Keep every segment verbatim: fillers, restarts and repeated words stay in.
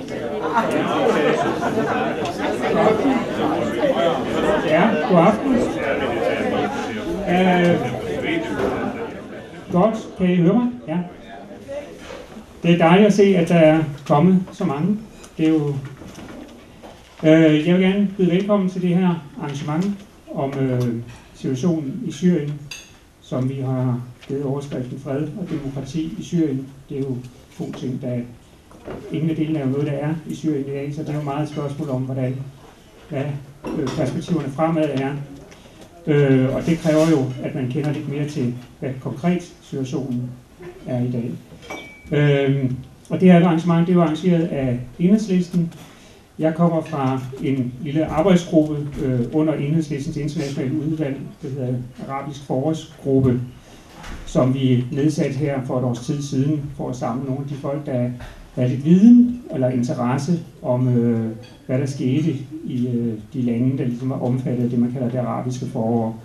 Ja, god aften. Uh, godt, kan I høre mig? Ja. Det er dejligt at se, at der er kommet så mange. Det er jo... Uh, jeg vil gerne byde velkommen til det her arrangement om uh, situationen i Syrien, som vi har givet overskriften Fred og demokrati i Syrien. Det er jo to ting, der ingen af delene er jo noget, der er i Syrien i dag, så det er jo meget et spørgsmål om, hvordan hvad perspektiverne fremad er. Øh, og det kræver jo, at man kender lidt mere til, hvad konkret situationen er i dag. Øh, og det her arrangement, det er jo arrangeret af Enhedslisten. Jeg kommer fra en lille arbejdsgruppe øh, under Enhedslistens internationale udvalg, det hedder Arabisk Forårsgruppe, som vi nedsatte her for et års tid siden, for at samle nogle af de folk, der er lidt viden eller interesse om, øh, hvad der skete i øh, de lande, der ligesom er omfattet af det, man kalder det arabiske forår.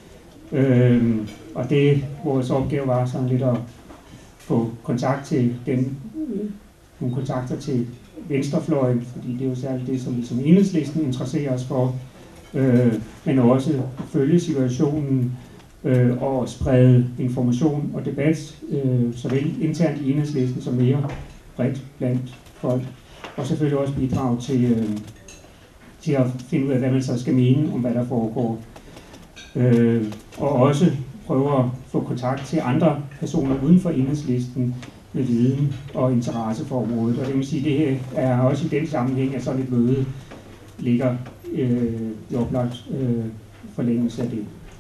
Øh, og det, vores opgave var sådan lidt at få kontakt til dem, øh, nogle kontakter til venstrefløjen, fordi det er jo særligt det, som vi som Enhedslisten interesserer os for, øh, men også følge situationen øh, og sprede information og debat, øh, såvel internt i Enhedslisten som mere bredt blandt folk, og selvfølgelig også bidrage til, øh, til at finde ud af, hvad man så skal mene om, hvad der foregår. Øh, og også prøve at få kontakt til andre personer uden for Enhedslisten med viden og interesse for området. Og det vil sige, det her er også i den sammenhæng, at sådan et møde ligger øh, i oplagt øh, forlængelse af det.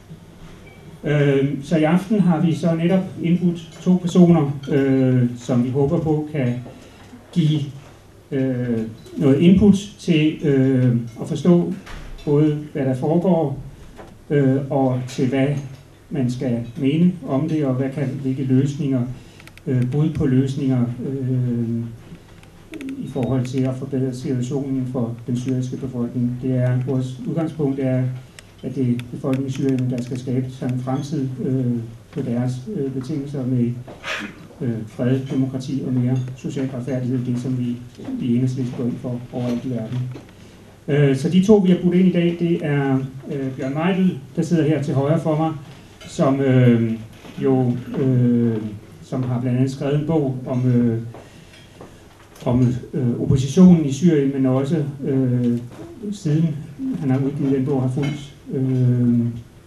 Øh, så i aften har vi så netop indbudt to personer, øh, som vi håber på kan give øh, noget input til øh, at forstå både hvad der foregår øh, og til hvad man skal mene om det, og hvad kan, hvilke løsninger, øh, bud på løsninger øh, i forhold til at forbedre situationen for den syriske befolkning. Det er vores udgangspunkt er, at det er befolkningen i Syrien, der skal skabe sig en fremtid øh, på deres øh, betingelser med øh, fred, demokrati og mere social retfærdighed, det som vi i Enhedslisten går ind for overalt i verden. Øh, så de to, vi har budt ind i dag, det er øh, Bjørn Mejdel, der sidder her til højre for mig, som øh, jo øh, som har blandt andet skrevet en bog om, øh, om øh, oppositionen i Syrien, men også øh, siden han har udgivet den bog, har fulgt øh,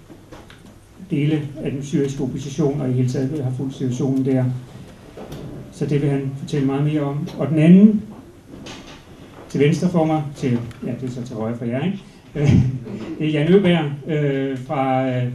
dele af den syriske opposition, og i hele taget har fulgt situationen der. Så det vil han fortælle meget mere om. Og den anden, til venstre for mig, til, ja, det er så til højre for jer, ikke? Det er Jan Øberg øh, fra, øh,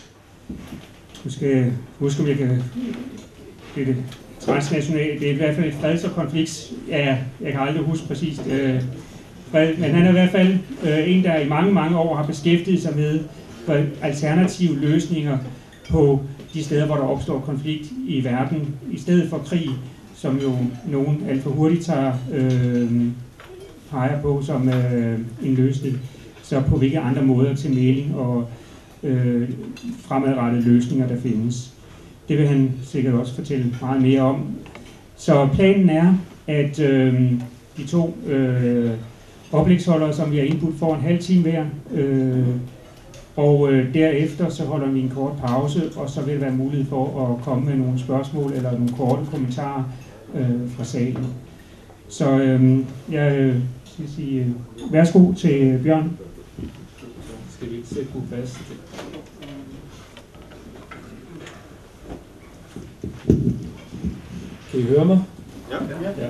nu skal jeg huske, om jeg kan, det er det transnationale, det er i hvert fald et freds- og konflikt, ja, jeg kan aldrig huske præcist, øh, men han er i hvert fald øh, en, der i mange, mange år har beskæftiget sig med alternative løsninger på de steder, hvor der opstår konflikt i verden, i stedet for krig, som jo nogen alt for hurtigt tager, øh, peger på som øh, en løsning. Så på hvilke andre måder til mægling og øh, fremadrettede løsninger, der findes. Det vil han sikkert også fortælle meget mere om. Så planen er, at øh, de to øh, oplægsholdere, som vi har indbudt, får en halv time hver, øh, og øh, derefter så holder vi en kort pause, og så vil der være mulighed for at komme med nogle spørgsmål eller nogle korte kommentarer øh, fra salen. Så øh, jeg skal sige øh, værsgo til Bjørn. Skal vi ikke sætte den fast? Kan I høre mig? Ja. Ja.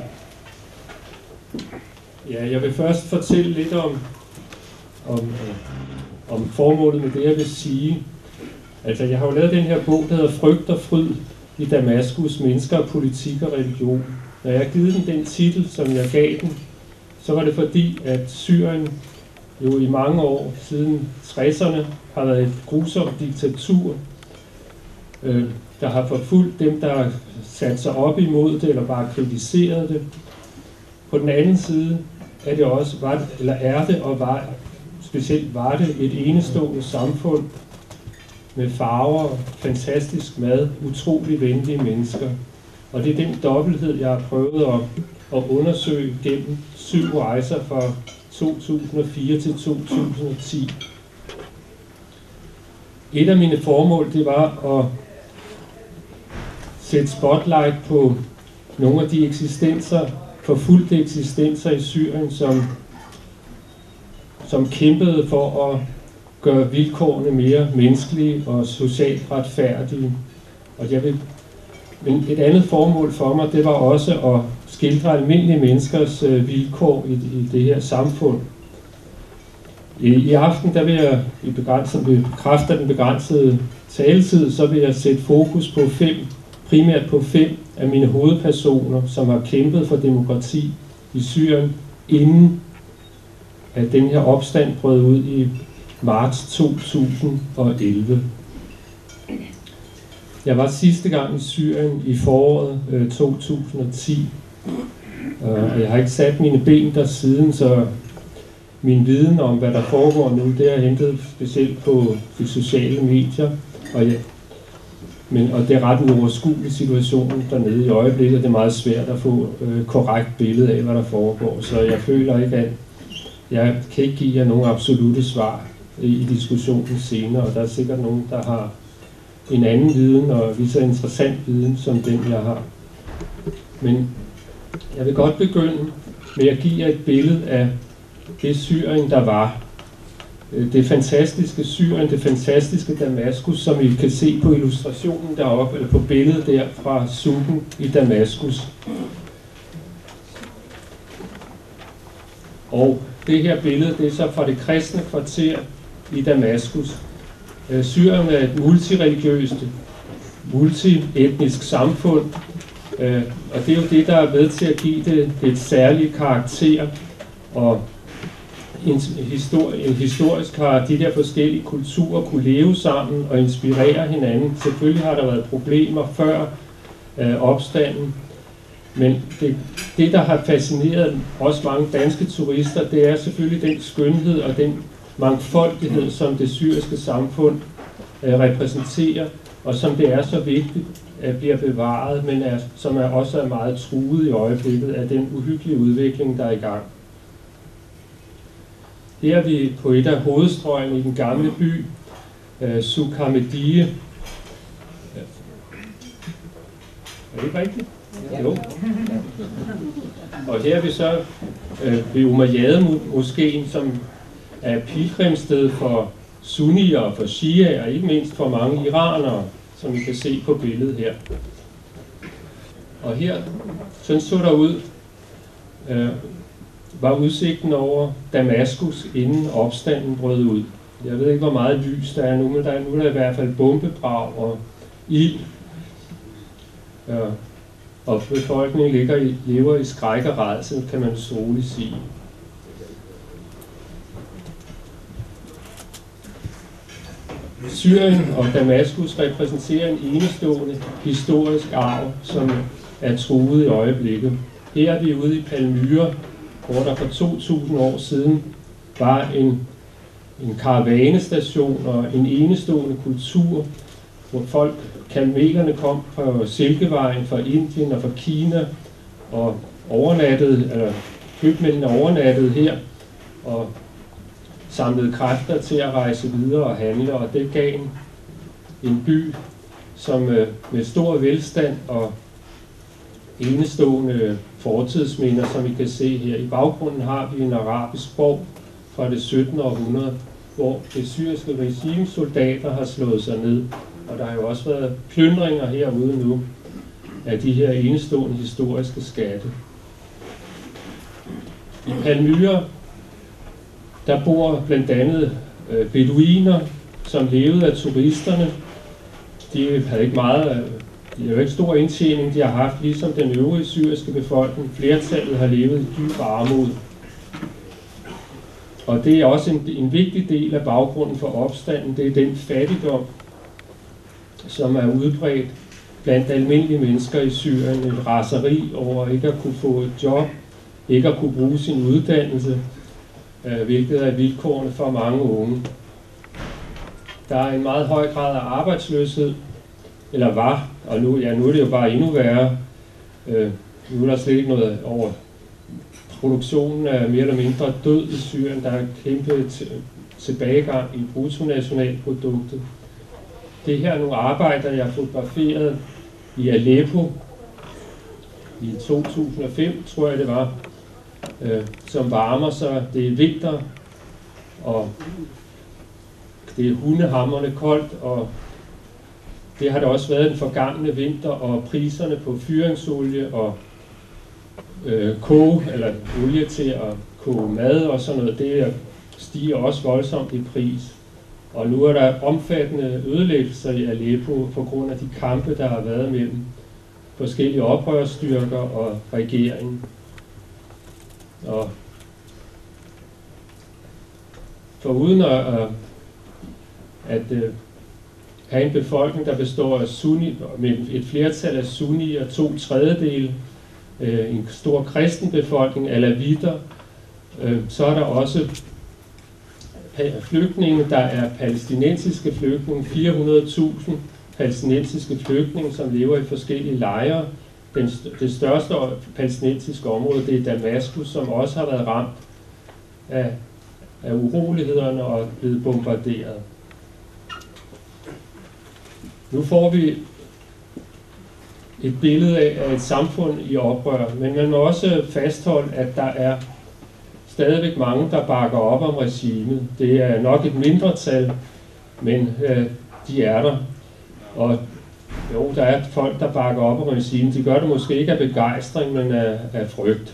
Ja, jeg vil først fortælle lidt om, om, øh, om formålet med det, jeg vil sige. Altså, jeg har jo lavet den her bog, der hedder Frygt og fryd i Damaskus, mennesker, politik og religion. Når jeg har givet den den titel, som jeg gav den, så var det fordi, at Syrien jo i mange år siden tresserne har været et grusomt diktatur, øh, der har forfulgt dem, der har sat sig op imod det, eller bare kritiseret det. På den anden side er det også, var det, eller er det, og var, specielt var det et enestående samfund med farver, fantastisk mad, utrolig venlige mennesker. Og det er den dobbelthed, jeg har prøvet at, at undersøge gennem syv rejser fra to tusind og fire til to tusind og ti. Et af mine formål, det var at sætte spotlight på nogle af de eksistenser, forfulgte eksistenser i Syrien, som, som kæmpede for at gøre vilkårene mere menneskelige og socialt retfærdige. Og jeg vil, men et andet formål for mig, det var også at skildre almindelige menneskers øh, vilkår i, i det her samfund. I, i aften, der vil jeg i begrænset, kraft af den begrænsede taletid, så vil jeg sætte fokus på fem, primært på fem af mine hovedpersoner, som har kæmpet for demokrati i Syrien, inden at den her opstand brød ud i marts to tusind og elleve. Jeg var sidste gang i Syrien i foråret øh, to tusind og ti, og jeg har ikke sat mine ben der siden, så min viden om, hvad der foregår nu, det er hentet specielt på de sociale medier, og, jeg, men, og det er ret en uoverskuelig situation dernede i øjeblikket, og det er meget svært at få øh, korrekt billede af, hvad der foregår, så jeg føler ikke, at jeg kan ikke give jer nogle absolutte svar i, i diskussionen senere, og der er sikkert nogen, der har en anden viden, og lige så interessant viden, som den jeg har. Men jeg vil godt begynde med at give jer et billede af det Syrien, der var. Det fantastiske Syrien, det fantastiske Damaskus, som I kan se på illustrationen deroppe, eller på billedet der fra Sukken i Damaskus. Og det her billede, det er så fra det kristne kvarter i Damaskus. Syrien er et multireligiøst, multietnisk samfund, og det er jo det, der er med til at give det, det et særligt karakter, og en, histori- en historisk har de der forskellige kulturer kunne leve sammen og inspirere hinanden. Selvfølgelig har der været problemer før øh, opstanden, men det, det, der har fascineret også mange danske turister, det er selvfølgelig den skønhed og den mangfoldighed, som det syriske samfund øh, repræsenterer, og som det er så vigtigt at bliver bevaret, men er, som er også er meget truet i øjeblikket af den uhyggelige udvikling, der er i gang. Her er vi på et af hovedstrøgene i den gamle by, øh, Sukhamidiye. Er det ikke rigtigt? Ja. Jo. Og her er vi så øh, ved Umayyad-moskeen, som er pilgrimssted for sunnier og for shia, og ikke mindst for mange iranere, som I kan se på billedet her. Og her, sådan så der ud, øh, var udsigten over Damaskus, inden opstanden brød ud. Jeg ved ikke, hvor meget lys der er nu, men der er, nu er der i hvert fald bombebrag og ild. Ja. Og befolkningen ligger i, lever i skræk og rædsel, kan man så roligt sige. Syrien og Damaskus repræsenterer en enestående historisk arv, som er truet i øjeblikket. Her er vi ude i Palmyra, hvor der for to tusind år siden var en, en karavanestation og en enestående kultur, hvor folk, kamelerne kom fra Silkevejen, fra Indien og fra Kina, og overnattede, eller købmændene overnattede her, og samlede kræfter til at rejse videre og handle, og det gav en, en by, som med stor velstand og enestående fortidsminder, som I kan se her. I baggrunden har vi en arabisk borg fra det syttende århundrede, hvor det syriske regimes soldater har slået sig ned. Og der har jo også været plyndringer herude nu af de her enestående historiske skatte. I Palmyra, der bor blandt andet øh, beduiner, som levede af turisterne. De havde ikke meget, de har jo ikke stor indtjening, de har haft, ligesom den øvrige syriske befolkning. Flertallet har levet i dyb armod. Og det er også en, en vigtig del af baggrunden for opstanden, det er den fattigdom, som er udbredt blandt almindelige mennesker i Syrien. Et raseri over ikke at kunne få et job, ikke at kunne bruge sin uddannelse, øh, hvilket er vilkårene for mange unge. Der er en meget høj grad af arbejdsløshed, eller var, og nu, ja, nu er det jo bare endnu værre, Øh, nu er der slet ikke noget over. Produktionen er mere eller mindre død i Syrien. Der er kæmpe tilbagegang i bruttonationalproduktet. Det her er nogle arbejder, jeg har fotograferet i Aleppo i to tusind og fem, tror jeg det var, øh, som varmer sig. Det er vinter, og det er hundehamrende koldt, og det har det også været den forgangne vinter, og priserne på fyringsolie og øh, koge, eller olie til at koge mad og sådan noget, det stiger også voldsomt i pris. Og nu er der omfattende ødelæggelser i Aleppo på grund af de kampe, der har været mellem forskellige oprørsstyrker og regeringen. Og foruden at, at, at have en befolkning, der består af sunni, med et flertal af sunnier, to tredjedele, en stor kristen befolkning, alavitter, så er der også flygtninge, der er palæstinensiske flygtninge, fire hundrede tusind palæstinensiske flygtninge, som lever i forskellige lejre. Den, det største palæstinensiske område, det er Damaskus, som også har været ramt af, af urolighederne og blevet bombarderet. Nu får vi et billede af et samfund i oprør, men man må også fastholde, at der er stadigvæk mange, der bakker op om regimet. Det er nok et mindretal, men øh, de er der. Og jo, der er folk, der bakker op om regimet. De gør det måske ikke af begejstring, men af, af frygt.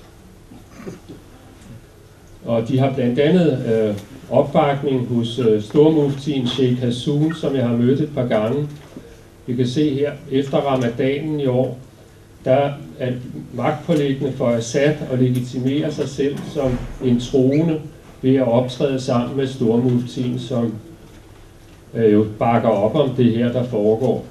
Og de har blandt andet øh, opbakning hos øh, stormuftien Sheikh Hassoun, som jeg har mødt et par gange. Vi kan se her, efter ramadanen i år, der er magtpåliggende for Assad at legitimere sig selv som en troende ved at optræde sammen med stormuftien, som øh, jo bakker op om det her, der foregår.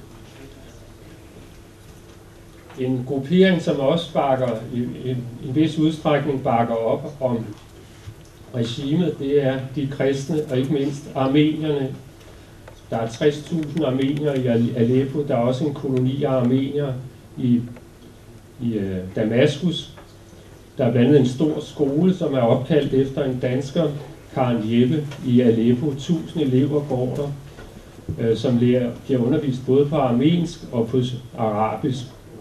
En gruppering, som også bakker i, i, i en vis udstrækning bakker op om regimet, det er de kristne og ikke mindst armenierne. Der er tres tusind armenier i Aleppo. Der er også en koloni af armenier i, i uh, Damaskus. Der er blandt andet en stor skole, som er opkaldt efter en dansker, Karen Jeppe, i Aleppo. Tusind elever går der, uh, som lærer, bliver undervist både på armensk og på arabisk.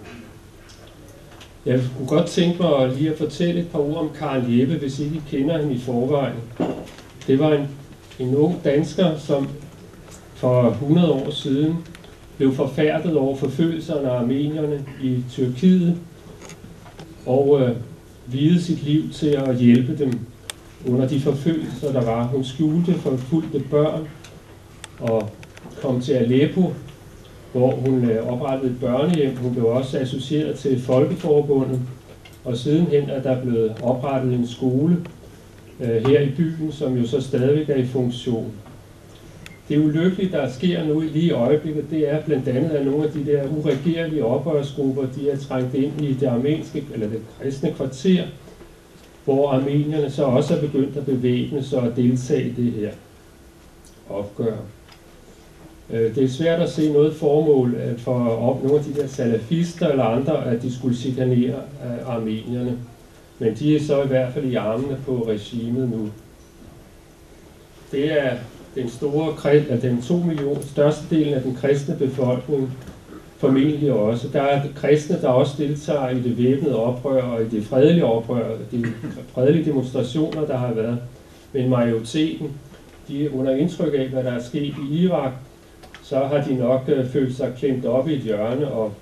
Jeg kunne godt tænke mig lige at fortælle et par ord om Karen Jeppe, hvis ikke I kender hende i forvejen. Det var en, en ung dansker, som for hundrede år siden blev forfærdet over forfølgelserne af armenierne i Tyrkiet og øh, viede sit liv til at hjælpe dem under de forfølgelser, der var. Hun skjulte forfulgte børn og kom til Aleppo, hvor hun øh, oprettede et børnehjem. Hun blev også associeret til Folkeforbundet, og sidenhen er der blevet oprettet en skole øh, her i byen, som jo så stadigvæk er i funktion. Det ulykkelige, der sker nu lige i øjeblikket, det er blandt andet, at nogle af de der uregerlige oprørsgrupper, de er trængt ind i det armenske, eller det kristne kvarter, hvor armenierne så også er begyndt at bevæbne sig og deltage i det her opgør. Det er svært at se noget formål for op nogle af de der salafister eller andre, at de skulle chikanere armenierne. Men de er så i hvert fald i armene på regimet nu. Det er den store, altså den to millioner, største del af den kristne befolkning, formentlig også. Der er kristne, der også deltager i det væbnede oprør og i det fredelige oprør, de fredelige demonstrationer, der har været. Men majoriteten, de er under indtryk af, hvad der er sket i Irak, så har de nok øh, følt sig klemt op i et hjørne og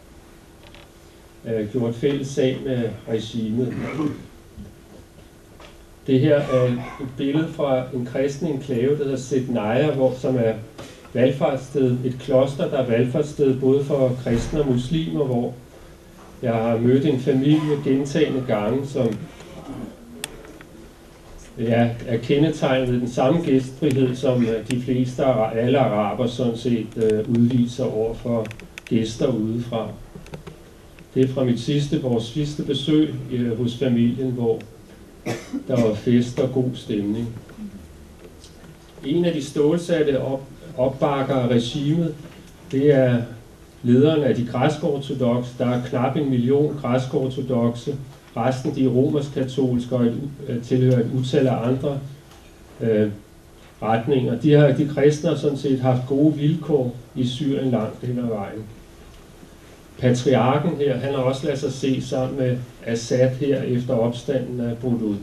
øh, gjort fælles sag med regimet. Det her er et billede fra en kristen enklave, der hedder Sednaya, hvor, som er valfartssted, et kloster, der er valfartssted både for kristne og muslimer, hvor jeg har mødt en familie gentagne gange, som ja, er kendetegnet ved den samme gæstfrihed, som de fleste af alle araber sådan set øh, udviser over for gæster udefra. Det er fra mit sidste, vores sidste besøg øh, hos familien, hvor der var fest og god stemning. En af de stålsatte op, opbakker af regimet, det er lederen af de græsk-ortodokse. Der er knap en million græsk-ortodokse. Resten de er romersk-katolske og et, tilhører et utal af andre øh, retninger. De, har, de kristne har sådan set haft gode vilkår i Syrien langt hen ad vejen. Patriarken her, han har også ladet sig se sammen med Assad her efter opstanden er brudt ud.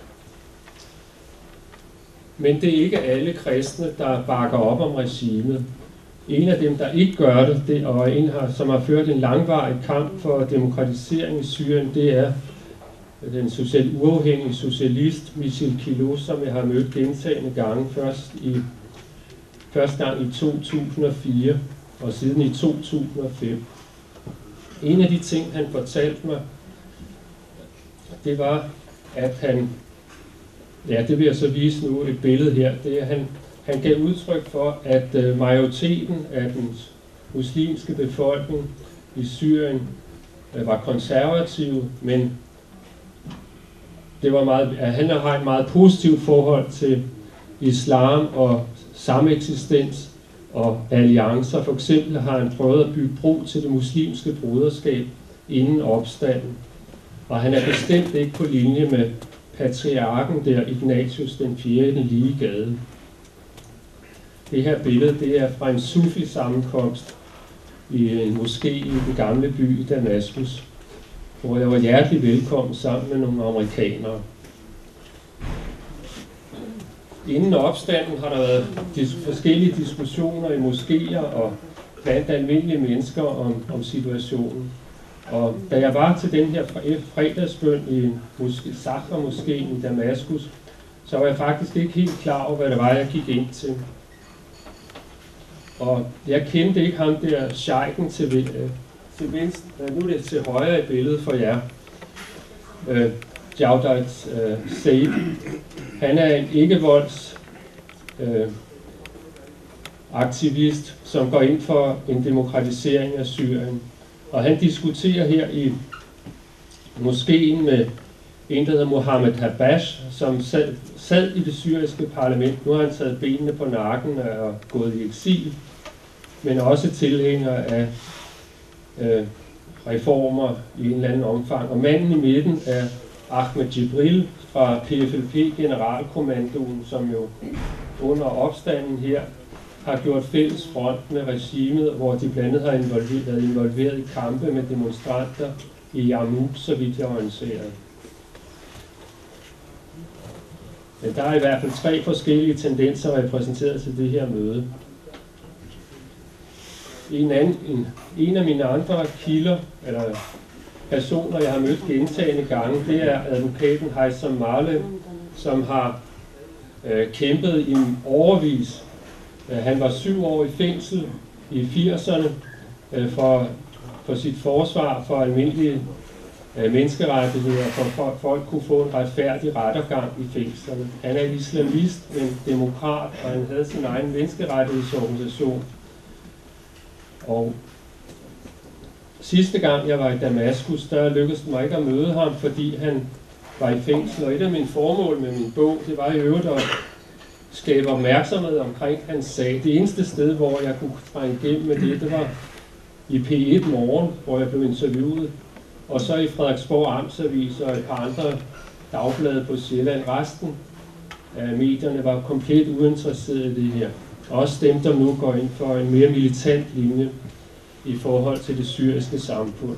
Men det er ikke alle kristne, der bakker op om regimet. En af dem, der ikke gør det, det og en, har, som har ført en langvarig kamp for demokratisering i Syrien, det er den socialt uafhængige socialist Michel Kilo, som jeg har mødt gentagende gange, først i, første gang i to tusind og fire og siden i to tusind og fem. En af de ting, han fortalte mig, det var, at han, ja, det vil jeg så vise nu et billede her, det er, han, han gav udtryk for, at uh, majoriteten af den muslimske befolkning i Syrien uh, var konservative, men det var meget, at han har et meget positivt forhold til islam og sameksistens og alliancer. For eksempel har han prøvet at bygge bro til det muslimske broderskab inden opstanden. Og han er bestemt ikke på linje med patriarken der, Ignatius den fjerde i den lige gade. Det her billede, det er fra en sufi-sammenkomst i en moské i den gamle by i Damaskus, hvor jeg var hjertelig velkommen sammen med nogle amerikanere. Inden opstanden har der været dis- forskellige diskussioner i moskéer og blandt almindelige mennesker om, om situationen. Og da jeg var til den her fredagsbøn i Sahra-moskeen i Damaskus, så var jeg faktisk ikke helt klar over, hvad det var, jeg gik ind til. Og jeg kendte ikke ham der sheiken til, øh, til venstre, nu er det til højre i billedet for jer, øh, Jawdat øh, Said. Han er en ikke-volds øh, aktivist, som går ind for en demokratisering af Syrien. Og han diskuterer her i moskeen med en, der hedder Mohammed Habash, som sad, sad i det syriske parlament. Nu har han taget benene på nakken og gået i eksil, men også tilhænger af øh, reformer i en eller anden omfang. Og manden i midten er Ahmed Jibril fra P F L P-generalkommandoen, som jo under opstanden her har gjort fælles front med regimet, hvor de blandt andet har involveret, været involveret i kampe med demonstranter i Yarmouk, så vidt jeg er orienteret. Men der er i hvert fald tre forskellige tendenser repræsenteret til det her møde. En, anden, en, en af mine andre kilder, eller personer, jeg har mødt gentagende gange, det er advokaten Haitham Marlem, som har øh, kæmpet i årevis. Øh, han var syv år i fængsel i firserne øh, for, for sit forsvar for almindelige øh, menneskerettigheder, for at folk kunne få en retfærdig rettergang i fængslerne. Han er islamist, men demokrat, og han havde sin egen menneskerettighedsorganisation. Og sidste gang jeg var i Damaskus, der lykkedes det mig ikke at møde ham, fordi han var i fængsel. Og et af mine formål med min bog, det var i øvrigt at skabe opmærksomhed omkring hans sag. Det eneste sted, hvor jeg kunne trænge igennem med det, det var i P et Morgen, hvor jeg blev interviewet. Og så i Frederiksborg Amtsavis og et par andre dagblade på Sjælland. Resten af medierne var komplet uinteresserede i det her. Også dem, der nu går ind for en mere militant linje i forhold til det syriske samfund.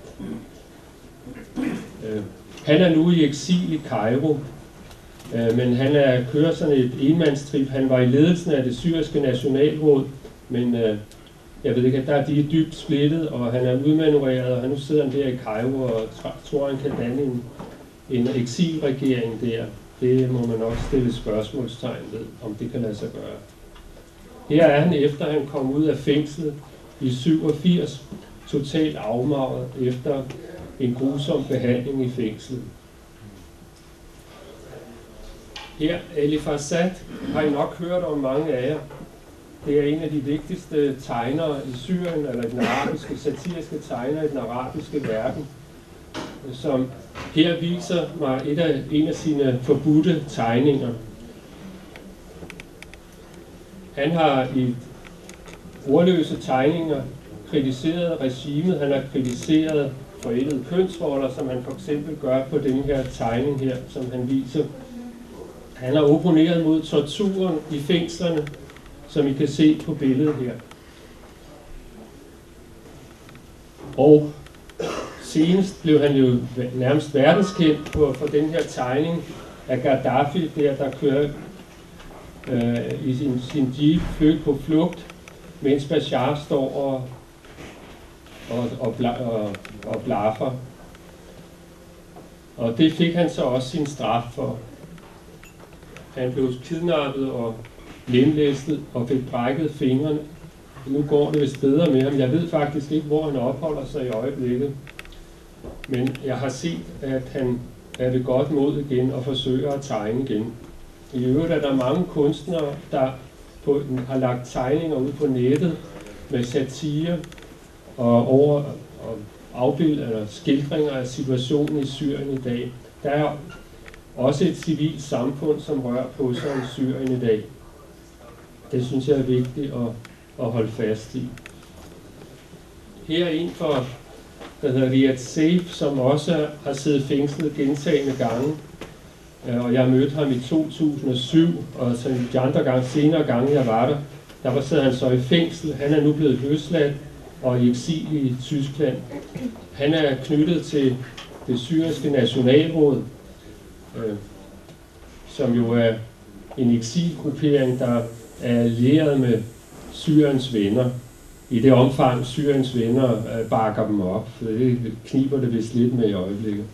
Øh, han er nu i eksil i Kairo, øh, men han er kører sådan et enmandstrip. Han var i ledelsen af det syriske nationalråd, men øh, jeg ved ikke, at der er de er dybt splittet, og han er udmanøvreret, og nu sidder han der i Kairo og tror, han kan danne en, en eksilregering der. Det må man også stille spørgsmålstegn ved, om det kan lade sig gøre. Her er han, efter han kom ud af fængslet i syvogfirs, totalt afmagret efter en grusom behandling i fængslet. Her, Elif Assad, har I nok hørt om mange af jer. Det er en af de vigtigste tegnere i Syrien, eller den arabiske, satiriske tegnere i den arabiske verden, som her viser mig et af, en af sine forbudte tegninger. Han har i ordløse tegninger kritiseret regimet, han har kritiseret forældede kønsroller, som han for eksempel gør på den her tegning her, som han viser. Han har opponeret mod torturen i fængslerne, som I kan se på billedet her. Og senest blev han jo nærmest verdenskendt for, for den her tegning af Gaddafi, der der kører øh, i sin, sin jeep flygt på flugt, mens Bashar står og, og, og, bla, og, og blaffer. Og det fik han så også sin straf for. Han blev kidnappet og lemlæstet og fik brækket fingrene. Nu går det vist bedre med ham. Jeg ved faktisk ikke, hvor han opholder sig i øjeblikket. Men jeg har set, at han er ved godt mod igen og forsøger at tegne igen. I øvrigt er der mange kunstnere, der på, har lagt tegninger ud på nettet med satire og over og afbild eller skildringer af situationen i Syrien i dag. Der er også et civilt samfund, som rører på sig i Syrien i dag. Det synes jeg er vigtigt at, at holde fast i. Her er en for, der hedder Riyad Seif, som også har siddet fængslet gentagne gange. Og jeg mødte ham i to tusind og syv, og så de andre gange, senere gange jeg var der, der var sad han så i fængsel. Han er nu blevet løsladt og i eksil i Tyskland. Han er knyttet til det syriske nationalråd, øh, som jo er en eksilgruppering, der er allieret med Syriens venner. I det omfang Syriens venner øh, bakker dem op, for det kniber det vist lidt med i øjeblikket.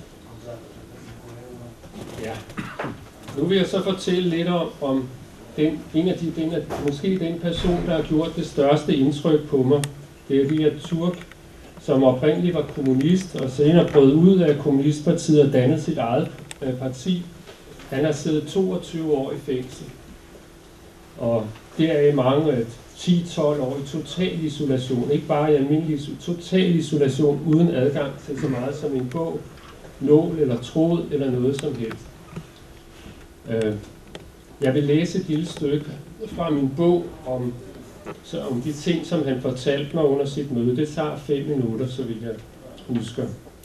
Ja. Nu vil jeg så fortælle lidt om, om den, en af de, den, måske den person, der har gjort det største indtryk på mig. Det er Riyad Turk, som oprindeligt var kommunist, og senere brød ud af kommunistpartiet og dannede sit eget øh, parti. Han har siddet toogtyve år i fængsel. Og det er i mange ti til tolv år i total isolation. Ikke bare i almindelig total isolation, uden adgang til så meget som en bog, nål eller tråd eller noget som helst. Øh, jeg vil læse et lille stykke fra min bog om, så om de ting, som han fortalte mig under sit møde. Det tager fem minutter, så vidt jeg husker.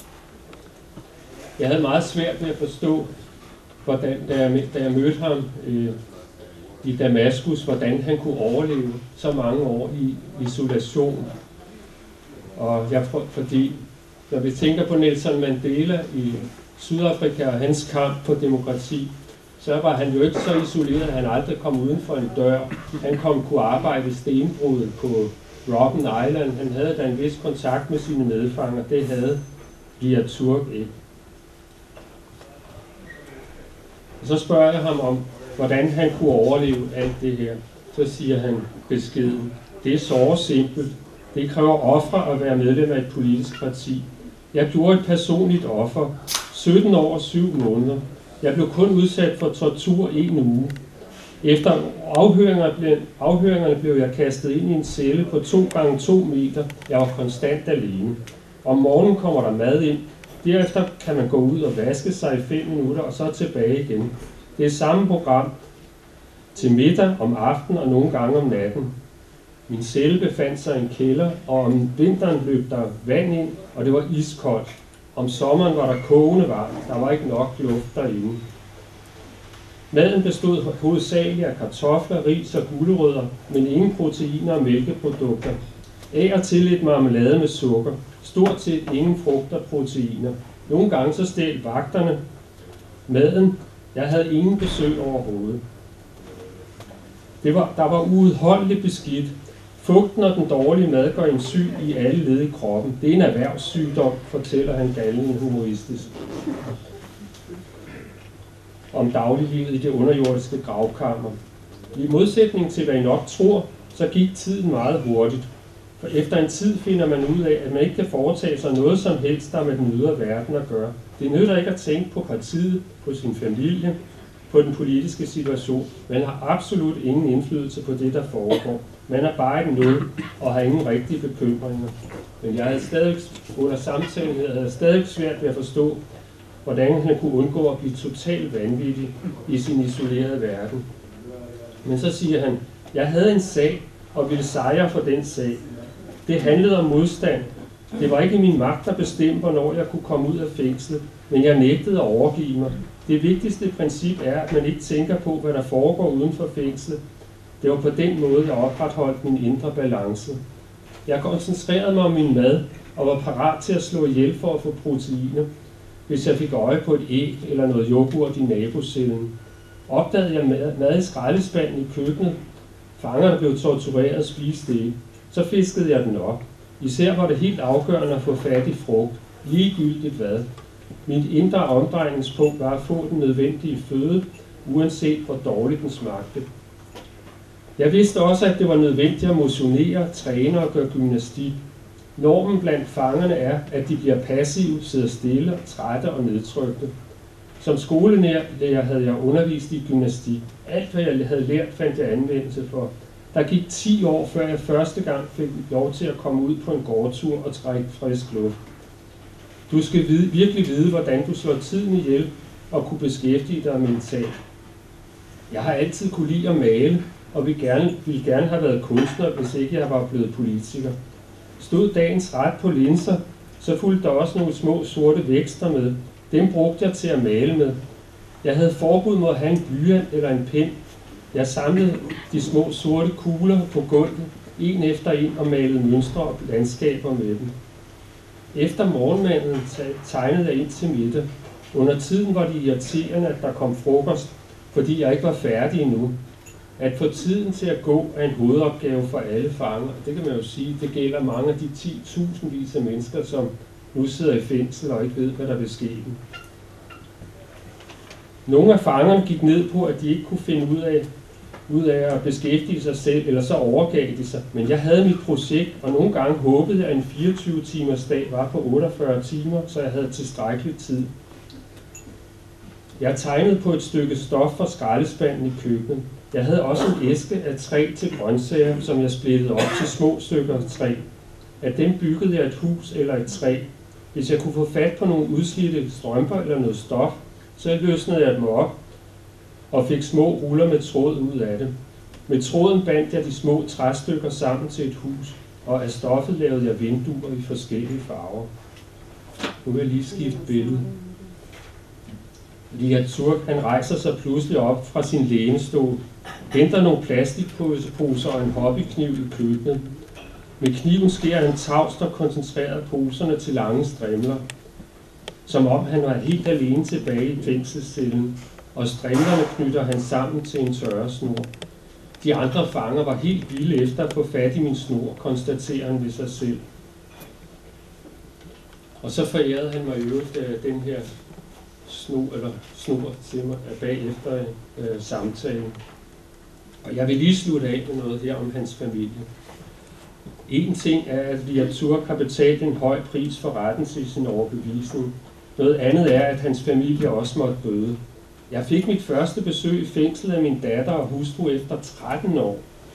Jeg havde meget svært ved at forstå, hvordan, da, jeg, da jeg mødte ham øh, i Damaskus, hvordan han kunne overleve så mange år i isolation. Og jeg, fordi når vi tænker på Nelson Mandela i Sydafrika og hans kamp for demokrati, så var han jo ikke så isoleret, at han aldrig kom uden for en dør. Han kom kunne arbejde i stenbruddet på Robben Island. Han havde da en vis kontakt med sine medfanger. Det havde Riyad Turk ikke. Og så spørger jeg ham om, hvordan han kunne overleve alt det her. Så siger han beskeden: det er så simpelt. Det kræver ofre at være medlem af et politisk parti. Jeg gjorde et personligt offer. sytten år og syv måneder. Jeg blev kun udsat for tortur en uge. Efter afhøringerne blev, afhøringerne blev jeg kastet ind i en celle på to gange to meter. Jeg var konstant alene. Om morgenen kommer der mad ind. Derefter kan man gå ud og vaske sig i fem minutter og så tilbage igen. Det er samme program til middag om aftenen og nogle gange om natten. Min celle befandt sig i en kælder, og om vinteren løb der vand ind, og det var iskoldt. Om sommeren var der kogende varmt. Der var ikke nok luft derinde. Maden bestod hovedsageligt af kartofler, ris og gulerødder, men ingen proteiner og mælkeprodukter. Af og til lidt marmelade med sukker. Stort set ingen frugt og proteiner. Nogle gange så stjal vagterne maden. Jeg havde ingen besøg overhovedet. Det var, der var uudholdeligt beskidt. Fugten og den dårlige mad gør en syg i alle led i kroppen. Det er en erhvervssygdom, fortæller han galgen humoristisk. Om dagliglivet i det underjordiske gravkammer. I modsætning til hvad I nok tror, så gik tiden meget hurtigt. For efter en tid finder man ud af, at man ikke kan foretage sig noget som helst, der med den ydre verden at gøre. Det nytter ikke at tænke på partiet, på sin familie, på den politiske situation. Man har absolut ingen indflydelse på det, der foregår. Man er bare et nul og har ingen rigtige bekymringer. Men jeg havde stadig, under samtalen, jeg havde stadig svært ved at forstå, hvordan han kunne undgå at blive totalt vanvittig i sin isolerede verden. Men så siger han: jeg havde en sag og ville sejre for den sag. Det handlede om modstand. Det var ikke min magt at bestemme, hvornår jeg kunne komme ud af fængslet, men jeg nægtede at overgive mig. Det vigtigste princip er, at man ikke tænker på, hvad der foregår uden for fængslet. Det var på den måde, jeg opretholdt min indre balance. Jeg koncentrerede mig om min mad og var parat til at slå ihjel for at få proteiner, hvis jeg fik øje på et æg eller noget yoghurt i nabocellen. Opdagede jeg mad, mad i skraldespanden i køkkenet. Fangerne blev tortureret og spiste det. Så fiskede jeg den op. Især var det helt afgørende at få fat i frugt. Ligegyldigt hvad. Mit indre omdrejningspunkt var at få den nødvendige føde, uanset hvor dårligt den smagte. Jeg vidste også, at det var nødvendigt at motionere, træne og gøre gymnastik. Normen blandt fangerne er, at de bliver passive, sidder stille, trætte og nedtrykte. Som skolelærer havde jeg undervist i gymnastik. Alt, hvad jeg havde lært, fandt jeg anvendelse for. Der gik ti år, før jeg første gang fik lov til at komme ud på en gårdtur og trække frisk luft. Du skal vide, virkelig vide, hvordan du slår tiden ihjel og kunne beskæftige dig mentalt. Jeg har altid kunne lide at male, og ville gerne, ville gerne have været kunstner, hvis ikke jeg var blevet politiker. Stod dagens ret på linser, så fulgte der også nogle små sorte vækster med. Dem brugte jeg til at male med. Jeg havde forbud mod at have en blyant eller en pen. Jeg samlede de små sorte kugler på gulvet, en efter en, og malede mønstre og landskaber med dem. Efter morgenmaden tegnede jeg ind til middag. Under tiden var det irriterende, at der kom frokost, fordi jeg ikke var færdig endnu. At få tiden til at gå er en hovedopgave for alle fanger. Det kan man jo sige, det gælder mange af de ti tusindvis af mennesker, som nu sidder i fængsel og ikke ved, hvad der vil ske dem. Nogle af fangerne gik ned på, at de ikke kunne finde ud af, ud af at beskæftige sig selv, eller så overgav de sig. Men jeg havde mit projekt, og nogle gange håbede jeg, at en fireogtyve timers dag var på otteogfyrre timer, så jeg havde tilstrækkelig tid. Jeg tegnede på et stykke stof fra skraldespanden i køkkenet. Jeg havde også en æske af træ til grøntsager, som jeg splittede op til små stykker træ. Af dem byggede jeg et hus eller et træ. Hvis jeg kunne få fat på nogle udslidte strømper eller noget stof, så løsnede jeg dem op og fik små ruller med tråd ud af det. Med tråden bandt jeg de små træstykker sammen til et hus, og af stoffet lavede jeg vinduer i forskellige farver. Nu vil jeg lige skifte billede. Liaturk, han rejser sig pludselig op fra sin lænestol, henter nogle plastikposer og en hobbykniv i køkkenet. Med kniven skærer han tavst og koncentreret poserne til lange strimler, som om han var helt alene tilbage i fængselscellen, og strimlerne knytter han sammen til en tørresnor. De andre fanger var helt vilde efter at få fat i min snor, konstaterer han ved sig selv. Og så forærede han mig i øvrigt den her snor, eller snor til mig bagefter øh, samtalen. Og jeg vil lige slutte af med noget her om hans familie. En ting er, at Liaturk har betalt en høj pris for retten til sin overbevisning. Noget andet er, at hans familie også måtte bøde. Jeg fik mit første besøg i fængslet af min datter og hustru efter tretten år.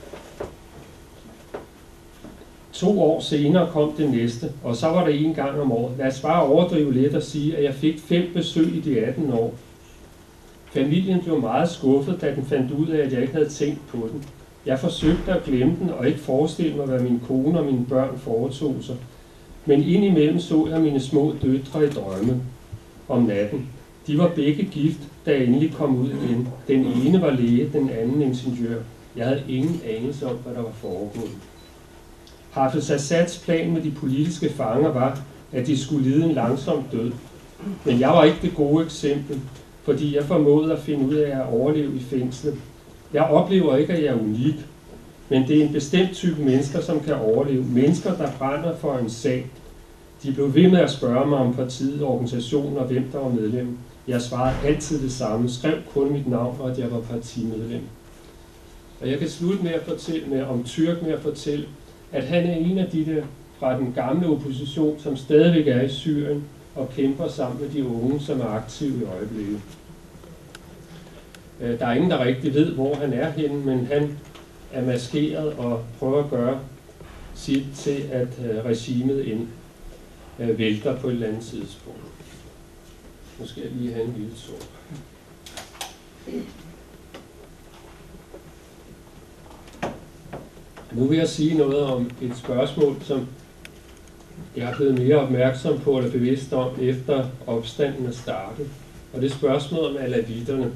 To år senere kom det næste, og så var det en gang om året. Lad os bare overdrive lidt og sige, at jeg fik fem besøg i de atten år. Familien blev meget skuffet, da den fandt ud af, at jeg ikke havde tænkt på den. Jeg forsøgte at glemme den og ikke forestille mig, hvad min kone og mine børn foretog sig. Men indimellem så jeg mine små døtre i drømme om natten. De var begge gift, da jeg endelig kom ud igen. Den ene var læge, den anden ingeniør. Jeg havde ingen anelse om, hvad der var foregået. Hafez Assads plan med de politiske fanger var, at de skulle lide en langsom død. Men jeg var ikke det gode eksempel, fordi jeg formåede at finde ud af at overleve i fængslet. Jeg oplever ikke, at jeg er unik, men det er en bestemt type mennesker, som kan overleve. Mennesker, der brænder for en sag. De blev ved med at spørge mig om partiet, organisationen og hvem der var medlem. Jeg svarede altid det samme, skrev kun mit navn og at jeg var partimedlem. Og jeg kan slutte med at fortælle med, om Türk med at fortælle, at han er en af de der fra den gamle opposition, som stadigvæk er i Syrien og kæmper sammen med de unge, som er aktive i øjeblikket. Der er ingen, der rigtig ved, hvor han er henne, men han er maskeret og prøver at gøre sit til, at regimet ind, vælter på et eller andet tidspunkt. Nu skal jeg lige have en lille tår. Nu vil jeg sige noget om et spørgsmål, som jeg er blevet mere opmærksom på eller bevidst om, efter opstanden er startet. Og det er spørgsmålet om alavitterne.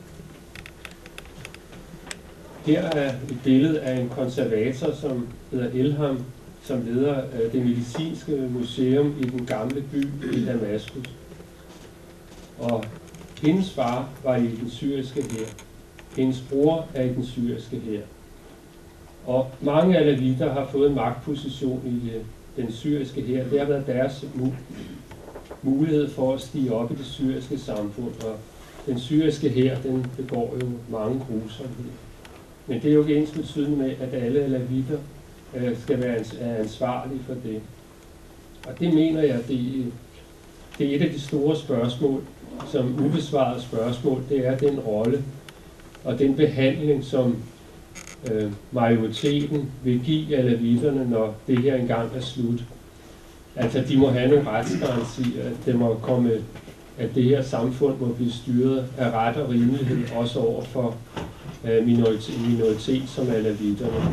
Her er et billede af en konservator, som hedder Elham, som leder det medicinske museum i den gamle by i Damaskus. Og hendes far var i den syriske hær. Hendes bror er i den syriske hær. Og mange alavitter har fået en magtposition i den syriske hær. Det har været deres mulighed for at stige op i det syriske samfund. Og den syriske hær, den begår jo mange grusomheder. Men det er jo ikke ens betydende med, at alle alavitter øh, skal være ans- ansvarlige for det. Og det mener jeg, det er, det er et af de store spørgsmål, som ubesvarede spørgsmål, det er den rolle og den behandling, som øh, majoriteten vil give alavitterne, når det her engang er slut. Altså, de må have nogle retsgarantier, at det må komme, at det her samfund må blive styret af ret og rimelighed, også over for øh, minoritet, minoritet som alavitterne.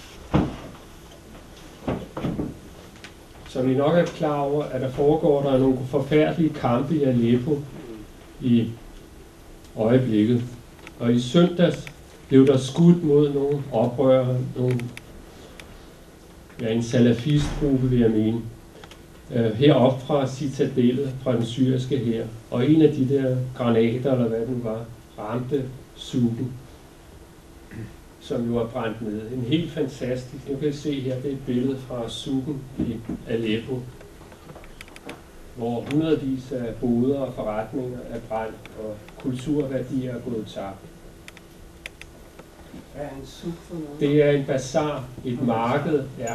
Som I nok er klar over, at der foregår der nogle forfærdelige kampe i Aleppo i øjeblikket. Og i søndags blev der skudt mod nogle oprørere, nogle, ja, en salafistgruppe, vil jeg mene, øh, heroppe fra citadellet, fra den syriske hær. Og en af de der granater, eller hvad det nu var, ramte Sugen, som jo er brændt ned. En helt fantastisk, nu kan I se her, det er et billede fra Sugen i Aleppo, hvor hundredvis af boder og forretninger er brændt, og kulturværdier er gået tabt. Hvad er en sug for noget? Det er en bazar, et marked, ja.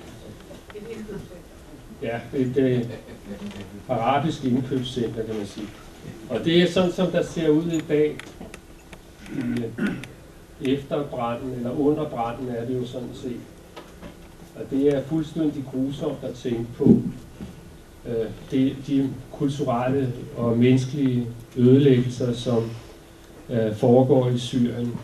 Ja, et øh, arabisk indkøbscenter, kan man sige. Og det er sådan, som der ser ud i dag. I, efter branden, eller under branden, er det jo sådan set. Og det er fuldstændig grusomt at tænke på. Øh, det, de kulturelle og menneskelige ødelæggelser, som øh, foregår i Syrien.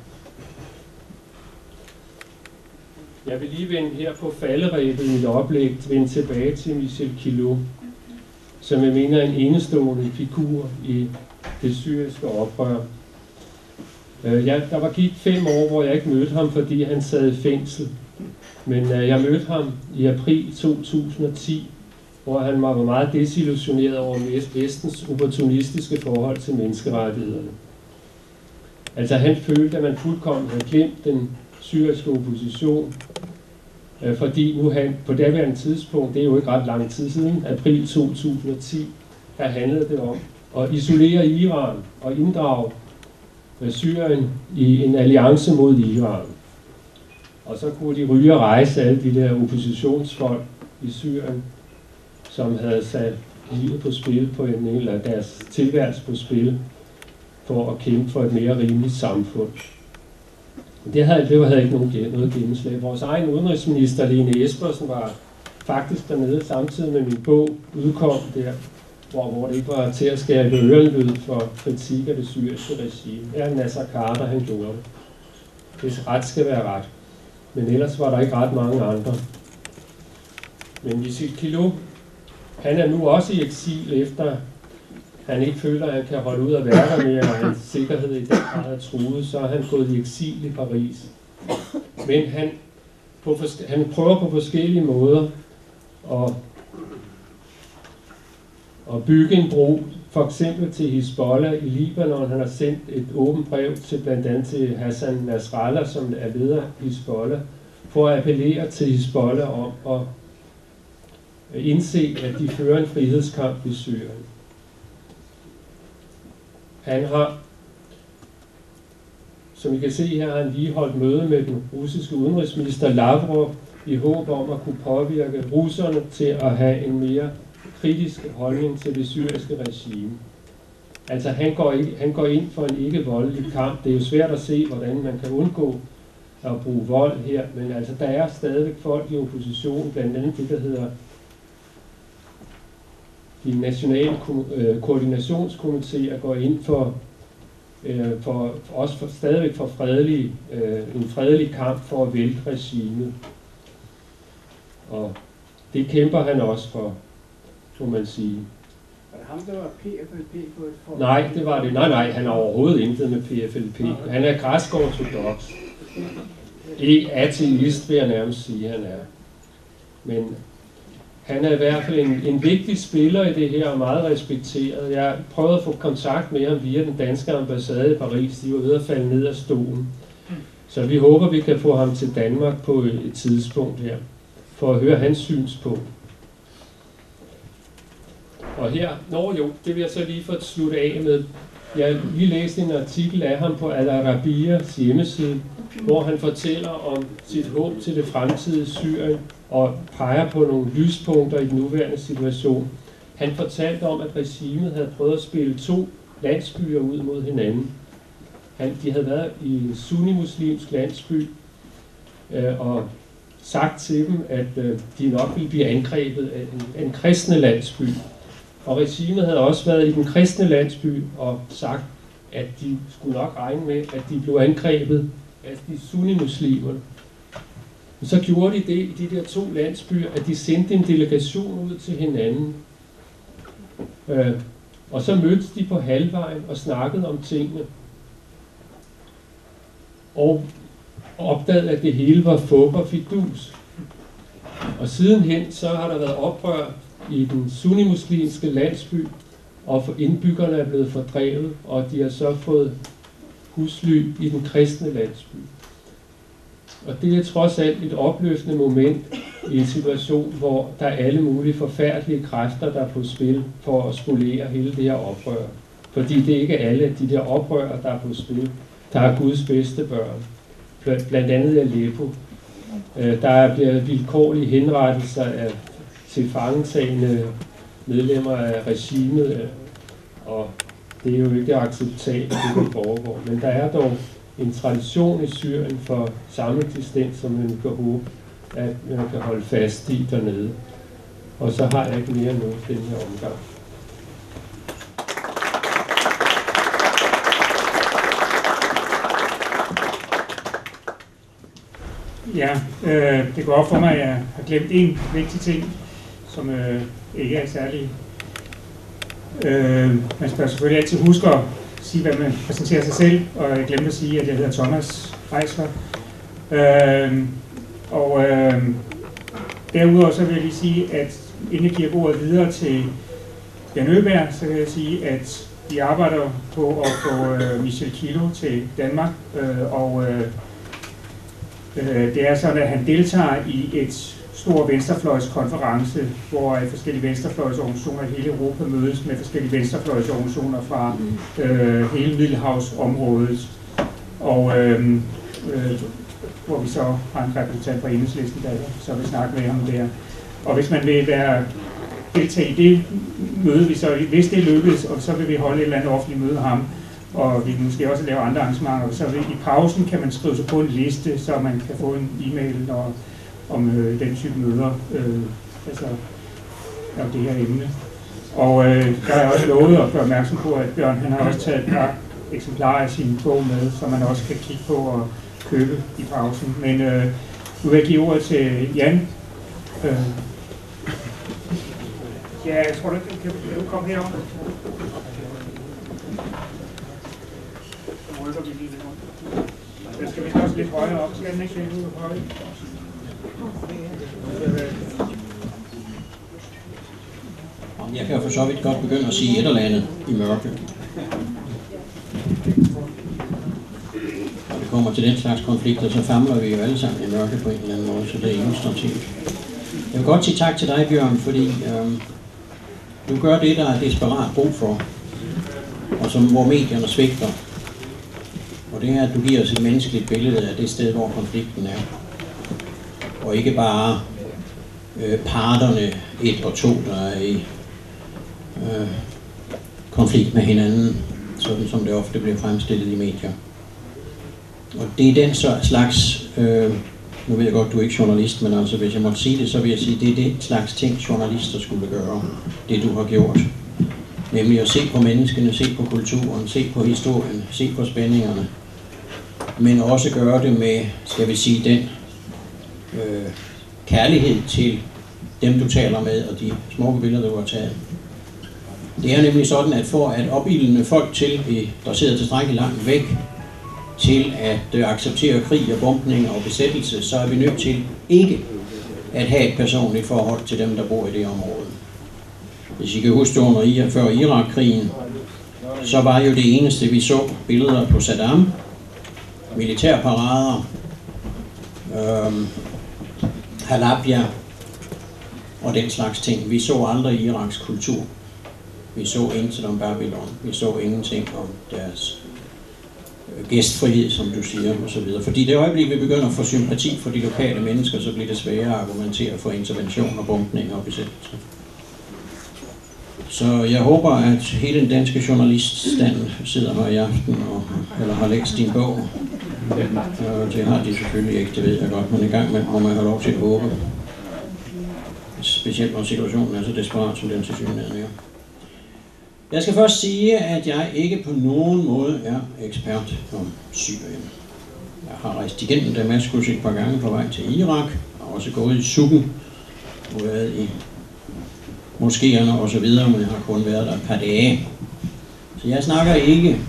Jeg vil lige vende her på falderebet i mit oplæg, vende tilbage til Michel Quilou, som jeg mener er en enestående figur i det syriske oprør. Jeg, der var gik fem år, hvor jeg ikke mødte ham, fordi han sad i fængsel. Men jeg mødte ham i april to tusind og ti, hvor han var meget desillusioneret over Vestens opportunistiske forhold til menneskerettighederne. Altså han følte, at man fuldkommen havde glemt den syriske opposition, øh, fordi nu han på daværende tidspunkt, det er jo ikke ret lang tid siden, april to tusind og ti, der handlede det om at isolere Iran og inddrage øh, Syrien i en alliance mod Iran. Og så kunne de ryge og rejse alle de der oppositionsfolk i Syrien, som havde sat livet på spil på en, eller deres tilværelse på spil, for at kæmpe for et mere rimeligt samfund. Det havde, det havde ikke nogen, noget gennemslag. Vores egen udenrigsminister, Lene Espersen, var faktisk dernede samtidig med min bog udkom der, hvor, hvor det ikke var til at skære ørenlyd for kritik af det syriske regime. Det er Nasser Carter, han gjorde det. Hvis ret skal være ret. Men ellers var der ikke ret mange andre. Men Michel Quilou, han er nu også i eksil efter han ikke føler, at han kan holde ud af værker mere, og hans sikkerhed i den grad er truet, så er han gået i eksil i Paris. Men han, på han prøver på forskellige måder at, at bygge en bro, for eksempel til Hizbollah i Libanon. Han har sendt et åbent brev til blandt andet til Hassan Nasrallah, som er leder af Hizbollah, for at appellere til Hizbollah om at indse, at de fører en frihedskamp i Syrien. Han har, som I kan se her, har han lige holdt møde med den russiske udenrigsminister Lavrov i håb om at kunne påvirke russerne til at have en mere kritisk holdning til det syriske regime. Altså han går, ikke, han går ind for en ikke-voldelig kamp. Det er jo svært at se, hvordan man kan undgå at bruge vold her, men altså der er stadigvæk folk i oppositionen, blandt andet det, der hedder de nationale ko- øh, koordinationskomiteer går ind for øh, for, også for, stadigvæk for fredelig, øh, en fredelig kamp for at vælte regimet. Og det kæmper han også for, må man sige. Var det ham, der var P F L P på et forhold? Nej, det var det. Nej, nej, han har overhovedet intet med P F L P. Han er græsk ortodoks. Ikke ateist, vil jeg nærmest sige, han er. Men han er i hvert fald en, en vigtig spiller i det her, og meget respekteret. Jeg prøvede at få kontakt med ham via den danske ambassade i Paris. De var ved at falde ned af stolen. Så vi håber, vi kan få ham til Danmark på et tidspunkt her, for at høre hans synspunkt. Og her, nå jo, det vil jeg så lige få at slutte af med. Jeg lige læste en artikel af ham på Al Arabias hjemmeside, hvor han fortæller om sit håb til det fremtidige Syrien og peger på nogle lyspunkter i den nuværende situation. Han fortalte om, at regimet havde prøvet at spille to landsbyer ud mod hinanden. Han, de havde været i en sunni-muslimsk landsby øh, og sagt til dem, at øh, de nok ville blive angrebet af en, en kristne landsby. Og regimet havde også været i den kristne landsby og sagt, at de skulle nok regne med, at de blev angrebet af de sunni-muslimer. Så gjorde de det i de der to landsbyer, at de sendte en delegation ud til hinanden. Øh, og så mødtes de på halvvejen og snakkede om tingene. Og opdagede, at det hele var fup og fidus. Og sidenhen så har der været oprør i den sunni-muslimske landsby, og for indbyggerne er blevet fordrevet, og de har så fået husly i den kristne landsby. Og det er trods alt et opløftende moment i en situation, hvor der er alle mulige forfærdelige kræfter, der er på spil for at spolere hele det her oprør. Fordi det er ikke alle de der oprørere, der er på spil. Der er Guds bedste børn. Blandt andet i Aleppo. Der bliver vilkårlige henrettelser af tilfangetagende medlemmer af regimet, og det er jo ikke acceptabelt, det der foregår. Men der er dog en tradition i Syrien for sameksistens, som man kan håbe, at man kan holde fast i dernede. Og så har jeg ikke mere nu den her omgang. Ja, øh, det går op for mig, at jeg har glemt en vigtig ting, som øh, ikke er særlig. Øh, man skal selvfølgelig altid huske at sige, hvad man præsenterer sig selv, og jeg glemte at sige, at jeg hedder Thomas Reisler. Øh, og øh, derudover så vil jeg lige sige, at inden jeg giver ordet videre til Jan Øberg, så kan jeg sige, at vi arbejder på at få øh, Michel Kilo til Danmark, øh, og øh, det er sådan, at han deltager i et stor venstrefløjskonference, hvor forskellige venstrefløjsorganisationer i hele Europa mødes med forskellige venstrefløjsorganisationer fra øh, hele Middelhavsområdet. Og øh, øh, hvor vi så har en repræsentant fra Enhedslisten, der så vil snakke med ham der. Og hvis man vil være deltage i det møde, vi så, hvis det lykkes, og så vil vi holde et eller andet offentligt møde med ham, og vi kan måske også lave andre arrangementer. Så i pausen kan man skrive sig på en liste, så man kan få en e-mail når, om øh, den type møder, øh, altså om det her emne. Og øh, der er også lovet at gøre opmærksom på, at Bjørn han har også taget et par eksemplarer af sin bog med, som man også kan kigge på og købe i pausen. Men øh, nu vil jeg give ordet til Jan. Øh, ja, jeg tror, du kan du komme herover. Den skal vist også lidt højere op, skal den ikke se ud af højde? Jeg kan jo for så vidt godt begynde at sige et eller andet i mørke. Når det kommer til den slags konflikter, så famler vi jo alle sammen i mørke på en eller anden måde, så det er illustrativt. Jeg vil godt sige tak til dig, Bjørn, fordi øh, du gør det, der er desperat brug for, og som hvor medierne svigter. Og det er, at du giver os et menneskeligt billede af det sted, hvor konflikten er. Og ikke bare øh, parterne et og to, der er i øh, konflikt med hinanden, sådan som det ofte bliver fremstillet i medier. Og det er den slags, øh, nu ved jeg godt, du er ikke journalist, men altså hvis jeg måtte sige det, så vil jeg sige, det er den slags ting, journalister skulle gøre, det du har gjort. nemlig at se på menneskene, se på kulturen, se på historien, se på spændingerne, men også gøre det med, skal vi sige, den øh, kærlighed til dem, du taler med, og de smukke billeder, du har taget. Det er nemlig sådan, at for at opildne folk til, der sidder tilstrækkeligt langt væk, til at øh, acceptere krig og bombning og besættelse, så er vi nødt til ikke at have et personligt forhold til dem, der bor i det område. Hvis I kan huske under før Irak-krigen, så var jo det eneste, vi så billeder på Saddam, militærparader, øhm, Halabja og den slags ting. Vi så aldrig Iraks kultur. Vi så intet om Babylon. Vi så ingenting om deres gæstfrihed, som du siger, og så videre. Fordi det øjeblik, vi begynder at få sympati for de lokale mennesker, så bliver det sværere at argumentere for intervention og bombning og besættelse. Så jeg håber, at hele den danske journaliststand sidder her i aften, og, eller har læst din bog. Og det har de selvfølgelig ikke, det ved jeg godt, men i gang med må man have lov til at håbe. Specielt når situationen er så desperat, som den til synligheden er. Jeg skal først sige, at jeg ikke på nogen måde er ekspert om Syrien. Jeg har rejst igennem Damaskus et par gange på vej til Irak, og også gået i suppen, og været i moskéerne og så videre, men jeg har kun været der et par dage. Så jeg snakker ikke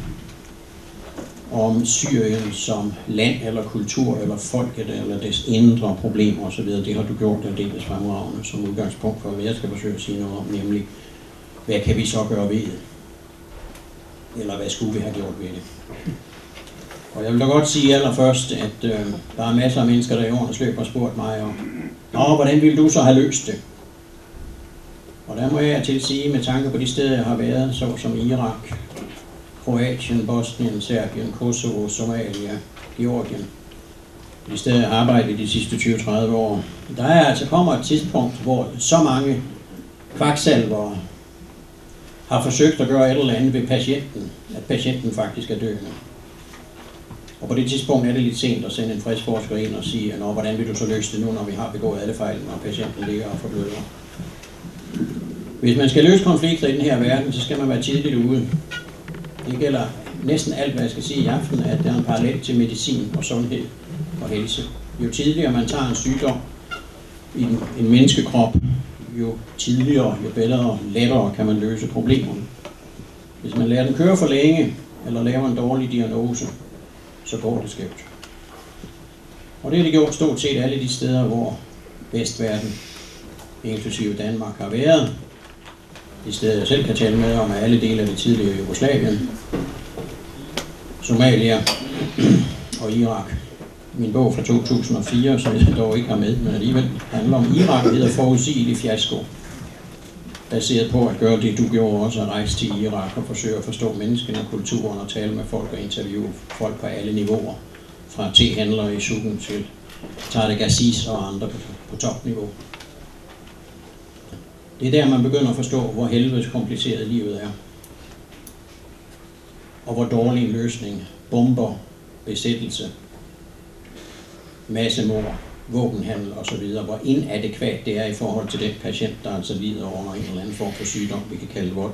om Syrien som land eller kultur eller folket eller dets indre problemer og så videre. Det har du gjort aldeles fremragende som udgangspunkt for, hvad jeg skal forsøge at sige noget om, nemlig hvad kan vi så gøre ved det? Eller hvad skulle vi have gjort ved det? Og jeg vil da godt sige allerførst, at øh, der er masser af mennesker, der i årenes løb har spurgt mig om, nå, hvordan ville du så have løst det? Og der må jeg til sige, med tanke på de steder, jeg har været, så som Irak, Kroatien, Bosnien, Serbien, Kosovo, Somalia, Georgien, de steder, jeg har arbejdet de sidste tyve til tredive år, der er altså kommer et tidspunkt, hvor så mange kvaksalvere har forsøgt at gøre et eller andet ved patienten, at patienten faktisk er døende. Og på det tidspunkt er det lidt sent at sende en frisk forsker ind og sige, nå, hvordan vil du så løse det nu, når vi har begået alle fejlen, og patienten ligger og forbløder. Hvis man skal løse konflikter i den her verden, så skal man være tidligt ude. Det gælder næsten alt, hvad jeg skal sige i aften, at der er en parallel til medicin og sundhed og helse. Jo tidligere man tager en sygdom i en, en menneskekrop, jo tidligere, jo bedre, lettere kan man løse problemerne. Hvis man lader den køre for længe, eller laver en dårlig diagnose, så går det skævt. Og det har det gjort stort set alle de steder, hvor Vestverden, inklusive Danmark, har været. De steder, jeg selv kan tale med om, er alle dele af det tidligere Jugoslavien, Somalia og Irak. Min bog fra to tusind og fire, som jeg dog ikke har med, men alligevel handler om Irak, og hedder Forudsigelig fiasko. Baseret på at gøre det, du gjorde også, at rejse til Irak og forsøge at forstå menneskene og kulturen og tale med folk og interviewe folk på alle niveauer. Fra tehandlere i suppen til Tarek Aziz og andre på, på topniveau. Det er der, man begynder at forstå, hvor helvedes kompliceret livet er. Og hvor dårlig en løsning, bomber, besættelse, massemord, våbenhandel osv., hvor inadekvat det er i forhold til den patient, der altså lider under en eller anden form for sygdom, vi kan kalde vold.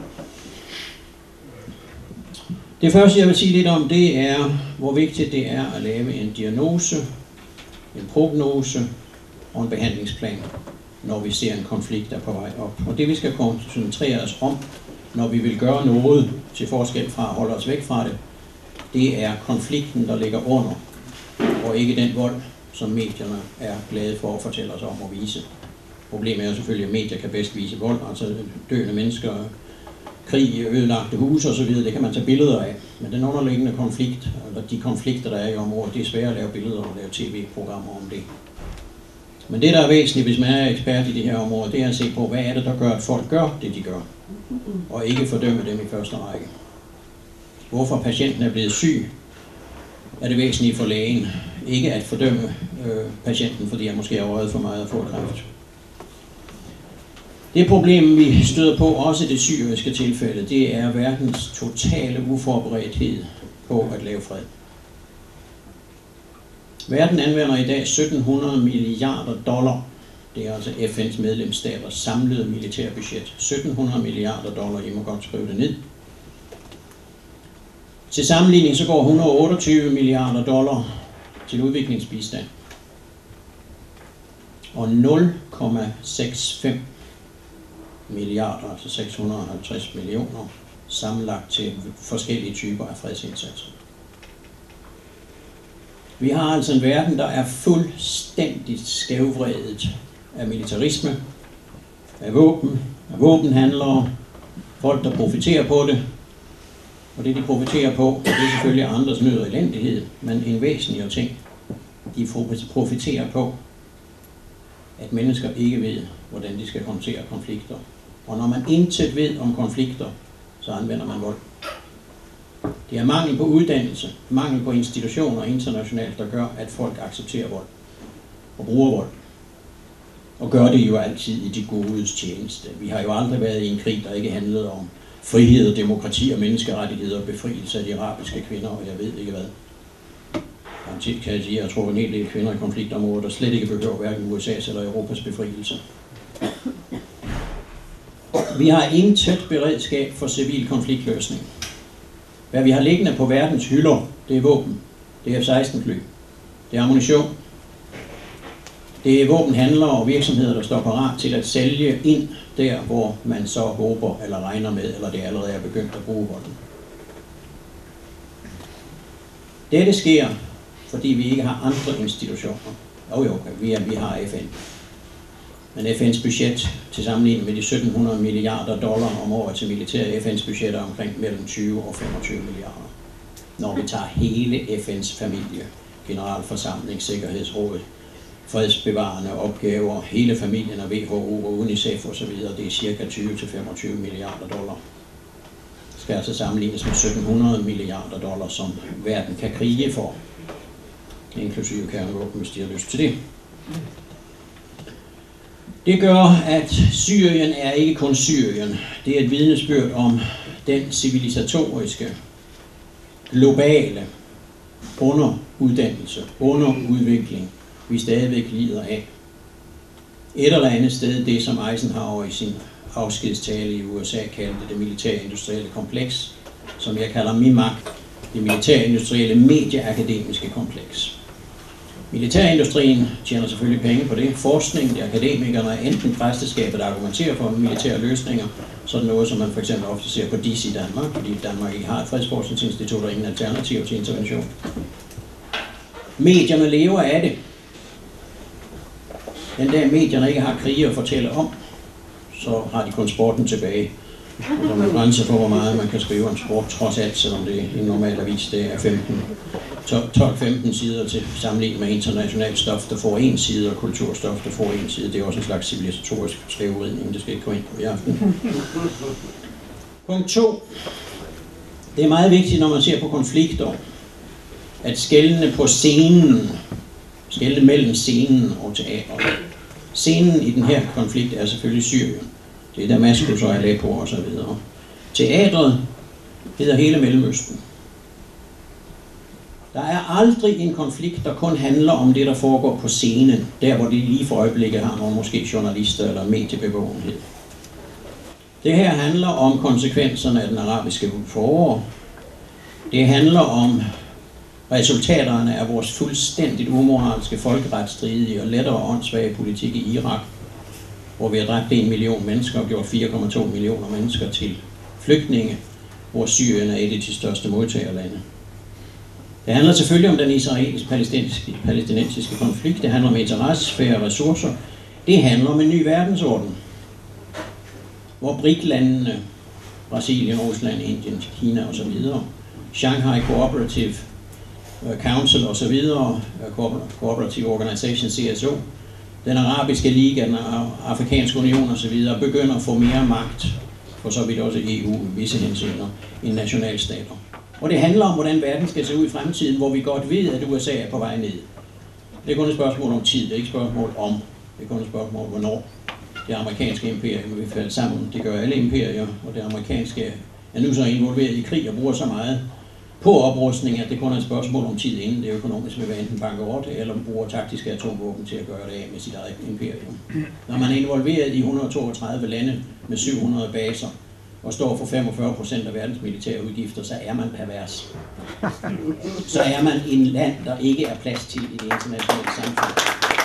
Det første, jeg vil sige lidt om, det er, hvor vigtigt det er at lave en diagnose, en prognose og en behandlingsplan, når vi ser en konflikt, der er på vej op. Og det, vi skal koncentrere os om, når vi vil gøre noget til forskel fra at holde os væk fra det, det er konflikten, der ligger under, og ikke den vold, som medierne er glade for at fortælle os om og vise. Problemet er selvfølgelig, at medier kan bedst vise vold, altså døende mennesker, krig, ødelagte huse osv., det kan man tage billeder af. Men den underliggende konflikt, eller de konflikter, der er i området, det er svært at lave billeder og lave tv-programmer om det. Men det, der er væsentligt, hvis man er ekspert i det her område, det er at se på, hvad er det, der gør, at folk gør det, de gør. Og ikke fordømme dem i første række. Hvorfor patienten er blevet syg, er det væsentligt for lægen. Ikke at fordømme øh, patienten, fordi han måske er røget for meget at få kræft. Det problem, vi støder på, også i det syriske tilfælde, det er verdens totale uforberedthed på at lave fred. Verden anvender i dag sytten hundrede milliarder dollar Det er altså F N's medlemsstaters samlede militærbudget. sytten hundrede milliarder dollar, I må godt skrive det ned. Til sammenligning så går et hundrede og otteogtyve milliarder dollar til udviklingsbistand. Og nul komma seksoghalvfems milliarder, altså seks hundrede og halvtreds millioner, sammenlagt til forskellige typer af fredsindsatser. Vi har altså en verden, der er fuldstændig skævvredet af militarisme, af våben, af våbenhandlere, folk, der profiterer på det. Og det, de profiterer på, det er selvfølgelig andres nød og elendighed, men en væsentlig ting, de profiterer på, at mennesker ikke ved, hvordan de skal håndtere konflikter. Og når man intet ved om konflikter, så anvender man vold. Det er mangel på uddannelse, mangel på institutioner internationalt, der gør, at folk accepterer vold og bruger vold. Og gør det jo altid i de godes tjeneste. Vi har jo aldrig været i en krig, der ikke handlede om frihed, demokrati og menneskerettigheder og befrielse af de arabiske kvinder, og jeg ved ikke hvad. Samtidig kan jeg sige, at jeg tror, at en hel del kvinder i konfliktområder, der slet ikke behøver hverken U S A's eller Europas befrielse. Vi har intet beredskab for civil konfliktløsning. Hvad vi har liggende på verdens hylder, det er våben, det er F seksten fly, det er ammunition, det er våbenhandlere og virksomheder, der står parat til at sælge ind der, hvor man så håber eller regner med, eller det allerede er begyndt at bruge volden. Dette sker, fordi vi ikke har andre institutioner. Jo jo, vi, er, vi har F N. Men F N's budget til sammenligning med de sytten hundrede milliarder dollar om året til militær, F N's budget er omkring mellem tyve og femogtyve milliarder. Når vi tager hele F N's familie, generalforsamling, sikkerhedsråd, fredsbevarende opgaver, hele familien af W H O og UNICEF osv., det er cirka tyve til femogtyve milliarder dollar. Det skal altså sammenlignes med sytten hundrede milliarder dollar, som verden kan krige for, inklusive kernevåben, hvis de har lyst til det. Det gør, at Syrien er ikke kun Syrien. Det er et vidnesbyrd om den civilisatoriske, globale underuddannelse, underudvikling, vi stadigvæk lider af. Et eller andet sted, det som Eisenhower i sin afskedstale i U S A kaldte det militærindustrielle kompleks, som jeg kalder M I M A C, det militærindustrielle medieakademiske kompleks. Militærindustrien tjener selvfølgelig penge på det. Forskning, de akademikerne er enten præsteskabet, der argumenterer for militære løsninger, sådan noget, som man for eksempel ofte ser på D I S i Danmark, fordi Danmark ikke har et fredsforskningsinstitut og ingen alternativ til intervention. Medierne lever af det. Den dag medierne ikke har krige at fortælle om, så har de kun sporten tilbage. Og der er en grænse for, hvor meget man kan skrive om sport, trods alt, selvom det er en normal avis, det er femten, tolv femten sider til sammenligning med internationalt stof, der får en side, og kulturstof, der får en side. Det er også en slags civilisatorisk skævvridning, det skal ikke gå ind på i aften. Punkt to. Det er meget vigtigt, når man ser på konflikter, at skelne på scenen, skelne mellem scenen og teateret. Scenen i den her konflikt er selvfølgelig Syrien. Det er Damaskus og Aleppo og så videre. Teatret hedder hele Mellemøsten. Der er aldrig en konflikt, der kun handler om det, der foregår på scenen, der hvor de lige for øjeblikket har nogle måske journalister eller mediebevågenhed. Det her handler om konsekvenserne af den arabiske forår. Det handler om resultaterne af vores fuldstændigt umoralske, folkeretsstridige og lettere åndssvage politik i Irak, hvor vi har dræbt en million mennesker og gjort fire komma to millioner mennesker til flygtninge, hvor Syrien er et af de største modtagerlande. Det handler selvfølgelig om den israelisk-palæstinensiske konflikt. Det handler om interessesfære og ressourcer. Det handler om en ny verdensorden, hvor BRIC-landene, Brasilien, Rusland, Indien, Kina osv., Shanghai Cooperative Council osv., Cooperative Organization, C S O, den arabiske liga, den afrikanske union osv., begynder at få mere magt, for så vidt også E U i visse henseender, end nationalstater. Og det handler om, hvordan verden skal se ud i fremtiden, hvor vi godt ved, at U S A er på vej ned. Det er kun et spørgsmål om tid, det er ikke et spørgsmål om, det er kun et spørgsmål hvornår. Det amerikanske imperium vil falde sammen, det gør alle imperier, og det amerikanske er nu så involveret i krig og bruger så meget på oprustning, at det kun er et spørgsmål om tid, inden det økonomisk vil være enten bankerot, eller bruger taktiske atomvåben til at gøre det af med sit eget imperium. Når man er involveret i et hundrede og toogtredive lande med syv hundrede baser, og står for femogfyrre procent af verdens militære udgifter, så er man pervers. Så er man en land, der ikke er plads til i det internationale samfund.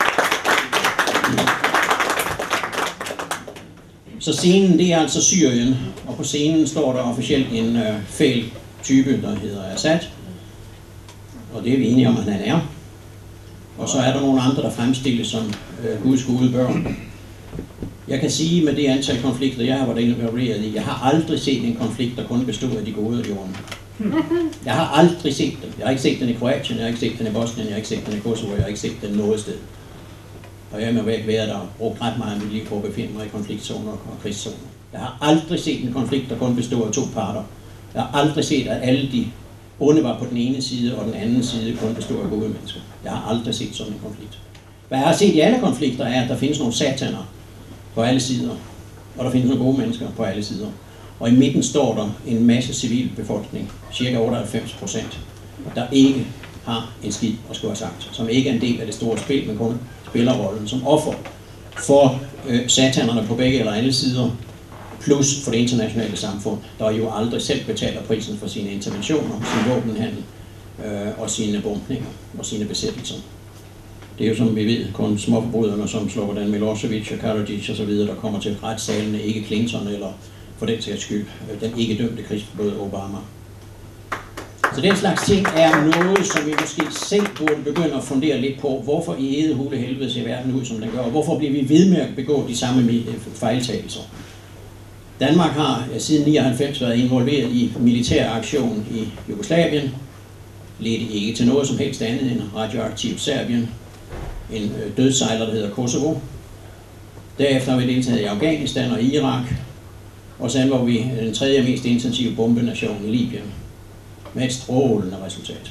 Så scenen, det er altså Syrien, og på scenen står der officielt en øh, fæl type, der hedder Assad, og det er vi enige om, at han er. Og så er der nogle andre, der fremstilles som øh, Guds gode børn. Jeg kan sige med det antal konflikter, jeg har været involveret i, jeg har aldrig set en konflikt, der kun bestod af de gode og de onde. Jeg har aldrig set dem. Jeg har ikke set den i Kroatien, jeg har ikke set den i Bosnien, jeg har ikke set den i Kosovo, jeg har ikke set den noget sted. Og jeg har med været der og brugt ret meget af mit liv på at befinde mig i konfliktzoner og krigszoner. Jeg har aldrig set en konflikt, der kun bestod af to parter. Jeg har aldrig set, at alle de onde var på den ene side, og den anden side kun bestod af gode mennesker. Jeg har aldrig set sådan en konflikt. Hvad jeg har set i alle konflikter er, at der findes nogle sataner på alle sider, og der findes nogle gode mennesker på alle sider. Og i midten står der en masse civilbefolkning, cirka otteoghalvfems procent, der ikke har en skid at skulle have sagt, som ikke er en del af det store spil, men kun spiller rollen som offer for øh, satanerne på begge eller alle sider, plus for det internationale samfund, der jo aldrig selv betaler prisen for sine interventioner, sin våbenhandel øh, og sine bombninger og sine besættelser. Det er jo, som vi ved, kun småforbryderne som Slobodan Milosevic og Karadzic og så videre, der kommer til retssalene, ikke Clinton eller for den sags skyld den ikke dømte krigsforbryder Obama. Så den slags ting er noget, som vi måske selv burde begynde at fundere lidt på, hvorfor i hedehule helvede ser verden ud, som den gør, og hvorfor bliver vi ved med at begå de samme fejltagelser. Danmark har siden nioghalvfems været involveret i militær aktion i Jugoslavien, ledte ikke til noget som helst andet end radioaktivt Serbien, en dødssejler, der hedder Kosovo. Derefter har vi deltaget i Afghanistan og Irak, og så var vi den tredje mest intensive bombenation i Libyen, med et strålende resultat.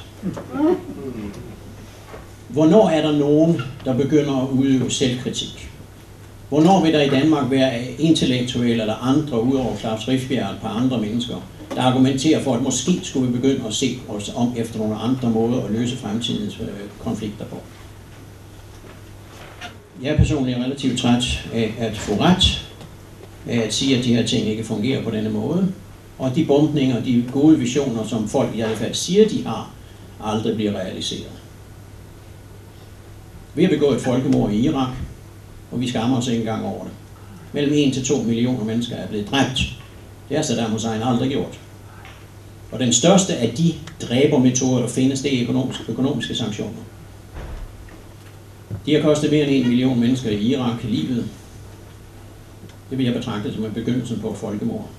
Hvornår er der nogen, der begynder at udøve selvkritik? Hvornår vil der i Danmark være intellektuelle eller andre, udover Claus Riffbjerg og par andre mennesker, der argumenterer for, at måske skulle vi begynde at se os om efter nogle andre måder at løse fremtidens konflikter på? Jeg er personligt relativt træt af at få ret, af at sige, at de her ting ikke fungerer på denne måde, og de bombninger, de gode visioner, som folk i hvert fald siger, de har, aldrig bliver realiseret. Vi har begået et folkemord i Irak, og vi skammer os ikke engang over det. Mellem en til to millioner mennesker er blevet dræbt. Det har Saddam Hussein aldrig gjort. Og den største af de dræbermetoder, der findes, det er økonomiske, økonomiske sanktioner. De har kostet mere end en million mennesker i Irak livet. Det vil jeg betragte som en begyndelse på et folkemord.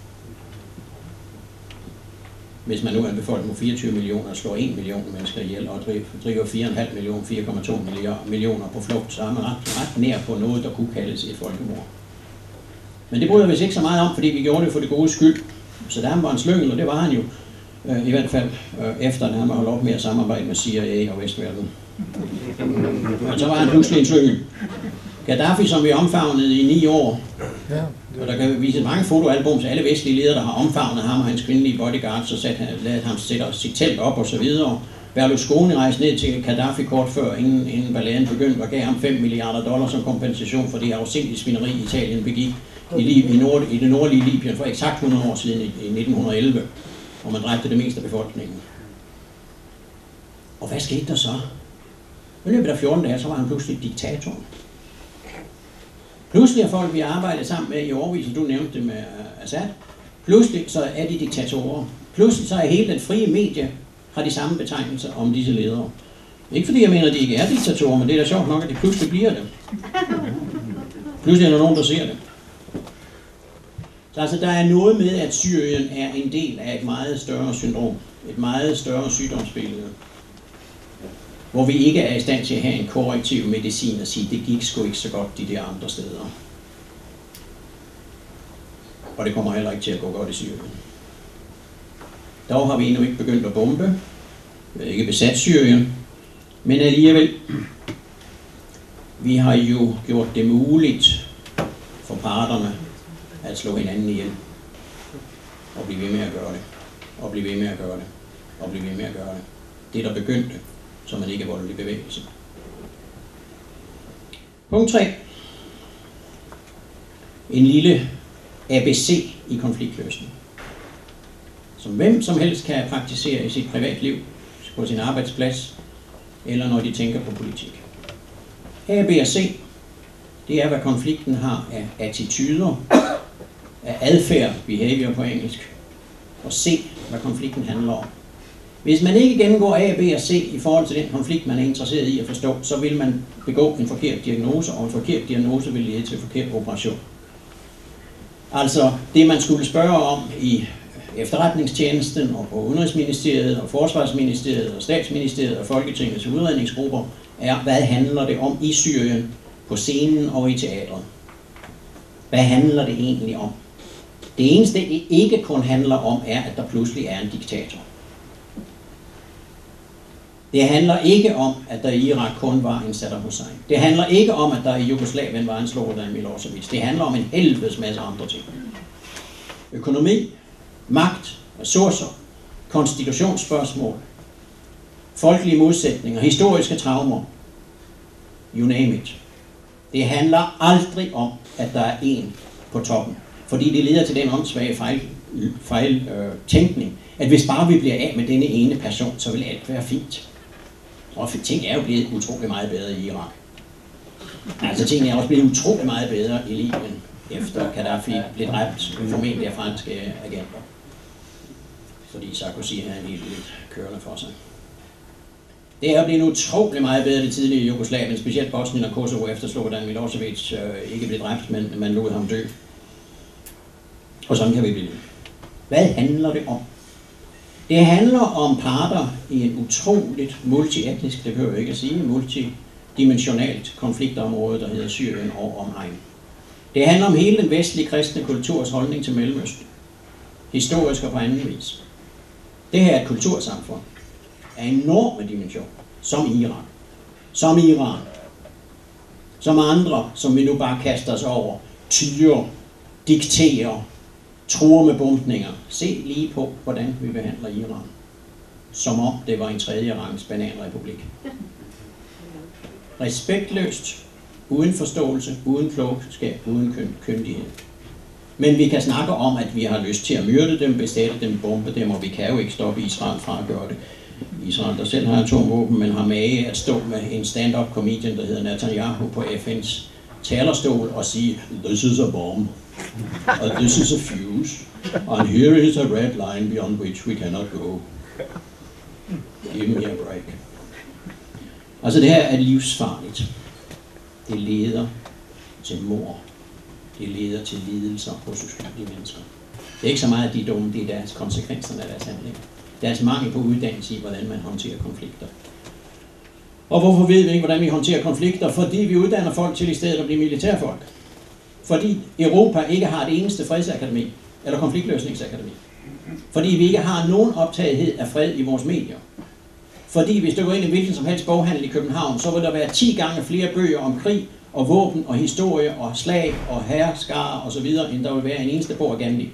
Hvis man nu er en befolkning på fireogtyve millioner og slår en million mennesker ihjel og driver fire komma fem millioner, fire komma to millioner på flugt, så er man ret, ret nær på noget, der kunne kaldes et folkemord. Men det bryder vi ikke så meget om, fordi vi gjorde det for det gode skyld. Så der var en slyngel, og det var han jo, øh, i hvert fald øh, efter at han var holdt op med at samarbejde med C I A og Vestverden. Og så var han pludselig en slyngel. Gaddafi, som vi omfavnede i ni år, og der kan vise mange fotoalbums af alle vestlige ledere, der har omfavnet ham og hans kvindelige bodyguard, så satte han, lavede ham sætte sit telt op og så videre. Berlusconi rejste ned til Gaddafi kort før, inden, inden balladen begyndte, og gav ham fem milliarder dollar som kompensation for det afsindige svineri, Italien begik i, i, nord, i det nordlige Libyen for eksakt hundrede år siden i, i nitten elleve, hvor man dræbte det meste af befolkningen. Og hvad skete der så? I løbet af fjorten dage, så var han pludselig diktator. Pludselig er folk, vi har arbejdet sammen med i årevis, og du nævnte det med Assad, pludselig så er de diktatorer. Pludselig så er hele den frie medie, har de samme betegnelser om disse ledere. Ikke fordi jeg mener, at de ikke er diktatorer, men det er da sjovt nok, at de pludselig bliver det. Pludselig er der nogen, der ser det. Så altså, der er noget med, at Syrien er en del af et meget større syndrom, et meget større sygdomsbillede, hvor vi ikke er i stand til at have en korrektiv medicin og sige, det gik sgu ikke så godt de der andre steder. Og det kommer heller ikke til at gå godt i Syrien. Dog har vi endnu ikke begyndt at bombe, vi har ikke besat Syrien, men alligevel, vi har jo gjort det muligt for parterne at slå hinanden ihjel, og blive ved med at gøre det, og blive ved med at gøre det. og blive ved med at gøre det. Det, der begyndte, som en ikke-voldelig bevægelse. Punkt tre. En lille A B C i konfliktløsning, som hvem som helst kan praktisere i sit privatliv, på sin arbejdsplads, eller når de tænker på politik. A, B og C, det er, hvad konflikten har af attityder, af adfærd, behavior på engelsk, og C, hvad konflikten handler om. Hvis man ikke gennemgår A, B og C i forhold til den konflikt, man er interesseret i at forstå, så vil man begå en forkert diagnose, og en forkert diagnose vil lede til en forkert operation. Altså, det man skulle spørge om i efterretningstjenesten og på Udenrigsministeriet og Forsvarsministeriet og Statsministeriet og Folketingets udredningsgrupper er, hvad handler det om i Syrien, på scenen og i teatret? Hvad handler det egentlig om? Det eneste, det ikke kun handler om, er, at der pludselig er en diktator. Det handler ikke om, at der i Irak kun var en Saddam Hussein. Det handler ikke om, at der i Jugoslavien var en Slobodan Milosevic. Det handler om en helvedes masse andre ting. Økonomi, magt, ressourcer, konstitutionsspørgsmål, folkelige modsætninger, historiske traumer, you name it. Det handler aldrig om, at der er en på toppen, fordi det leder til den åndssvage fejl, fejl øh, tænkning, at hvis bare vi bliver af med denne ene person, så vil alt være fint. Og ting er jo blevet utrolig meget bedre i Irak. Altså tingene er også blevet utrolig meget bedre i Libyen, efter Gaddafi blev dræbt, formentlig af franske agenter. Fordi Sarkozy har en helt lidt kørende for sig. Det er jo blevet utrolig meget bedre det tidlige Jugoslavien, specielt Bosnien og Kosovo, efter Slobodan Milosevic øh, ikke blev dræbt, men man lod ham dø. Og sådan kan vi blive. Hvad handler det om? Det handler om parter i en utroligt multietnisk, det behøver jeg ikke at sige, multidimensionalt konfliktområde, der hedder Syrien og omegn. Det handler om hele den vestlige kristne kulturs holdning til Mellemøsten, historisk og på anden vis. Det her er et kultursamfund af enorme dimensioner, som Irak, som Iran, som andre, som vi nu bare kaster os over, tyrer, dikterer, truer med bombninger. Se lige på, hvordan vi behandler Iran. Som om det var en tredje rangs bananrepublik. Respektløst, uden forståelse, uden klogskab, uden kyndighed. Men vi kan snakke om, at vi har lyst til at myrde dem, besætte dem, bombe dem, og vi kan jo ikke stoppe Israel fra at gøre det. Israel, der selv har atomvåben, men har mage at stå med en stand-up comedian, der hedder Netanyahu, på F N's talerstol og sige, this is a bomb, and this is a fuse, and here is a red line beyond which we cannot go. Give me a break. Altså det her er livsfarligt. Det leder til mord. Det leder til lidelser hos uskyldige mennesker. Det er ikke så meget, at de er dumme, det er deres konsekvenserne af deres handlinger. Deres mangel på uddannelse i, hvordan man håndterer konflikter. Og hvorfor ved vi ikke, hvordan vi håndterer konflikter? Fordi vi uddanner folk til i stedet at blive militærfolk. Fordi Europa ikke har det eneste fredsakademi, eller konfliktløsningsakademi. Fordi vi ikke har nogen optagethed af fred i vores medier. Fordi hvis du går ind i hvilken som helst boghandel i København, så vil der være ti gange flere bøger om krig og våben og historie og slag og herskare og så videre, end der vil være en eneste bog af Gandhi.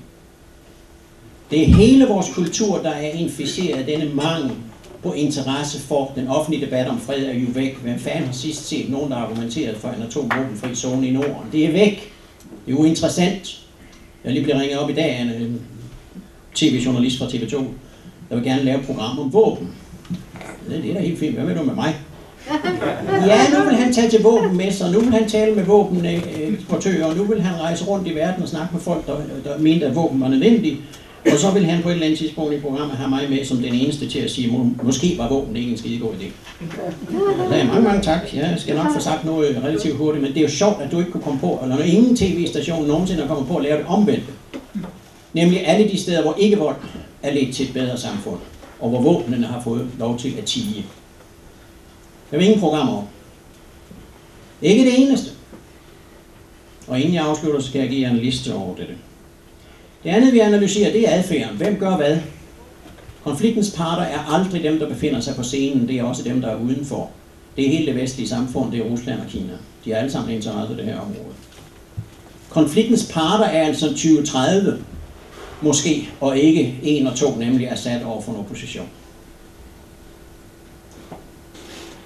Det er hele vores kultur, der er inficeret af denne mangel på interesse for den offentlige debat om fred er jo væk. Hvem fanden har sidst set nogen, der argumenterede for en atomvåbenfri zone i Norden? Det er væk. Det er uinteressant. Jeg lige blev ringet op i dag af en tv-journalist fra T V to, der vil gerne lave et program om våben. Det er da helt fint. Hvad vil du med mig? Ja, nu vil han tage til våbenmesser, nu vil han tale med våbeneksportører, og nu vil han rejse rundt i verden og snakke med folk, der, der mente, at våben var nødvendige. Og så vil han på et eller andet tidspunkt i programmet have mig med som den eneste til at sige, må, måske var våben ikke en skide god idé. Der er mange, mange tak. Jeg skal nok få sagt noget relativt hurtigt, men det er jo sjovt, at du ikke kunne komme på, eller når ingen tv-station nogensinde er kommet på at lave det omvendt. Nemlig alle de steder, hvor ikke vold er ledt til et bedre samfund, og hvor våbnene har fået lov til at tige. Der er ingen programmer om. Det er ikke det eneste. Og inden jeg afslutter, så skal jeg give jer en liste over det. Det andet, vi analyserer, det er adfærden. Hvem gør hvad? Konfliktens parter er aldrig dem, der befinder sig på scenen. Det er også dem, der er udenfor. Det er hele det vestlige samfund. Det er Rusland og Kina. De er alle sammen interesse i det her område. Konfliktens parter er altså tyve tredive, måske, og ikke en og to, nemlig Assad over for en opposition.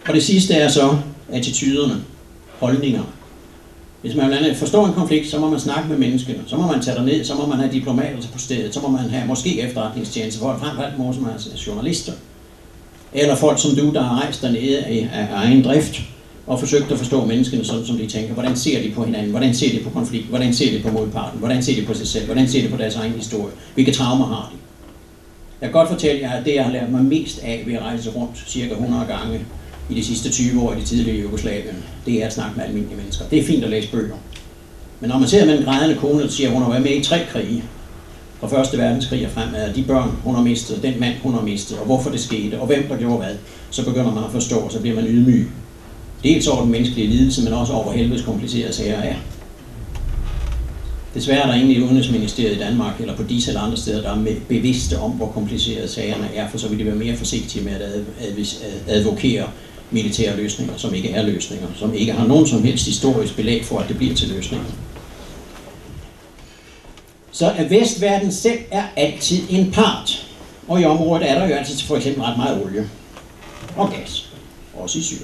Og det sidste er så attityderne, holdninger. Hvis man forstår en konflikt, så må man snakke med menneskene, så må man tage ned, så må man have diplomater på stedet, så må man have måske efterretningstjeneste, folk frem for alt må man have journalister. Eller folk som du, der har rejst dernede af, af egen drift og forsøgt at forstå menneskene sådan, som de tænker. Hvordan ser de på hinanden? Hvordan ser de på konflikt? Hvordan ser de på modparten? Hvordan ser de på sig selv? Hvordan ser de på deres egen historie? Hvilke traumer har de? Jeg kan godt fortælle jer, at det, jeg har lært mig mest af ved at rejse rundt cirka hundrede gange i de sidste tyve år i det tidlige Jugoslavien, det er at snakke med almindelige mennesker. Det er fint at læse bøger. Men når man ser med en grædende kone, der siger, at hun har været med i tre krige, fra første verdenskrig og fremad, de børn, hun har mistet, den mand, hun har mistet, og hvorfor det skete, og hvem der gjorde hvad, så begynder man at forstå, og så bliver man ydmyg. Dels over den menneskelige lidelse, men også over hvor helvedes komplicerede sager er. Desværre er der ingen i Udenrigsministeriet i Danmark, eller på disse eller andre steder, der er bevidste om, hvor komplicerede sagerne er, for så vil de være mere forsigtige med at advokere militære løsninger, som ikke er løsninger, som ikke har nogen som helst historisk belæg for, at det bliver til løsninger. Så at vestverden selv er altid en part, og i området er der jo altid for eksempel ret meget olie og gas, også i Syrien.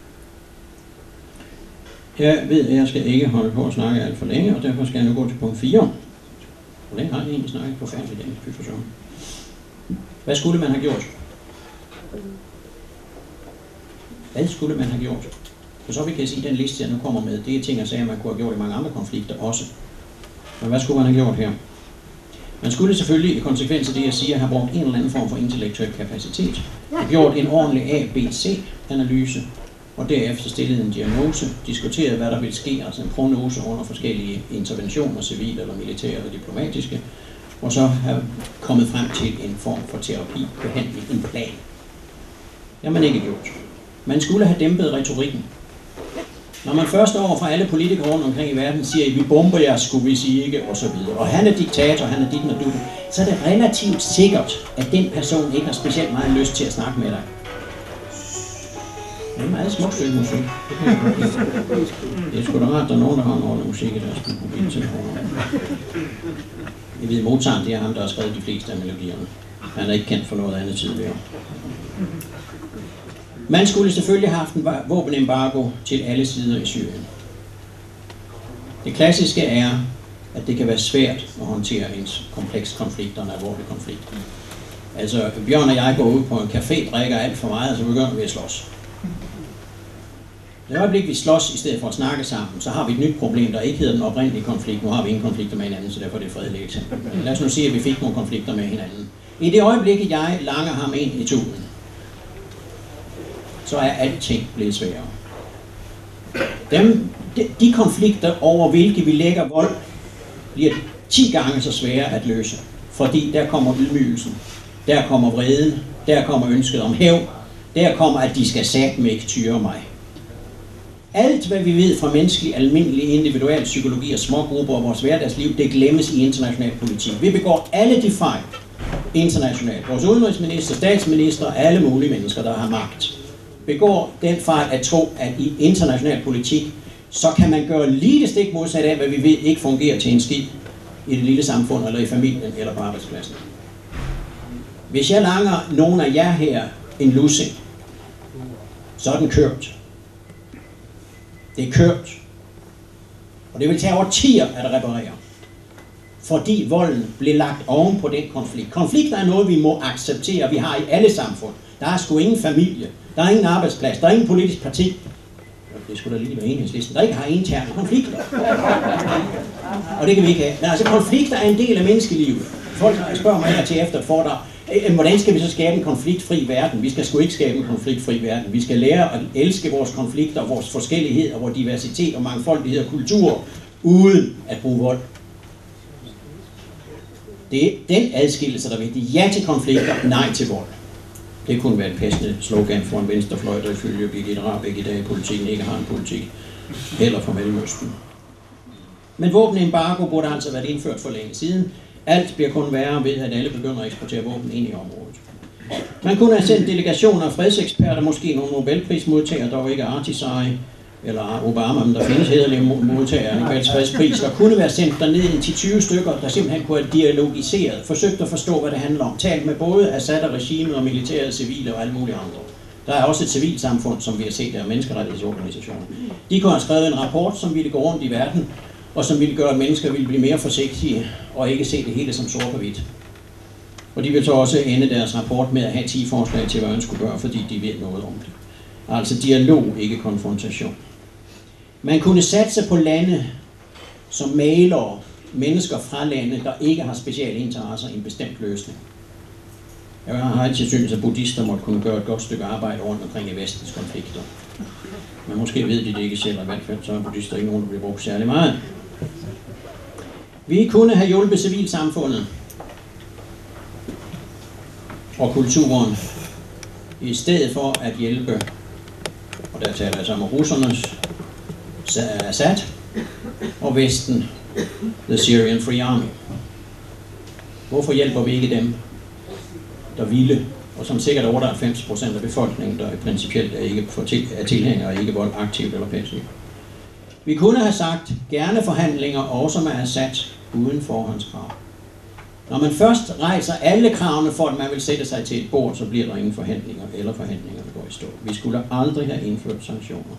Jeg ved, at jeg skal ikke holde på at snakke alt for længe, og derfor skal jeg nu gå til punkt fire. Hvor længe har jeg egentlig snakket på færdig længe? Fy for søren. Hvad skulle man have gjort? Hvad skulle man have gjort? For så vi kan sige, at den liste, jeg nu kommer med, det er ting, jeg sagde, man kunne have gjort i mange andre konflikter også. Men hvad skulle man have gjort her? Man skulle selvfølgelig i konsekvens af det, jeg siger, have brugt en eller anden form for intellektuel kapacitet. Have gjort en ordentlig A B C-analyse, og derefter stillet en diagnose, diskuteret, hvad der vil ske, altså en prognose under forskellige interventioner, civile eller militære eller diplomatiske, og så have kommet frem til en form for terapi, behandling, en plan. Det har man ikke gjort. Man skulle have dæmpet retorikken. Når man først over fra alle politikere rundt omkring i verden siger, vi bomber jer, skulle vi sige ikke, og så videre. Og han er diktator, han er dit og du, så er det relativt sikkert, at den person ikke har specielt meget lyst til at snakke med dig. Det er meget smukt stykke musik. Det er sgu da rart, at der er nogen, der har en ordentlig musik i deres mobiltelefoner. Jeg ved, Mozart, det er ham, der har skrevet de fleste af melodierne. Han er ikke kendt for noget andet tidligere. Man skulle selvfølgelig have haft en våbenembargo til alle sider i Syrien. Det klassiske er, at det kan være svært at håndtere en kompleks konflikt og en alvorlig konflikt. Altså, Bjørn og jeg går ud på en café, drikker alt for meget, og så begynder vi at slås. I det øjeblik, vi slås i stedet for at snakke sammen, så har vi et nyt problem, der ikke hedder den oprindelige konflikt. Nu har vi ingen konflikter med hinanden, så derfor er det fredeligt. Lad os nu sige, at vi fik nogle konflikter med hinanden. I det øjeblik, jeg langer ham ind i tuben, så er alting blevet sværere. Dem, de, de konflikter, over hvilke vi lægger vold, bliver ti gange så svære at løse. Fordi der kommer ydmygelsen, der kommer vreden, der kommer ønsket om hævn, der kommer, at de skal satme ikke tyre mig. Alt, hvad vi ved fra menneskelig, almindelig, individuel psykologi og smågrupper og vores hverdagsliv, det glemmes i international politik. Vi begår alle de fejl internationalt. Vores udenrigsminister, statsminister og alle mulige mennesker, der har magt, begår den fejl at tro, at i international politik, så kan man gøre lige det stik modsat af, hvad vi ved ikke fungerer til en skid i det lille samfund, eller i familien, eller på arbejdspladsen. Hvis jeg langer nogen af jer her en lussing, så er den kørt. Det er kørt. Og det vil tage årtier at reparere. Fordi volden blev lagt oven på den konflikt. Konflikter er noget, vi må acceptere, vi har i alle samfund. Der er sgu ingen familie, der er ingen arbejdsplads, der er ingen politisk parti. Det skulle da lige være Enhedslisten, der ikke har interne konflikter. Og det kan vi ikke have. Men altså, konflikter er en del af menneskelivet. Folk spørger mig her til efter et foredrag, hvordan skal vi så skabe en konfliktfri verden? Vi skal sgu ikke skabe en konfliktfri verden. Vi skal lære at elske vores konflikter, vores forskellighed, og vores diversitet og mangfoldighed og kultur, uden at bruge vold. Det er den adskillelse, der er vigtig. Ja til konflikter, nej til vold. Det kunne være et passende slogan for en venstrefløj, der ifølge Birgitte Rahbek i dag i politikken ikke har en politik, heller for Mellemøsten. Men våbenembargo burde altså have været indført for længe siden. Alt bliver kun værre ved, at alle begynder at eksportere våben ind i området. Man kunne have sendt delegationer af fredseksperter, måske nogle Nobelprismodtagere, der ikke er Artisai, eller Obama, men der findes hederlige modtagere af Nobels fredspris. Der kunne være sendt derned i ti til tyve stykker, der simpelthen kunne have dialogiseret, forsøgt at forstå, hvad det handler om, talt med både Assad og regimet og militære, civile og alle mulige andre. Der er også et civilsamfund, som vi har set der, menneskerettighedsorganisationer. De kunne have skrevet en rapport, som ville gå rundt i verden, og som ville gøre, at mennesker ville blive mere forsigtige, og ikke se det hele som sort og hvidt. Og de vil så også ende deres rapport med at have ti forslag til, hvad man skulle gøre, fordi de ved noget om det. Altså dialog, ikke konfrontation. Man kunne satse på lande, som maler mennesker fra lande, der ikke har specielle interesser i en bestemt løsning. Jeg har altid syntes, at buddhister måtte kunne gøre et godt stykke arbejde rundt omkring i vestens konflikter. Men måske ved de det ikke selv, og i hvert fald så er buddhister ikke nogen, der bliver brugt særlig meget. Vi kunne have hjulpet civilsamfundet og kulturen, i stedet for at hjælpe, og der taler jeg så om russernes Assad, og Vesten, The Syrian Free Army. Hvorfor hjælper vi ikke dem, der ville, og som sikkert er otteoghalvfems procent af befolkningen, der principielt er ikke er tilhængere og ikke vold aktivt eller passivt? Vi kunne have sagt, gerne forhandlinger også med Assad uden forhåndskrav. Når man først rejser alle kravene for, at man vil sætte sig til et bord, så bliver der ingen forhandlinger, eller forhandlinger, der går i stå. Vi skulle aldrig have indført sanktioner.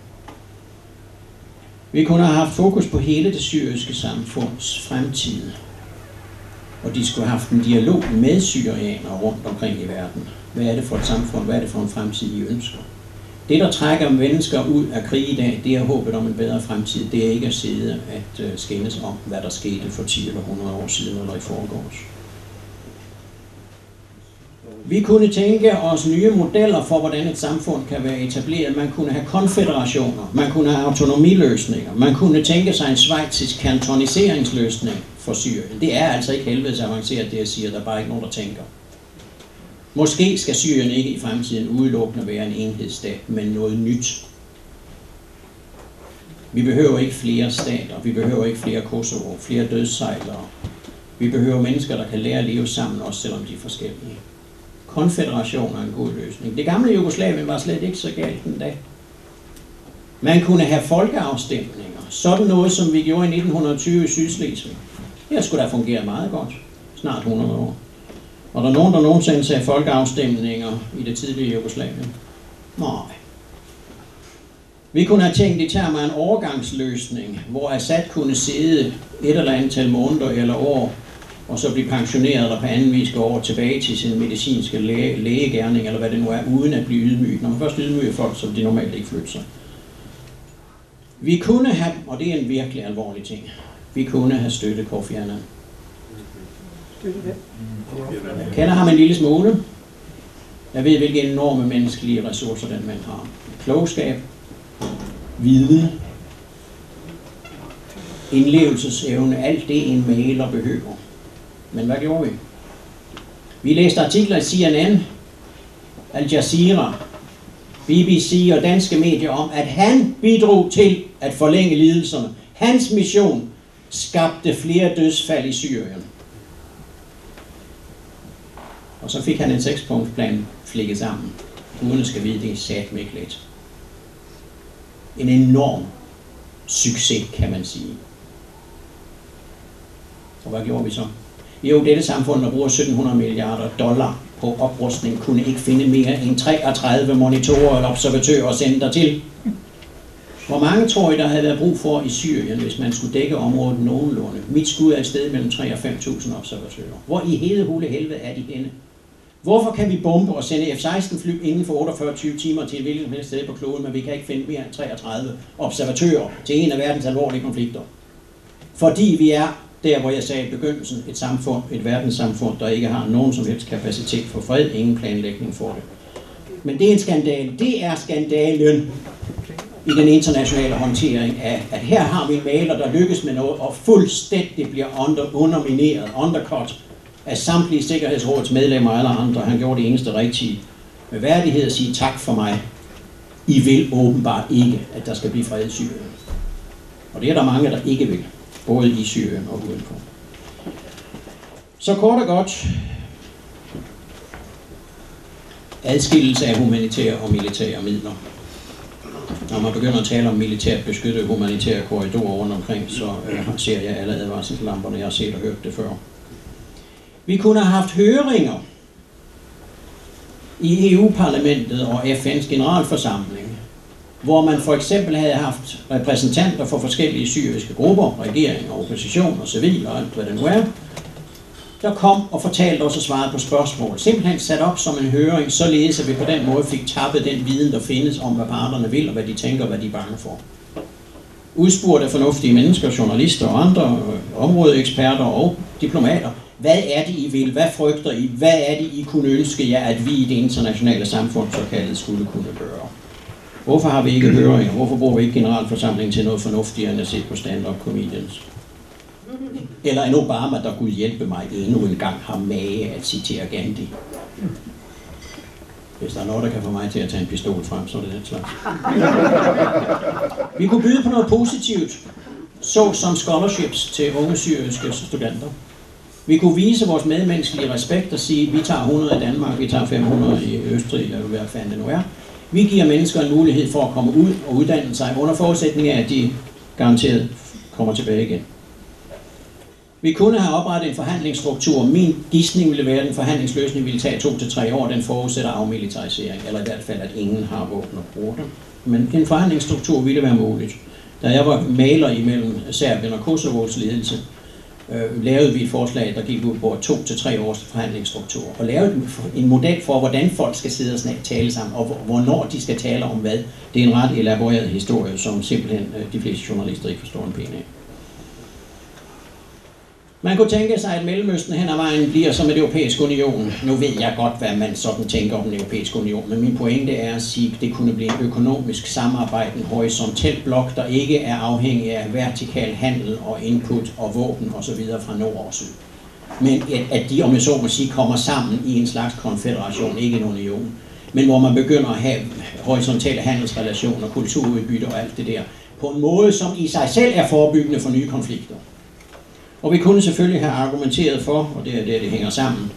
Vi kunne have haft fokus på hele det syriske samfunds fremtid. Og de skulle have haft en dialog med syrianere rundt omkring i verden. Hvad er det for et samfund? Hvad er det for en fremtid, I ønsker? Det, der trækker mennesker ud af krig i dag, det er håbet om en bedre fremtid. Det er ikke at sidde at uh, skændes om, hvad der skete for ti eller hundrede år siden eller i forgårs. Vi kunne tænke os nye modeller for, hvordan et samfund kan være etableret. Man kunne have konfederationer, man kunne have autonomiløsninger, man kunne tænke sig en schweizisk kantoniseringsløsning for Syrien. Det er altså ikke helvedes avanceret, det jeg siger, der er bare ikke nogen, der tænker. Måske skal Syrien ikke i fremtiden udelukkende være en enhedsstat, men noget nyt. Vi behøver ikke flere stater, vi behøver ikke flere Kosovo, flere dødssejlere. Vi behøver mennesker, der kan lære at leve sammen, også selvom de er forskellige. Konfederation er en god løsning. Det gamle Jugoslavien var slet ikke så galt den dag. Man kunne have folkeafstemninger. Sådan noget, som vi gjorde i nitten tyve i Sydslesvig. Det skulle da fungere meget godt. Snart hundrede år. Og der er nogen, der nogensinde sagde folkeafstemninger i det tidlige Jugoslavien? Nej. Vi kunne have tænkt i termer af en overgangsløsning, hvor Assad kunne sidde et eller andet antal måneder eller år, og så blive pensioneret og på anden vis gå over tilbage til sin medicinske læge, lægegærning, eller hvad det nu er, uden at blive ydmyget. Når man først ydmyger folk, så de normalt ikke flytter sig. Vi kunne have, og det er en virkelig alvorlig ting, vi kunne have støttet Kofi Annan. Jeg kender ham en lille smule. Jeg ved, hvilke enorme menneskelige ressourcer den mand har. Klogskab, viden, indlevelsesevne, alt det en maler behøver. Men hvad gjorde vi? Vi læste artikler i C N N, Al Jazeera, B B C og danske medier om, at han bidrog til at forlænge lidelserne. Hans mission skabte flere dødsfald i Syrien. Og så fik han en sekspunktsplan flikket sammen. Uden at skal vide, det er satme ikke let. En enorm succes, kan man sige. Og hvad gjorde vi så? Jo, dette samfund, der bruger sytten hundrede milliarder dollar på oprustning, kunne ikke finde mere end treogtredive monitorer eller observatører og sende dertil. Hvor mange tror I, der havde været brug for i Syrien, hvis man skulle dække området nogenlunde? Mit skud er et sted mellem tre og fem tusind observatører. Hvor i hele hule helvede er de henne? Hvorfor kan vi bombe og sende F seksten fly inden for otteogfyrre til tyve timer til et hvilket som helst sted på kloden, men vi kan ikke finde mere end treogtredive observatører til en af verdens alvorlige konflikter? Fordi vi er der, hvor jeg sagde i begyndelsen, et samfund, et verdenssamfund, der ikke har nogen som helst kapacitet for fred, ingen planlægning for det. Men det er en skandale. Det er skandalen i den internationale håndtering af, at her har vi en maler, der lykkes med noget, og fuldstændig bliver under, undermineret, undercut af samtlige sikkerhedsrådets medlemmer og alle andre. Han gjorde det eneste rigtige. Med værdighed at sige tak for mig. I vil åbenbart ikke, at der skal blive fred i Syrien. Og det er der mange, der ikke vil. Både i Syrien og udenfor. Så kort og godt. Adskillelse af humanitære og militære midler. Når man begynder at tale om militært beskyttede humanitære korridorer rundt omkring, så øh, ser jeg alle advarselslamperne, jeg har set og hørt det før. Vi kunne have haft høringer i E U-parlamentet og F N's generalforsamling, hvor man for eksempel havde haft repræsentanter for forskellige syriske grupper, regering og opposition og civil og alt hvad det nu er, der kom og fortalte os og svarede på spørgsmål. Simpelthen sat op som en høring, således at vi på den måde fik tappet den viden, der findes om, hvad parterne vil og hvad de tænker og hvad de er bange for. Udspurgt af fornuftige mennesker, journalister og andre områdeeksperter og diplomater. Hvad er det, I vil? Hvad frygter I? Hvad er det, I kunne ønske jer, at vi i det internationale samfund så kaldet skulle kunne gøre? Hvorfor har vi ikke høringer? Hvorfor bruger vi ikke generalforsamlingen til noget fornuftigere end at se på stand-up comedians? Eller en Obama, der kunne hjælpe mig endnu en gang, har mage at citere Gandhi. Hvis der er noget, der kan få mig til at tage en pistol frem, så er det den slags. Vi kunne byde på noget positivt, så som scholarships til unge syriske studenter. Vi kunne vise vores medmenneskelige respekt og sige, vi tager hundrede i Danmark, vi tager fem hundrede i Østrig, eller hvad fanden det nu er. Vi giver mennesker en mulighed for at komme ud og uddanne sig, under forudsætning af, at de garanteret kommer tilbage igen. Vi kunne have oprettet en forhandlingsstruktur. Min gidsning ville være, at den forhandlingsløsning ville tage to til tre år. Den forudsætter afmilitarisering, eller i hvert fald, at ingen har våben at bruge det. Men en forhandlingsstruktur ville være muligt. Da jeg var maler imellem Serbien og Kosovos ledelse, øh, lavede vi et forslag, der gik ud på to til tre års forhandlingsstruktur, og lavede en model for, hvordan folk skal sidde og tale sammen, og hvornår de skal tale om hvad. Det er en ret elaboreret historie, som simpelthen øh, de fleste journalister ikke forstår en pæn af. Man kunne tænke sig, at Mellemøsten hen ad vejen bliver som et europæisk union. Nu ved jeg godt, hvad man sådan tænker om den europæiske union, men min pointe er at sige, at det kunne blive en økonomisk samarbejde, en horisontel blok, der ikke er afhængig af vertikal handel og input og våben osv. fra nord og syd. Men at, at de, om jeg så må sige, kommer sammen i en slags konfederation, ikke en union. Men hvor man begynder at have horisontale handelsrelationer, kulturudbytte og alt det der, på en måde, som i sig selv er forebyggende for nye konflikter. Og vi kunne selvfølgelig have argumenteret for, og det er det, det hænger sammen,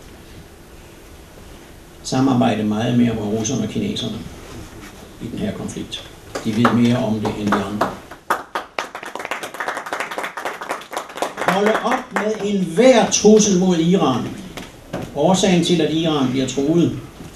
samarbejde meget mere med russerne og kineserne i den her konflikt. De ved mere om det end de andre. Holde op med enhver trussel mod Iran. Årsagen til, at Iran bliver truet,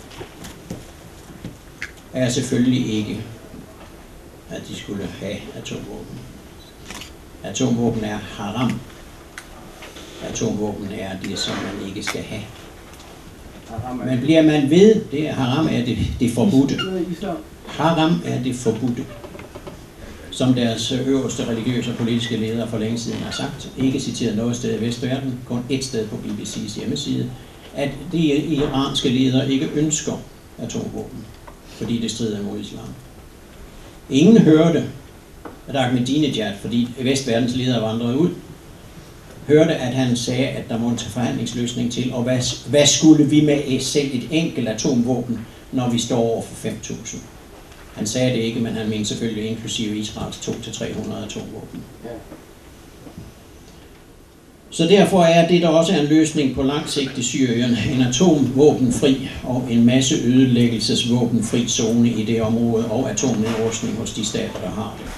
er selvfølgelig ikke, at de skulle have atomvåben. Atomvåben er haram. Atomvåben er det, som man ikke skal have. Men bliver man ved, det er haram er det, det forbudte. Haram er det forbudte. Som deres øverste religiøse og politiske ledere for længe siden har sagt, ikke citeret noget sted i Vestverden, kun et sted på B B C's hjemmeside, at de iranske ledere ikke ønsker atomvåben, fordi det strider mod islam. Ingen hørte, at Ahmadinejad, fordi Vestverdens ledere vandrede ud, hørte, at han sagde, at der måtte tage forhandlingsløsning til, og hvad, hvad skulle vi med selv et enkelt atomvåben, når vi står over for fem tusind? Han sagde det ikke, men han mente selvfølgelig inklusive Israels to til tre hundrede atomvåben. Ja. Så derfor er det, der også er en løsning på lang sigt i Syrien, en atomvåbenfri og en masse ødelæggelsesvåbenfri zone i det område, og atomnedrustning hos de stater, der har det.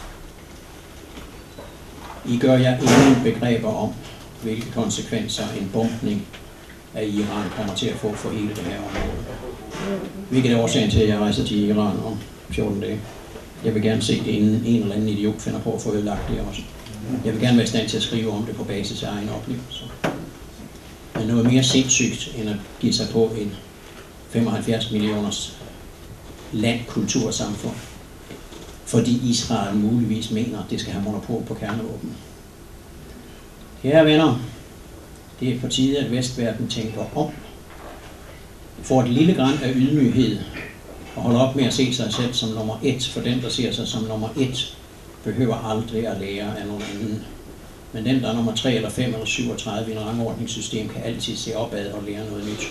I gør jer ingen begreber om, hvilke konsekvenser en bombning af Iran kommer til at få for hele det her område. Hvilket er årsagen til, at jeg rejser til Iran om fjorten dage. Jeg vil gerne se det, inden en eller anden idiot finder på at få ødelagt det også. Jeg vil gerne være i stand til at skrive om det på basis af egen oplevelse. Men noget mere sindssygt, end at give sig på en femoghalvfjerds millioners landkultursamfund. Fordi Israel muligvis mener, at det skal have monopol på kernevåben. Kære venner, det er på tide, at Vestverden tænker om. Får et lille gran af ydmyghed og holder op med at se sig selv som nummer et, for den, der ser sig som nummer et, behøver aldrig at lære af nogen anden. Men den, der er nummer tre eller fem eller syvogtredive i en rangordningssystem, kan altid se opad og lære noget nyt.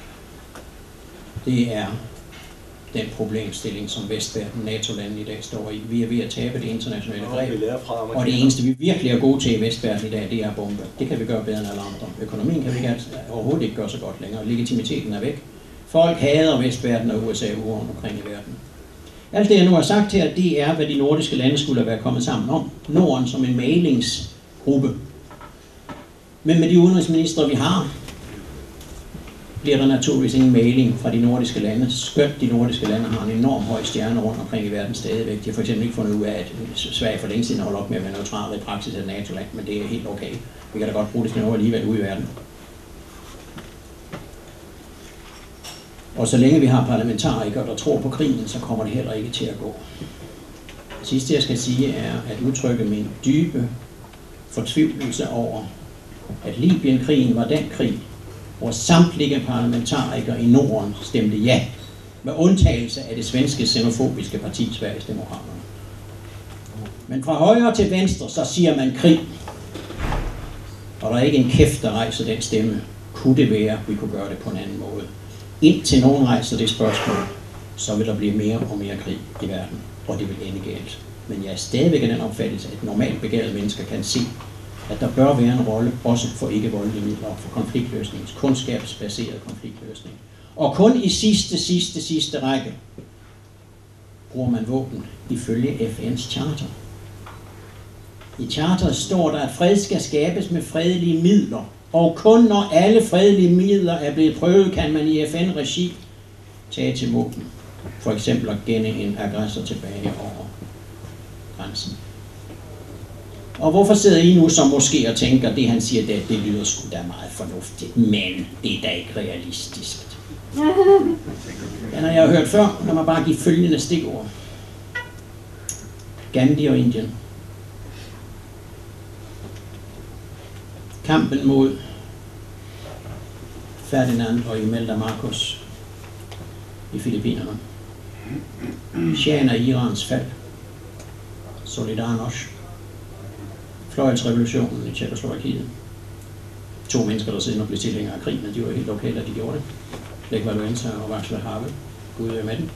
Det er den problemstilling, som Vestverden, NATO-landene i dag står i. Vi er ved at tabe det internationale greb, og det eneste, vi virkelig er gode til i Vestverden i dag, det er bombe. Det kan vi gøre bedre end alle andre. Økonomien kan vi ikke, overhovedet ikke gøre så godt længere. Legitimiteten er væk. Folk hader Vestverden og U S A rundt omkring i verden. Alt det, jeg nu har sagt her, det er, hvad de nordiske lande skulle være kommet sammen om. Norden som en mailingsgruppe. Men med de udenrigsministre, vi har, bliver der naturligvis ingen maling fra de nordiske lande. Skønt de nordiske lande har en enorm høj stjerne rundt omkring i verden stadigvæk. De har for eksempel ikke fundet ud af, at Sverige for længe siden holder op med at være neutrale i praksis af NATO-land, men det er helt okay. Vi kan da godt bruge det til noget alligevel ude i verden. Og så længe vi har parlamentarikere, der tror på krigen, så kommer det heller ikke til at gå. Det sidste jeg skal sige er at udtrykke min dybe fortvivlelse over, at Libyen-krigen var den krig, hvor samtlige parlamentarikere i Norden stemte ja, med undtagelse af det svenske xenofobiske parti, Sverigesdemokraterne. Men fra højre til venstre, så siger man krig. Og der er ikke en kæft, der rejser den stemme. Kunne det være, at vi kunne gøre det på en anden måde? Indtil nogen rejser det spørgsmål, så vil der blive mere og mere krig i verden, og det vil ende galt. Men jeg er stadigvæk af den opfattelse, at normalt begavede mennesker kan se, at der bør være en rolle også for ikke-voldelige midler for konfliktløsning, kundskabsbaseret konfliktløsning. Og kun i sidste, sidste, sidste række bruger man våben ifølge F N's charter. I charteret står der, at fred skal skabes med fredelige midler, og kun når alle fredelige midler er blevet prøvet, kan man i F N-regi tage til våben. For eksempel at genne en aggressor tilbage over grænsen. Og hvorfor sidder I nu som måske og tænker, det han siger, det, det lyder sgu da meget fornuftigt, men det er da ikke realistisk. Den har jeg hørt før, lad mig bare give følgende stikord. Gandhi og Indien. Kampen mod Ferdinand og Imelda Marcos i Filippinerne. Shahen af Irans fald. Solidarność. Fløjelsrevolutionen i Tjekkoslovakiet. To mennesker, der siden og blev tilhængere af krigen, de var helt lokale, at de gjorde det. Lech Walesa og Václav Havel. Gud er med den.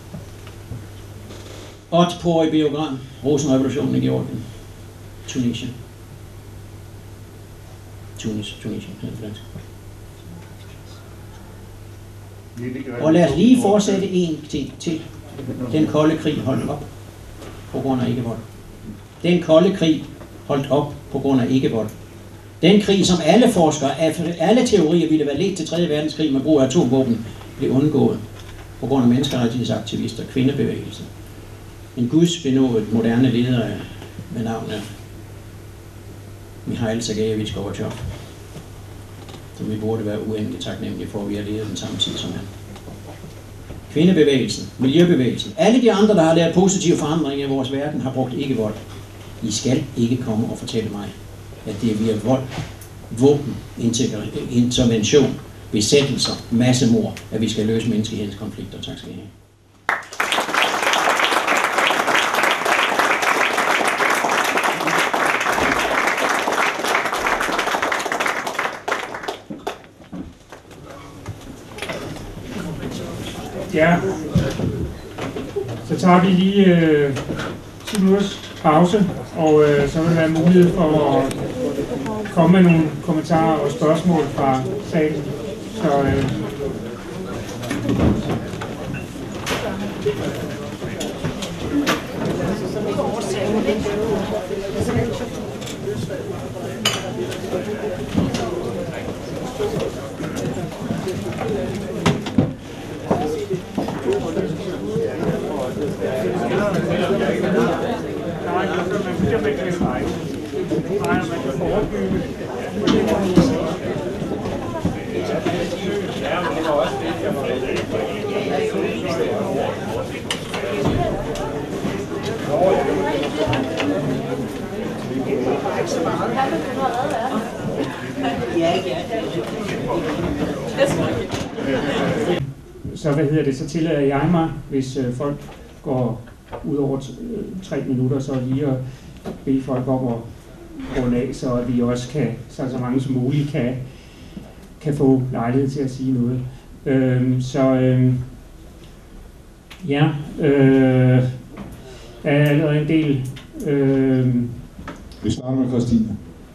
Otpor i Beograd. Rosenrevolutionen i Georgien. Tunesien. Tunis, Tunisien, helt fransk. Og lad os lige fortsætte en ting til. Den kolde krig holdt op på grund af ikke-vold. Den kolde krig holdt op på grund af ikke-vold. Den krig, som alle forskere, alle teorier ville være ledt til tredje verdenskrig med brug af atomvåben, blev undgået på grund af menneskerettighedsaktivister, kvindebevægelser. En gudsbenået moderne leder med navnet Mikhail Sergejevich Gorbachev, som vi burde være uendeligt taknemmelige for, at vi har levet den samme tid som han. Kvindebevægelsen, miljøbevægelsen, alle de andre, der har lavet positive forandringer i vores verden, har brugt ikke vold. I skal ikke komme og fortælle mig, at det er via vold, våben, intervention, besættelser, massemord, at vi skal løse menneskehedens konflikter. Tak skal I have. Ja, så tager vi lige øh, ti minutters pause, og øh, så vil der være mulighed for at komme med nogle kommentarer og spørgsmål fra salen. Så øh, Så hvad hedder det, så tillader jeg mig, hvis øh, folk går ud over tre minutter, så lige at bede folk op og runde af, så at vi også kan, så, så mange som muligt kan, kan få lejlighed til at sige noget. Øhm, så øhm, ja, øh, der er allerede en del. Øh, vi starter med Christine.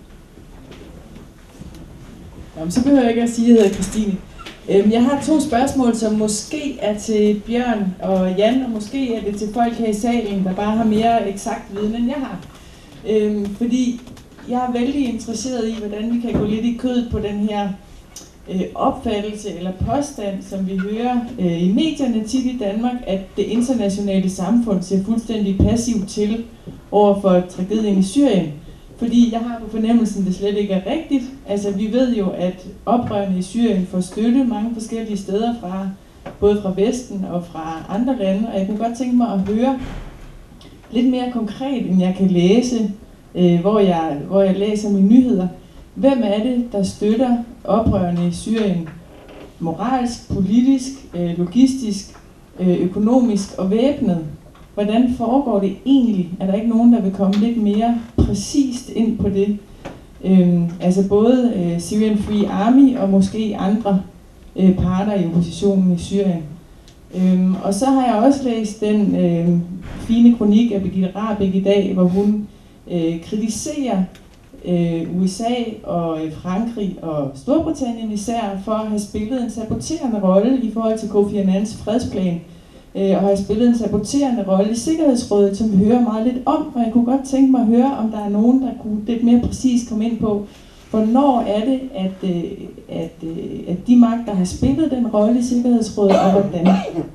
Jamen, så behøver jeg ikke at sige, at jeg hedder Christine. Øhm, jeg har to spørgsmål, som måske er til Bjørn og Jan, og måske er det til folk her i salen, der bare har mere eksakt viden, end jeg har. Øhm, fordi jeg er vældig interesseret i, hvordan vi kan gå lidt i kødet på den her øh, opfattelse eller påstand, som vi hører øh, i medierne tit i Danmark, at det internationale samfund ser fuldstændig passivt til over for tragedien i Syrien. Fordi jeg har på fornemmelsen, at det slet ikke er rigtigt. Altså, vi ved jo, at oprørerne i Syrien får støtte mange forskellige steder fra, både fra Vesten og fra andre lande, og jeg kunne godt tænke mig at høre lidt mere konkret, end jeg kan læse, øh, hvor, jeg, hvor jeg læser mine nyheder. Hvem er det, der støtter oprørerne i Syrien? Moralsk, politisk, øh, logistisk, øh, økonomisk og væbnet? Hvordan foregår det egentlig? Er der ikke nogen, der vil komme lidt mere præcist ind på det? Øhm, altså både øh, Syrian Free Army og måske andre øh, parter i oppositionen i Syrien. Øhm, og så har jeg også læst den øh, fine kronik af Birgitte Rahbek i dag, hvor hun øh, kritiserer øh, U S A og øh, Frankrig og Storbritannien især for at have spillet en saboterende rolle i forhold til Kofi Annans fredsplan, øh, og har spillet en saboterende rolle i Sikkerhedsrådet, som vi hører meget lidt om, og jeg kunne godt tænke mig at høre, om der er nogen, der kunne lidt mere præcis komme ind på, hvornår er det, at, øh, at, øh, at de magter har spillet den rolle i Sikkerhedsrådet, og hvordan?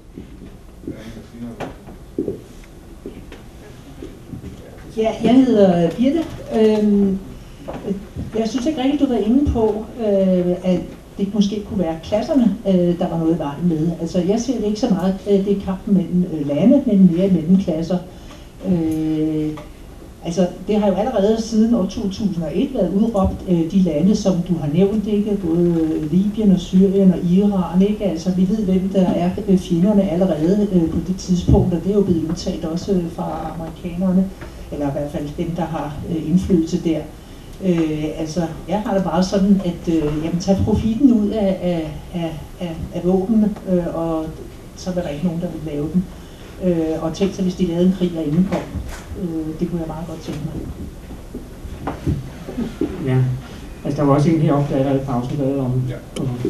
Ja, jeg hedder Birte. Øhm, jeg synes ikke rigtigt, du var inde på, øh, at det måske kunne være klasserne, øh, der var noget i vejen med. Altså, jeg ser det ikke så meget, øh, det er kampen mellem øh, lande, men mere mellem klasser. Øh, altså, det har jo allerede siden år to tusind og et været udråbt øh, de lande, som du har nævnt, ikke? Både Libyen og Syrien og Iran, ikke? Altså, vi ved, hvem der er øh, fjenderne allerede øh, på det tidspunkt, og det er jo blevet udtalt også øh, fra amerikanerne, eller i hvert fald dem, der har øh, indflydelse der. Øh, altså, jeg har det bare sådan, at øh, jamen, tage profitten ud af, af, af, af, af våben, øh, og så er der ikke nogen, der vil lave dem. Øh, og tænk sig, hvis de lavede en krig, der inden kom. Øh, det kunne jeg meget godt tænke mig. Ja, altså der var også en heroppe, der allerede pausen været om. Ja. om.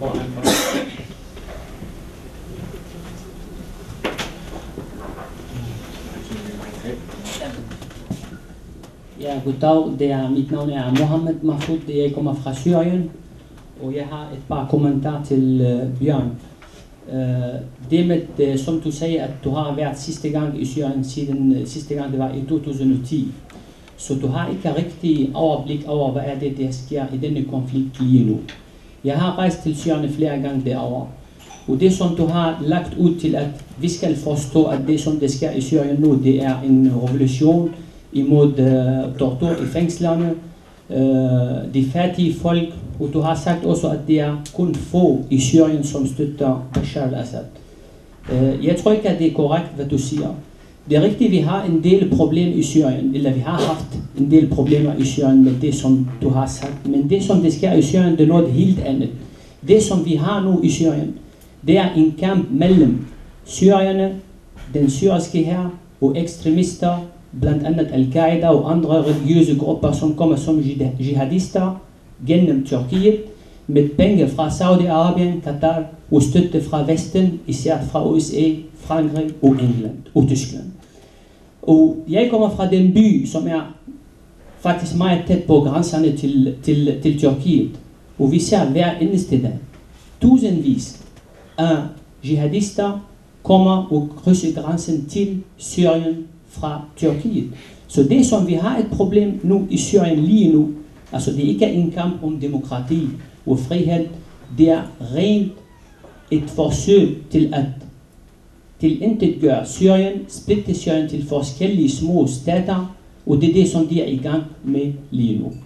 Ja, goddag. Det er, mit navn er Mohammed Mahfoud. Jeg kommer fra Syrien, og jeg har et par kommentarer til uh, Bjørn. Uh, det med, uh, som du sagde, at du har været sidste gang i Syrien siden uh, sidste gang, det var i to tusind og ti. Så du har ikke rigtig overblik over, hvad er det, der sker i denne konflikt lige nu. Jeg har rejst til Syrien flere gange derovre. Og det, som du har lagt ud til, at vi skal forstå, at det, som det sker i Syrien nu, det er en revolution imod uh, tortur i fængslerne, uh, de fattige folk, og du har sagt også, at det er kun få i Syrien, som støtter Bashar al-Assad. Uh, jeg tror ikke, at det er korrekt, hvad du siger. Det er rigtigt, vi har en del problemer i Syrien, eller vi har haft en del problemer i Syrien med det, som du har sagt. Men det, som det sker i Syrien, det er noget helt andet. Det, som vi har nu i Syrien, det er en kamp mellem syrierne, den syriske hær og ekstremister, blandt andet Al-Qaida og andre religiøse grupper, som kommer som jihadister gennem Tyrkiet, med penge fra Saudi-Arabien, Katar og støtte fra Vesten, især fra U S A, Frankrig og England og Tyskland. Og jeg kommer fra den by, som er faktisk meget tæt på grænserne til, til, til Tyrkiet, og vi ser hver eneste dag tusindvis af jihadister kommer og krydser grænsen til Syrien fra Tyrkiet. Så det, som vi har et problem nu i Syrien lige nu, altså det er ikke en kamp om demokrati og frihed, det er rent et forsøg til at tilintetgøre Syrien, splitte Syrien til forskellige små stater, og det er det, som de er i gang med lige nu.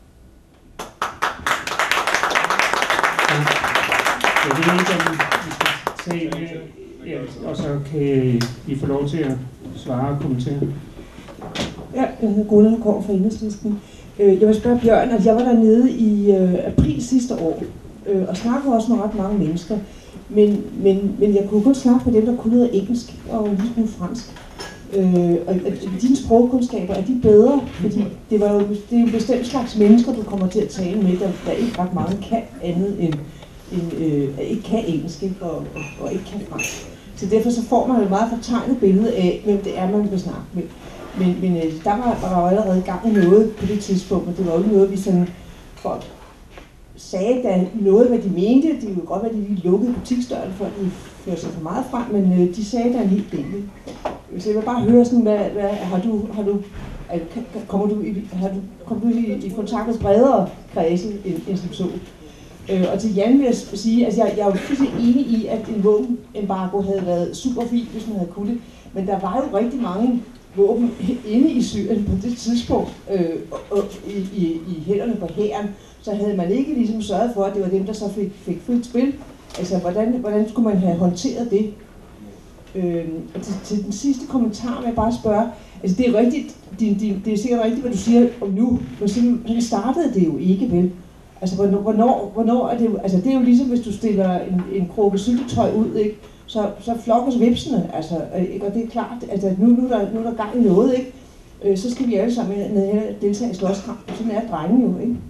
Jeg ved ikke, om vi skal se, ja, og så kan I få lov til at svare og kommentere. Ja, jeg hedder Gunnar og kommer fra Enhedslisten. Jeg vil spørge Bjørn, at jeg var dernede i øh, april sidste år, øh, og snakkede også med ret mange mennesker, men, men, men jeg kunne kun snakke med dem, der kunne noget engelsk og en lille smule fransk. Øh, og dine sprogkundskaber, er de bedre? Fordi det, var jo, det er jo en bestemt slags mennesker, du kommer til at tale med, der, der ikke ret mange kan andet end, end øh, ikke kan engelsk ikke? Og, og, og ikke kan fransk. Så derfor så får man et meget fortegnet billede af, hvem det er, man vil snakke med. Men, men der var, var jo allerede i gang med noget på det tidspunkt, og det var jo ikke noget, vi sådan folk sagde da noget, hvad de mente. Det kunne godt være, at de lige lukkede butiksdøren, før de førte sig for meget frem, men øh, de sagde da en helt del. Så jeg vil bare høre sådan, hvad, hvad har du, har du, kommer du i, har du, kommer du i, i kontakt med bredere kredse end, end som så? Øh, og til Jan vil jeg sige, altså jeg, jeg er jo fuldstændig enig i, at en våbenembargo havde været super fint, hvis man havde kunnet det. Men der var jo rigtig mange våben inde i Syrien på det tidspunkt, øh, og, og, i, i, i hænderne på hæren. Så havde man ikke ligesom sørget for, at det var dem, der så fik, fik frit spil. Altså, hvordan, hvordan skulle man have håndteret det? Øh, og til, til den sidste kommentar vil jeg bare spørge, altså det er rigtigt, din, din, det er sikkert rigtigt, hvad du siger om nu, men sådan startede det jo ikke, vel? Altså, hvornår, hvornår er det jo, altså det er jo ligesom, hvis du stiller en, en krukke syltetøj ud, ikke? Så, så flokkes vipsene, altså, ikke? Og det er klart, at nu, nu, er der, nu er der gang i noget, ikke? Øh, så skal vi alle sammen ned her deltage i slåskamp, sådan er drengen jo, ikke?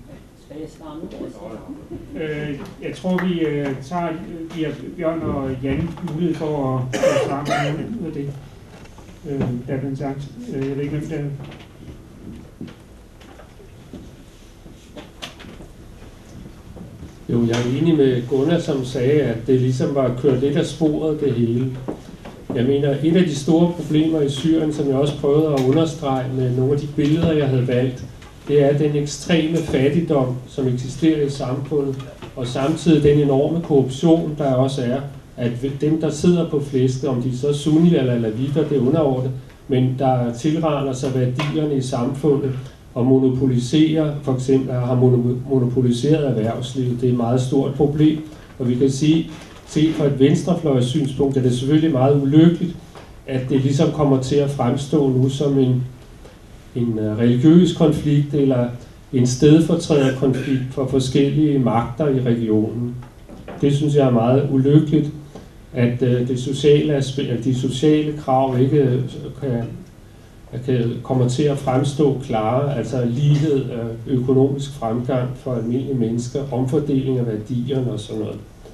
Øh, jeg tror, vi øh, tager giver Bjørn og Jan mulighed for at, at svare på noget af det, øh, der er blevet sagt. Øh, jeg ved ikke, hvem det er. Jo, jeg er enig med Gunnar, som sagde, at det ligesom var kørt lidt af sporet det hele. Jeg mener, et af de store problemer i Syrien, som jeg også prøvede at understrege med nogle af de billeder, jeg havde valgt, det er den ekstreme fattigdom, som eksisterer i samfundet, og samtidig den enorme korruption, der også er, at dem, der sidder på flæsket, om de så er sunni eller alawitter, det er underordnet, men der tilraner sig værdierne i samfundet og monopoliserer, for eksempel har monopoliseret erhvervslivet. Det er et meget stort problem, og vi kan sige, set fra et venstrefløjs synspunkt, er det selvfølgelig meget ulykkeligt, at det ligesom kommer til at fremstå nu som en en religiøs konflikt eller en stedfortræderkonflikt for forskellige magter i regionen. Det synes jeg er meget ulykkeligt, at det sociale aspekt, at de sociale krav ikke kan, kan kommer til at fremstå klare, altså lighed, økonomisk fremgang for almindelige mennesker, omfordeling af værdierne og sådan noget.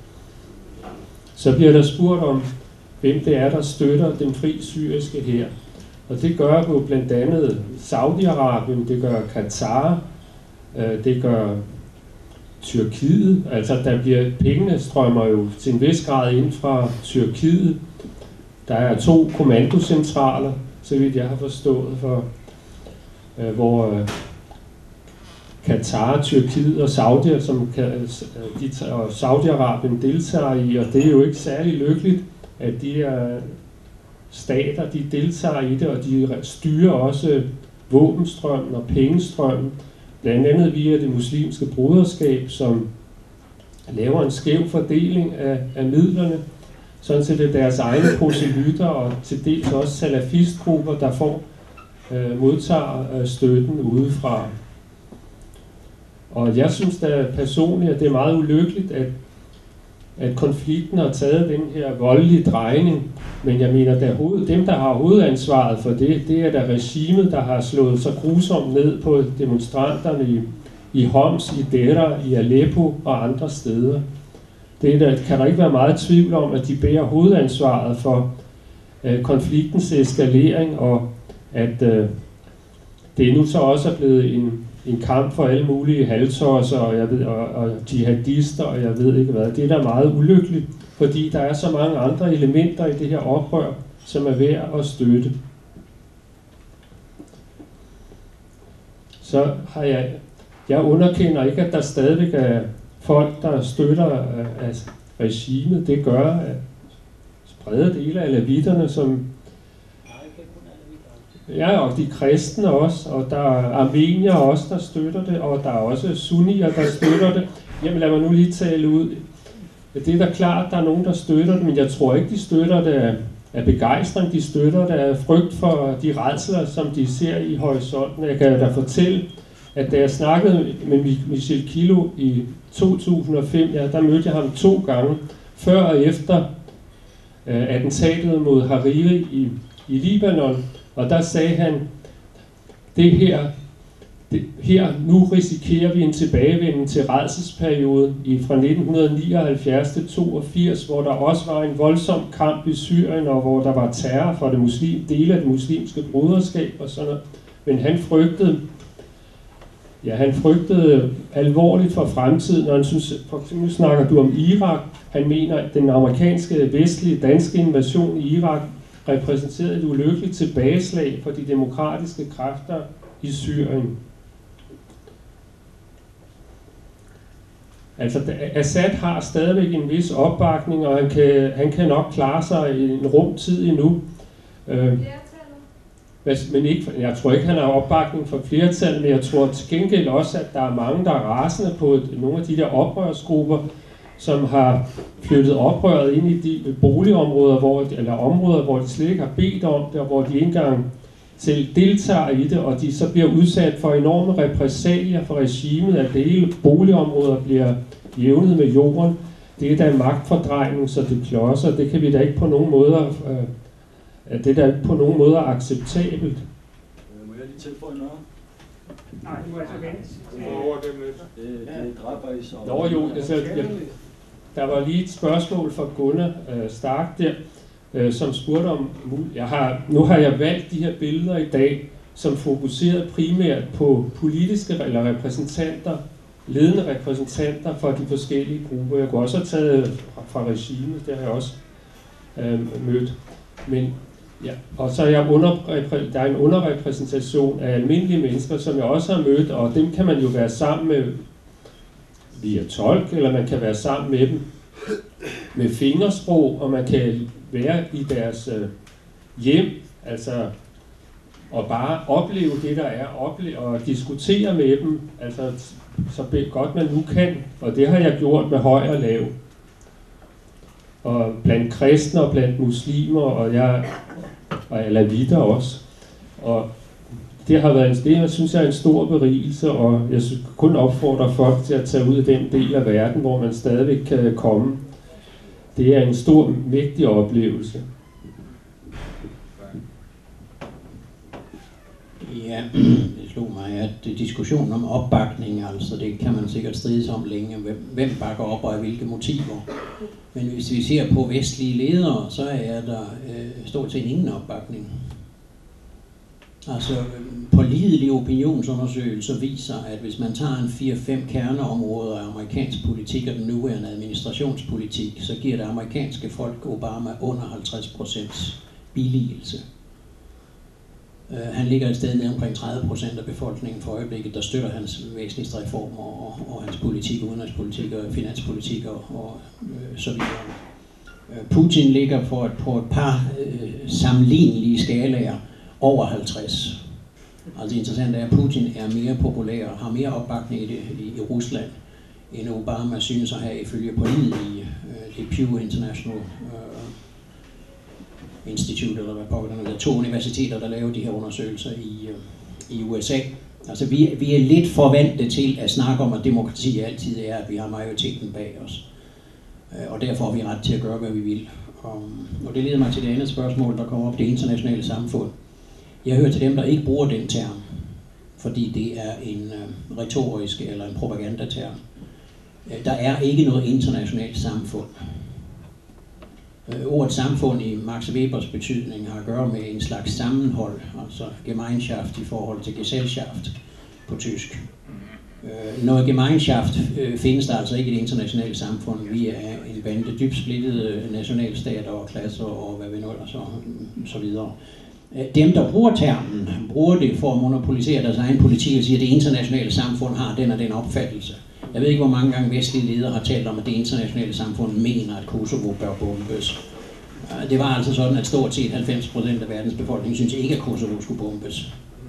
Så bliver der spurgt om, hvem det er, der støtter den fri syriske hær. Og det gør jo blandt andet Saudi-Arabien, det gør Katar, øh, det gør Tyrkiet. Altså der bliver, pengene strømmer jo til en vis grad ind fra Tyrkiet. Der er to kommandocentraler, så vidt jeg har forstået, for, øh, hvor øh, Katar, Tyrkiet og Saudi, som kan, de, og Saudi-Arabien deltager i, og det er jo ikke særlig lykkeligt, at de er stater, de deltager i det, og de styrer også våbenstrømmen og pengestrømmen, blandt andet via det muslimske broderskab, som laver en skæv fordeling af, af midlerne, sådan set det er deres egne proselytter og til dels også salafistgrupper, der får øh, modtager øh, støtten udefra. Og jeg synes da personligt, at det er meget ulykkeligt, at at konflikten har taget den her voldelige drejning, men jeg mener, at dem, der har hovedansvaret for det, det er da regimet, der har slået så grusomt ned på demonstranterne i, i Homs, i Dera, i Aleppo og andre steder. Det der, kan der ikke være meget tvivl om, at de bærer hovedansvaret for øh, konfliktens eskalering, og at øh, det nu så også er blevet en en kamp for alle mulige halvtosser og, jeg ved, og, og jihadister, og jeg ved ikke hvad. Det er da meget ulykkeligt, fordi der er så mange andre elementer i det her oprør, som er værd at støtte. Så har jeg, jeg underkender ikke, at der stadigvæk er folk, der støtter uh, altså, regimet. Det gør uh, brede dele af alawitterne, som ja, og de kristne også, og der er armenier også, der støtter det, og der er også sunnier, der støtter det. Jamen lad mig nu lige tale ud. Det er da klart, der er nogen, der støtter det, men jeg tror ikke, de støtter det af, af begejstring. De støtter det af frygt for de rædsler, som de ser i horisonten. Jeg kan da fortælle, at da jeg snakkede med Michel Kilo i to tusind og fem, ja, der mødte jeg ham to gange, før og efter øh, attentatet mod Hariri i, i Libanon. Og der sagde han, det her, det, her nu risikerer vi en tilbagevenden til rædselsperioden i, fra nitten nioghalvfjerds til toogfirs, hvor der også var en voldsom kamp i Syrien, og hvor der var terror for det muslim, dele af det muslimske broderskab og sådan noget. Men han frygtede Ja, han frygtede alvorligt for fremtiden, og han synes, for eksempel snakker du om Irak. Han mener, at den amerikanske, vestlige, danske invasion i Irak repræsenterede et ulykkeligt tilbageslag for de demokratiske kræfter i Syrien. Altså, Assad har stadigvæk en vis opbakning, og han kan, han kan nok klare sig i en rum tid endnu. Øh, men ikke, jeg tror ikke, han har opbakning for flertal, men jeg tror til gengæld også, at der er mange, der er rasende på et, nogle af de der oprørsgrupper, som har flyttet oprøret ind i de boligområder, hvor, eller områder, hvor de slet ikke har bedt om det, og hvor de ikke engang selv deltager i det, og de så bliver udsat for enorme repressalier fra regimet, at det hele boligområder bliver jævnet med jorden. Det er da en magtfordrejning, så det klodser. Det kan vi da ikke på nogen måder, øh, det er da ikke på nogen måder acceptabelt. Må jeg lige tilføje noget? Nej, det må jeg så vente. Det, det dræber I så. Nå jo, altså, jeg, der var lige et spørgsmål fra Gunnar øh, Stark der, øh, som spurgte om, jeg har, nu har jeg valgt de her billeder i dag, som fokuserede primært på politiske eller repræsentanter, ledende repræsentanter fra de forskellige grupper. Jeg kunne også have taget fra, fra regimet, det har jeg også øh, mødt. Men ja, og så er jeg under, der er en underrepræsentation af almindelige mennesker, som jeg også har mødt, og dem kan man jo være sammen med via tolk, eller man kan være sammen med dem med fingersprog, og man kan være i deres øh, hjem, altså og bare opleve det, der er, opleve, og diskutere med dem, altså så godt man nu kan, og det har jeg gjort med høj og lav. Og blandt kristne og blandt muslimer, og jeg og alavitter også. Og det har været en, det, jeg synes jeg er en stor berigelse, og jeg synes, kun opfordrer folk til at tage ud af den del af verden, hvor man stadigvæk kan komme. Det er en stor, mægtig oplevelse. Ja, det slog mig, at diskussionen om opbakning, altså det kan man sikkert stride om længe, hvem bakker op og hvilke motiver. Men hvis vi ser på vestlige ledere, så er der øh, stort set ingen opbakning. Altså pålidelige opinionsundersøgelser viser, at hvis man tager en fire fem kerneområder af amerikansk politik og den nuværende administrationspolitik, så giver det amerikanske folk Obama under halvtreds procent billigelse. Uh, han ligger et sted ned omkring tredive procent af befolkningen for øjeblikket, der støtter hans væsentligste reformer og, og hans politik, udenrigspolitik og finanspolitik og, og øh, så videre. Uh, Putin ligger på et, på et par øh, sammenlignelige skalaer over halvtreds. Altså interessant er, at Putin er mere populær og har mere opbakning i, det, i, i Rusland, end Obama synes at have ifølge pålidelige uh, det Pew International uh, Institute, eller hvad pokker der er to universiteter, der laver de her undersøgelser i, i U S A. Altså vi, vi er lidt forvante til at snakke om, at demokrati altid er, at vi har majoriteten bag os. Og derfor har vi ret til at gøre, hvad vi vil. Og det leder mig til det andet spørgsmål, der kommer op, det internationale samfund. Jeg hører til dem, der ikke bruger den term, fordi det er en retorisk eller en propagandaterm. Der er ikke noget internationalt samfund. Ordet samfund i Max Webers betydning har at gøre med en slags sammenhold, altså Gemeinschaft i forhold til Gesellschaft på tysk. Noget Gemeinschaft findes der altså ikke i det internationale samfund. Vi er en bande dybt splittede nationalstater og klasser og hvad vi nu ellers og så videre. Dem, der bruger termen, bruger det for at monopolisere deres egen politik og siger, at det internationale samfund har den og den opfattelse. Jeg ved ikke, hvor mange gange vestlige ledere har talt om, at det internationale samfund mener, at Kosovo bør bombes. Det var altså sådan, at stort set halvfems procent af verdens befolkning synes ikke, at Kosovo skulle bombes.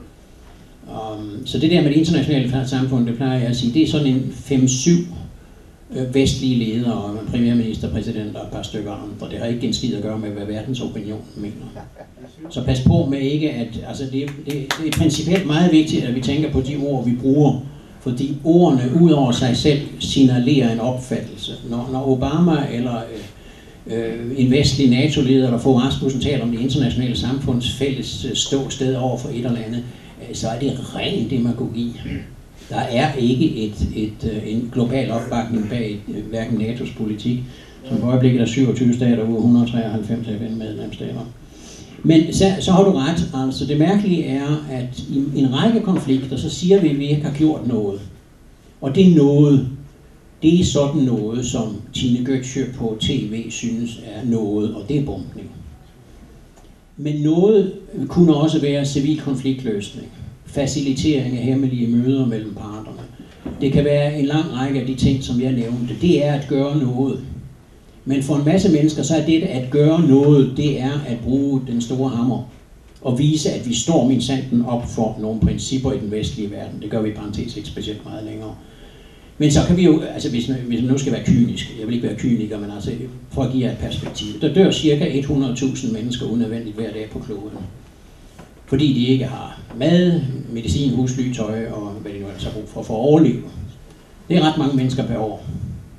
Um, så det der med det internationale samfund, det plejer jeg at sige, det er sådan en fem syv vestlige ledere, og premierminister, præsident og et par stykker andre. Det har ikke en skid at gøre med, hvad verdens opinion mener. Så pas på med ikke, at altså det, det, det er principielt meget vigtigt, at vi tænker på de ord, vi bruger, fordi ordene ud over sig selv signalerer en opfattelse. Når, når Obama eller øh, en vestlig NATO-leder eller Fogh Rasmussen taler om det internationale samfunds fælles ståsted over for et eller andet, øh, så er det ren demagogi. Der er ikke et, et, en global opbakning bag hverken NATO's politik, som på øjeblikket er syvogtyve stater ud af et hundrede og treoghalvfems F N-medlemsstater. Men så, så har du ret. Altså det mærkelige er, at i en række konflikter, så siger vi, at vi ikke har gjort noget. Og det er noget, det er sådan noget, som Tine Götzsche på tv synes er noget, og det er bombning. Men noget kunne også være civil konfliktløsning, facilitering af hemmelige møder mellem parterne. Det kan være en lang række af de ting, som jeg nævnte. Det er at gøre noget. Men for en masse mennesker, så er det at gøre noget, det er at bruge den store hammer og vise, at vi står minsanden op for nogle principper i den vestlige verden. Det gør vi i parentes ikke specielt meget længere. Men så kan vi jo, altså hvis man, hvis man nu skal være kynisk, jeg vil ikke være kyniker, men altså for at give jer et perspektiv, der dør cirka hundrede tusind mennesker unødvendigt hver dag på kloden. Fordi de ikke har mad, medicin, husly, tøj og hvad de nu ellers har brug for for at overleve. Det er ret mange mennesker per år.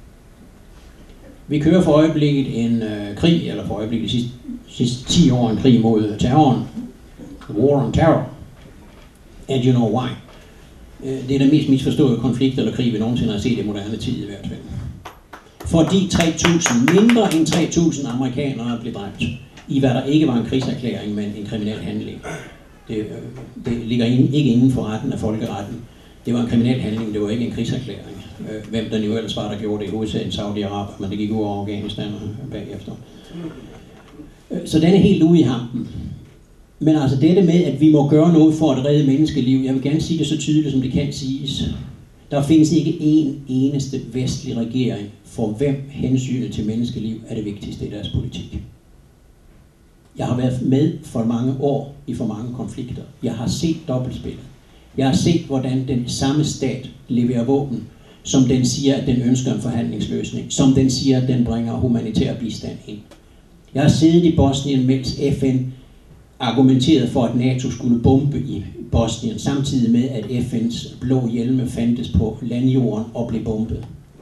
Vi kører for øjeblikket en øh, krig, eller for øjeblikket de sidste, sidste ti år en krig mod terroren. War on terror. And you know why. Det er den mest misforståede konflikt eller krig, vi nogensinde har set i moderne tid i hvert fald. Fordi tre tusind, mindre end tre tusind amerikanere blev dræbt, i hvad der ikke var en krigserklæring, men en kriminel handling. Det, det ligger ikke inden for retten af folkeretten. Det var en kriminel handling, det var ikke en krigserklæring. Hvem der nu ellers var, der gjorde det i hovedsagen Saudi-Arabien, men det gik ud over Afghanistan bagefter. Så den er helt ude i hampen. Men altså dette med, at vi må gøre noget for at redde menneskeliv, jeg vil gerne sige det så tydeligt, som det kan siges. Der findes ikke en eneste vestlig regering, for hvem hensynet til menneskeliv er det vigtigste i deres politik. Jeg har været med for mange år i for mange konflikter. Jeg har set dobbeltspillet. Jeg har set, hvordan den samme stat leverer våben, som den siger, at den ønsker en forhandlingsløsning, som den siger, at den bringer humanitær bistand ind. Jeg har siddet i Bosnien, mens F N argumenterede for, at NATO skulle bombe i Bosnien, samtidig med, at F N's blå hjelme fandtes på landjorden og blev bombet.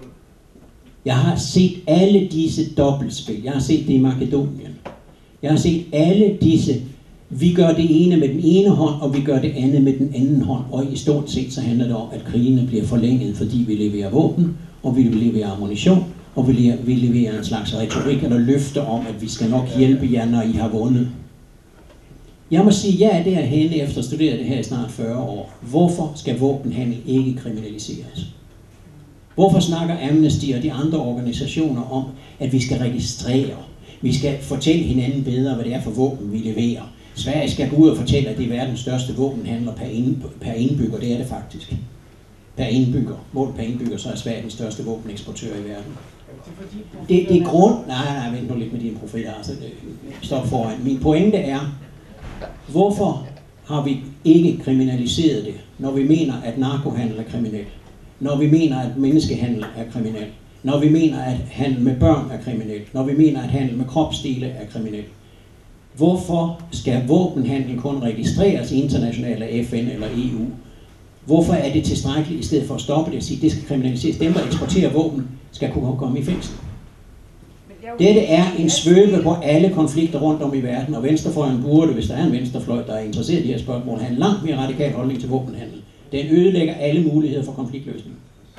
Jeg har set alle disse dobbeltspil. Jeg har set det i Makedonien. Jeg har set alle disse, vi gør det ene med den ene hånd, og vi gør det andet med den anden hånd. Og i stort set så handler det om, at krigene bliver forlænget, fordi vi leverer våben, og vi leverer ammunition, og vi leverer en slags retorik eller løfter om, at vi skal nok hjælpe jer, når I har vundet. Jeg må sige, ja, det er henne efter at studere det her i snart fyrre år. Hvorfor skal våbenhandel ikke kriminaliseres? Hvorfor snakker Amnesty og de andre organisationer om, at vi skal registrere? Vi skal fortælle hinanden bedre, hvad det er for våben, vi leverer. Sverige skal gå ud og fortælle, at det er verdens største våbenhandler per, ind, per indbygger. Det er det faktisk. Per indbygger. Målt per indbygger, så er Sverige den største våbeneksportør i verden. Det, det er grund... Nej, nej, vent nu lidt med dine profiler. Altså, stop foran. Min pointe er, hvorfor har vi ikke kriminaliseret det, når vi mener, at narkohandel er kriminel? Når vi mener, at menneskehandel er kriminel? Når vi mener, at handel med børn er kriminel? Når vi mener, at handel med kropsdele er kriminel? Hvorfor skal våbenhandel kun registreres internationalt af F N eller E U? Hvorfor er det tilstrækkeligt, i stedet for at stoppe det og sige, at det skal kriminaliseres? Dem, der eksporterer våben, skal kunne komme i fængsel. Dette er en svøbe på alle konflikter rundt om i verden, og venstrefløjen burde, hvis der er en venstrefløj, der er interesseret i de her spørgsmål, have en langt mere radikal holdning til våbenhandel. Den ødelægger alle muligheder for konfliktløsning.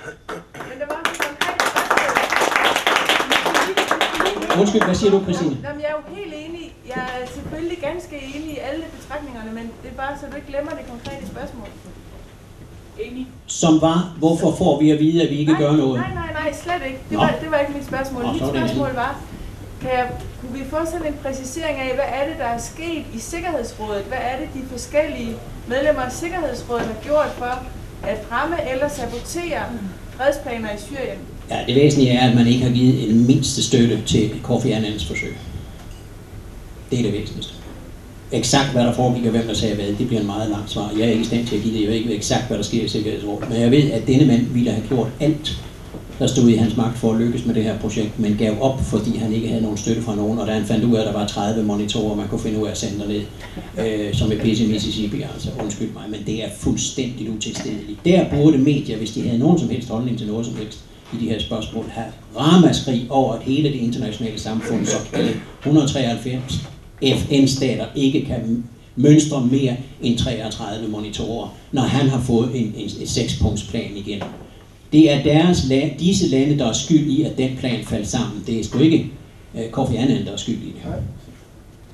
Undskyld, hvad siger du, Christine? Jamen, jeg er jo helt enig. Jeg er selvfølgelig ganske enig i alle betragtningerne, men det er bare, så du ikke glemmer det konkrete spørgsmål. Enig. Som var, hvorfor får vi at vide, at vi ikke nej, gør noget? Nej, nej, nej, slet ikke. Det var, det var ikke mit spørgsmål. Nå, mit spørgsmål var, kan, jeg, kunne vi få sådan en præcisering af, hvad er det, der er sket i Sikkerhedsrådet? Hvad er det, de forskellige medlemmer af Sikkerhedsrådet har gjort for at fremme eller sabotere fredsplaner i Syrien? Ja, det væsentlige er, at man ikke har givet en mindste støtte til Kofi Annans forsøg. Det er det væsentligste. Eksakt hvad der foregik og hvem der sagde hvad, det bliver en meget lang svar. Jeg er ikke i stand til at give det. Jeg ved ikke eksakt, hvad der sker i Sikkerhedsrådet. Men jeg ved, at denne mand ville have gjort alt, der stod i hans magt for at lykkes med det her projekt, men gav op, fordi han ikke havde nogen støtte fra nogen. Og da han fandt ud af, at der var tredive monitorer, man kunne finde ud af at sende derned, øh, som et pisse i Mississippi, altså undskyld mig, men det er fuldstændig utilstedeligt. Der burde medier, hvis de havde nogen som helst holdning til noget som helst i de her spørgsmål, have ramaskrig over, at hele det internationale samfund, så kaldet et hundrede og treoghalvfems F N-stater, ikke kan mønstre mere end treogtredive monitorer, når han har fået en, en, en sekspunktsplan igen. Det er deres land, disse lande, der er skyld i, at den plan faldt sammen. Det er sgu ikke uh, Kofi Annan, der er skyld i det.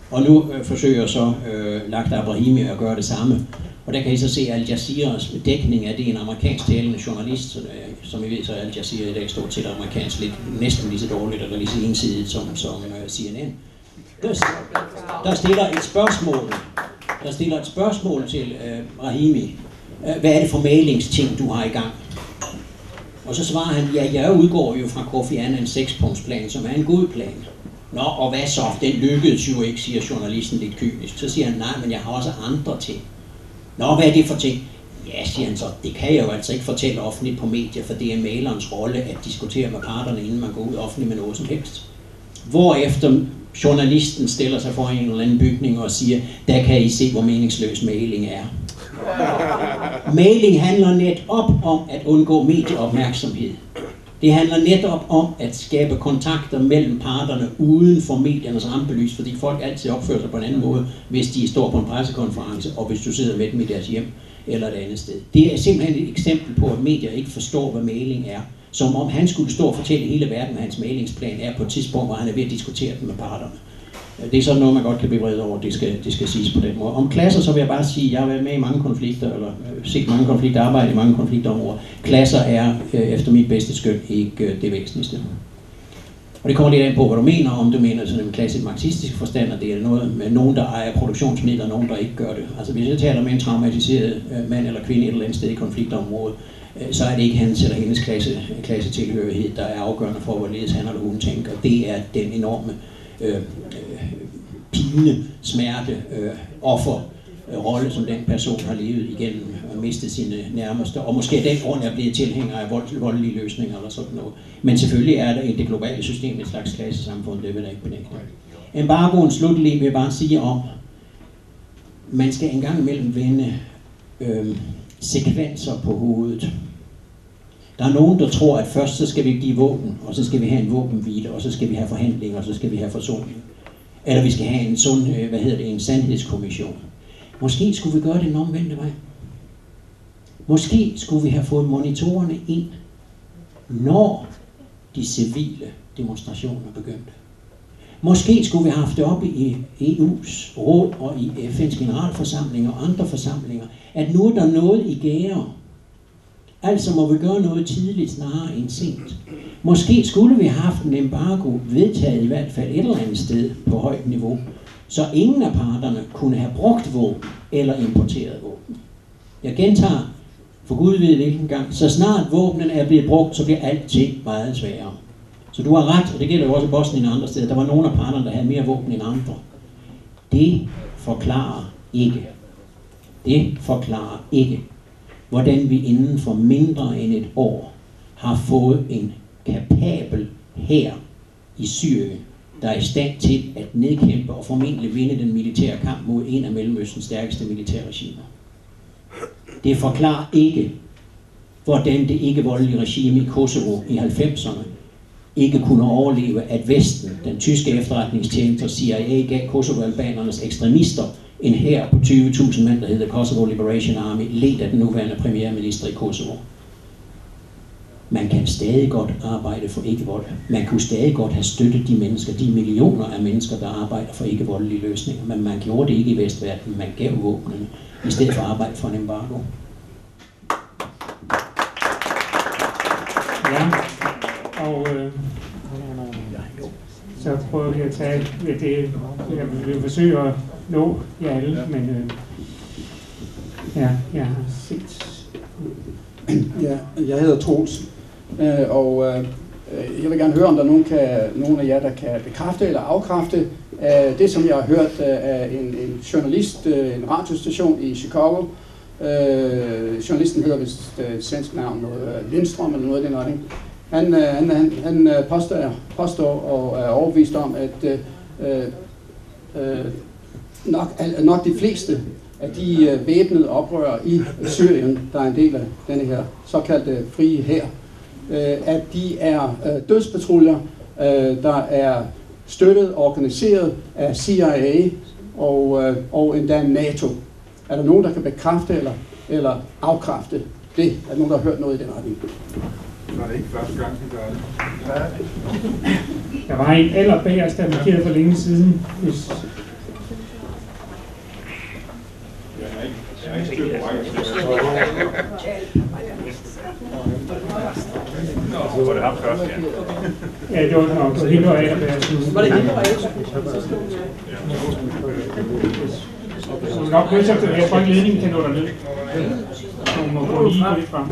Og nu øh, forsøger så øh, Lakhdar Brahimi at gøre det samme. Og der kan I så se Al Jazeeras dækning af det, en amerikansk talende journalist, øh, som I ved, så er Al Jazeera i dag stort set amerikansk lidt næsten lige så dårligt eller lige så ensidigt som, som uh, C N N. Der, der stiller et spørgsmål, der stiller et spørgsmål til uh, Brahimi. Uh, hvad er det for mailingsting, du har i gang? Og så svarer han, ja, jeg udgår jo fra Kofi Annans sekspunktsplan, som er en god plan. Nå, og hvad så? Den lykkedes jo ikke, siger journalisten lidt kynisk. Så siger han, nej, men jeg har også andre ting. Nå, hvad er det for ting? Ja, siger han så, det kan jeg jo altså ikke fortælle offentligt på medier, for det er mailerens rolle at diskutere med parterne, inden man går ud offentligt med noget som helst. Hvorefter journalisten stiller sig foran en eller anden bygning og siger, der kan I se, hvor meningsløs mailing er. Mailing handler netop om at undgå medieopmærksomhed. Det handler netop om at skabe kontakter mellem parterne uden for mediernes rampelys, fordi folk altid opfører sig på en anden måde, hvis de står på en pressekonference, og hvis du sidder med dem i deres hjem eller et andet sted. Det er simpelthen et eksempel på, at medier ikke forstår, hvad mailing er. Som om han skulle stå og fortælle hele verden, hvad hans mailingsplan er på et tidspunkt, hvor han er ved at diskutere den med parterne. Det er sådan noget, man godt kan blive vred over, det skal, det skal siges på den måde. Om klasser, så vil jeg bare sige, at jeg har været med i mange konflikter, eller set mange konflikter, arbejdet i mange konfliktområder. Klasser er, efter mit bedste skøn, ikke det væsentligste. Og det kommer lidt an på, hvad du mener, om du mener sådan en klassisk marxistisk forstand, og det er noget med nogen, der ejer produktionsmidler, og nogen, der ikke gør det. Altså hvis jeg taler med en traumatiseret mand eller kvinde et eller andet sted i konfliktområdet, så er det ikke hans eller hendes klasse, klassetilhørighed, der er afgørende for, hvorledes han eller hun tænker. Det er den enorme øh, øh, pine, smerte, øh, offer, øh, rolle, som den person har levet igennem og mistet sine nærmeste, og måske af den grund er blevet tilhænger af vold, voldelige løsninger eller sådan noget. Men selvfølgelig er der i det globale system et slags klassesamfund, det vil jeg ikke benægte. Embargoen slutlig vil jeg bare sige om, man skal engang imellem vende øh, sekvenser på hovedet. Der er nogen, der tror, at først så skal vi give våben, og så skal vi have en våbenhvile, og så skal vi have forhandlinger, og så skal vi have forsoning. Eller vi skal have en sund, hvad hedder det, en sandhedskommission. Måske skulle vi gøre det den omvendte vej. Måske skulle vi have fået monitorerne ind, når de civile demonstrationer begyndte. Måske skulle vi have haft det oppe i E U's råd og i F N's generalforsamling og andre forsamlinger, at nu er der noget i gære. Altså må vi gøre noget tidligt snarere end sent. Måske skulle vi have haft en embargo vedtaget i hvert fald et eller andet sted på højt niveau, så ingen af parterne kunne have brugt våben eller importeret våben. Jeg gentager, for Gud ved hvilken gang, så snart våbnen er blevet brugt, så bliver alting meget sværere. Så du har ret, og det gælder jo også i Bosnien og andre steder. Der var nogle af parterne, der havde mere våben end andre. Det forklarer ikke. Det forklarer ikke, hvordan vi inden for mindre end et år har fået en kapabel hær i Syrien, der er i stand til at nedkæmpe og formentlig vinde den militære kamp mod en af Mellemøstens stærkeste militærregimer. Det forklarer ikke, hvordan det ikke-voldelige regime i Kosovo i halvfemserne ikke kunne overleve, at Vesten, den tyske efterretningstjeneste og C I A, gav Kosovo-albanernes ekstremister en hær på tyve tusind mænd, der hedder Kosovo Liberation Army, ledt af den nuværende premierminister i Kosovo. Man kan stadig godt arbejde for ikke-vold. Man kunne stadig godt have støttet de mennesker, de millioner af mennesker, der arbejder for ikke-voldelige løsninger, men man gjorde det ikke i Vestverdenen. Man gav våbnene i stedet for at arbejde for en embargo. Ja, og øh, så prøver vi at tage det. Jeg vil forsøge at nå jer alle, men øh, ja, jeg har set. Ja, jeg hedder Troels, øh, og øh, jeg vil gerne høre, om der er nogen, kan, nogen af jer, der kan bekræfte eller afkræfte øh, det, som jeg har hørt øh, af en, en journalist, øh, en radiostation i Chicago. Øh, journalisten hedder vist øh, svensk navn, noget øh, Lindstrøm eller noget af den retning. Han, øh, han, han, han påstår, påstår og er overbevist om, at øh, øh, nok, nok de fleste af de øh, væbnede oprørere i Syrien, der er en del af denne her såkaldte frie hær, øh, at de er øh, dødspatruljer, øh, der er støttet og organiseret af C I A og, øh, og endda NATO. Er der nogen, der kan bekræfte eller, eller afkræfte det? Er der nogen, der har hørt noget i den retning? Så er det ikke første gang, vi gør det. Der var en allerbærest, der markerede for længe siden, hvis Så var det ham først, ja. Ja, det var nok helt og af. Var det helt og af? Så skal nok løse efter, jeg tror ikke ledningen kan nå dig ned. Så må gå lige lidt frem.